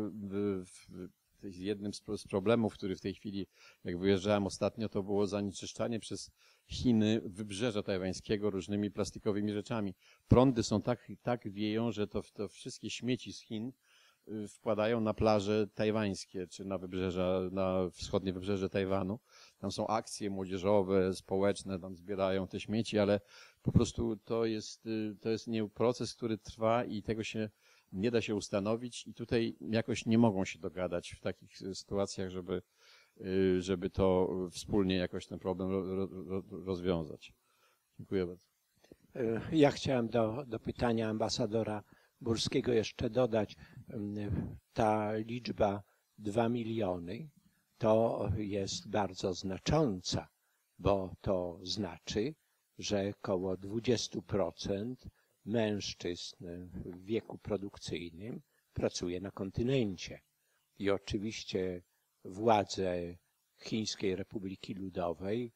Jednym z problemów, który w tej chwili, jak wyjeżdżałem ostatnio, to było zanieczyszczanie przez Chiny wybrzeża tajwańskiego różnymi plastikowymi rzeczami. Prądy są tak wieją, że to wszystkie śmieci z Chin wpadają na plaże tajwańskie, czy na wschodnie wybrzeże Tajwanu. Tam są akcje młodzieżowe, społeczne, tam zbierają te śmieci, ale po prostu to jest proces, który trwa i tego się nie da się ustanowić i tutaj jakoś nie mogą się dogadać w takich sytuacjach, żeby to wspólnie jakoś ten problem rozwiązać. Dziękuję bardzo. Ja chciałem do pytania ambasadora Burskiego jeszcze dodać, ta liczba 2 miliony to jest bardzo znacząca, bo to znaczy, że około 20% mężczyzn w wieku produkcyjnym pracuje na kontynencie. I oczywiście władze Chińskiej Republiki Ludowej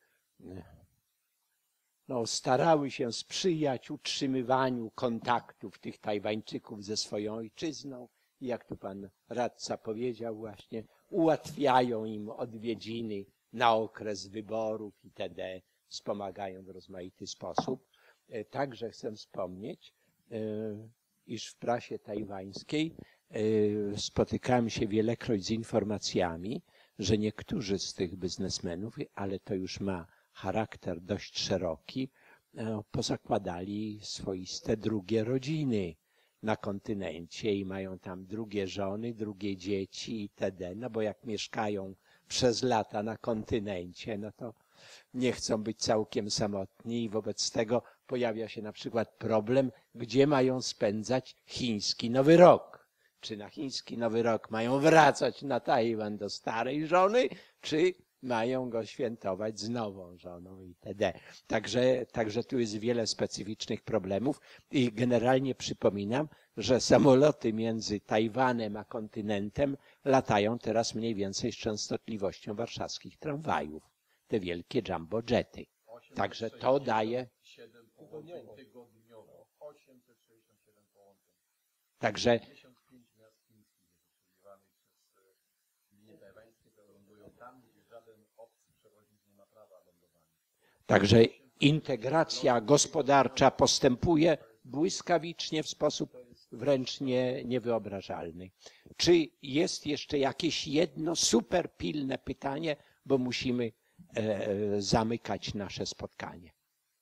starały się sprzyjać utrzymywaniu kontaktów tych Tajwańczyków ze swoją ojczyzną. I jak tu pan radca powiedział właśnie, ułatwiają im odwiedziny na okres wyborów itd., wspomagają w rozmaity sposób. Także chcę wspomnieć, iż w prasie tajwańskiej spotykałem się wielekroć z informacjami, że niektórzy z tych biznesmenów, ale to już ma charakter dość szeroki, pozakładali swoiste drugie rodziny na kontynencie i mają tam drugie żony, drugie dzieci itd. No bo jak mieszkają przez lata na kontynencie, no to nie chcą być całkiem samotni i wobec tego pojawia się na przykład problem, gdzie mają spędzać chiński Nowy Rok. Czy na chiński Nowy Rok mają wracać na Tajwan do starej żony, czy mają go świętować z nową żoną itd. Także tu jest wiele specyficznych problemów i generalnie przypominam, że samoloty między Tajwanem a kontynentem latają teraz mniej więcej z częstotliwością warszawskich tramwajów. Te wielkie jumbo jety. Także to daje. Tygodniowo 867 połączeń. Także 55 miast chińskich jest obsługiwanych przez linie tajwańskie, które lądują tam, gdzie żaden obcy przewoźnik nie ma prawa lądowania. Także integracja gospodarcza postępuje błyskawicznie w sposób wręcz niewyobrażalny. Czy jest jeszcze jakieś jedno super pilne pytanie, bo musimy zamykać nasze spotkanie?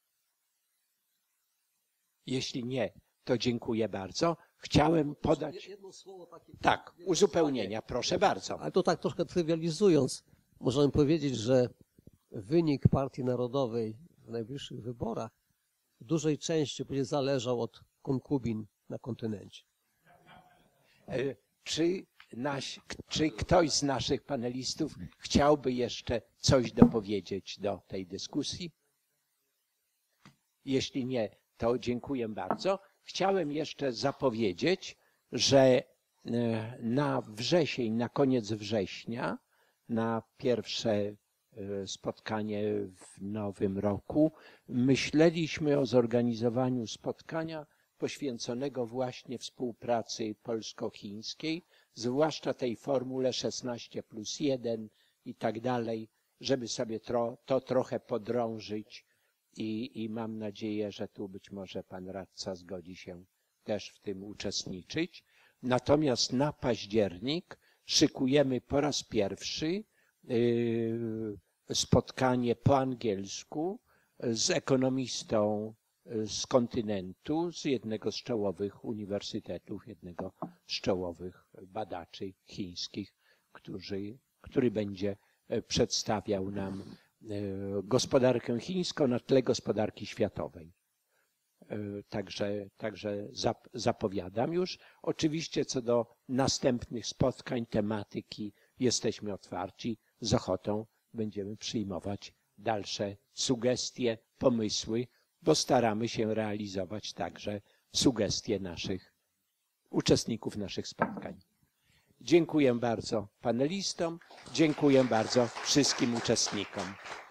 Jeśli nie, to dziękuję bardzo. Chciałem podać. Jedno słowo takie. Tak, uzupełnienia, proszę bardzo. Ale to tak troszkę trywializując, możemy powiedzieć, że wynik Partii Narodowej w najbliższych wyborach w dużej części będzie zależał od konkubin na kontynencie. Czy ktoś z naszych panelistów chciałby jeszcze coś dopowiedzieć do tej dyskusji? Jeśli nie, to dziękuję bardzo. Chciałem jeszcze zapowiedzieć, że na wrzesień, na koniec września, na pierwsze spotkanie w nowym roku, myśleliśmy o zorganizowaniu spotkania poświęconego właśnie współpracy polsko-chińskiej, zwłaszcza tej formule 16+1 i tak dalej, żeby sobie to trochę podrążyć i mam nadzieję, że tu być może pan radca zgodzi się też w tym uczestniczyć. Natomiast na październik szykujemy po raz pierwszy spotkanie po angielsku z ekonomistą z kontynentu, z jednego z czołowych uniwersytetów, jednego z czołowych badaczy chińskich, który będzie przedstawiał nam gospodarkę chińską na tle gospodarki światowej. Także zapowiadam już. Oczywiście co do następnych spotkań, tematyki jesteśmy otwarci. Z ochotą będziemy przyjmować dalsze sugestie, pomysły, bo staramy się realizować także sugestie naszych uczestników naszych spotkań. Dziękuję bardzo panelistom, dziękuję bardzo wszystkim uczestnikom.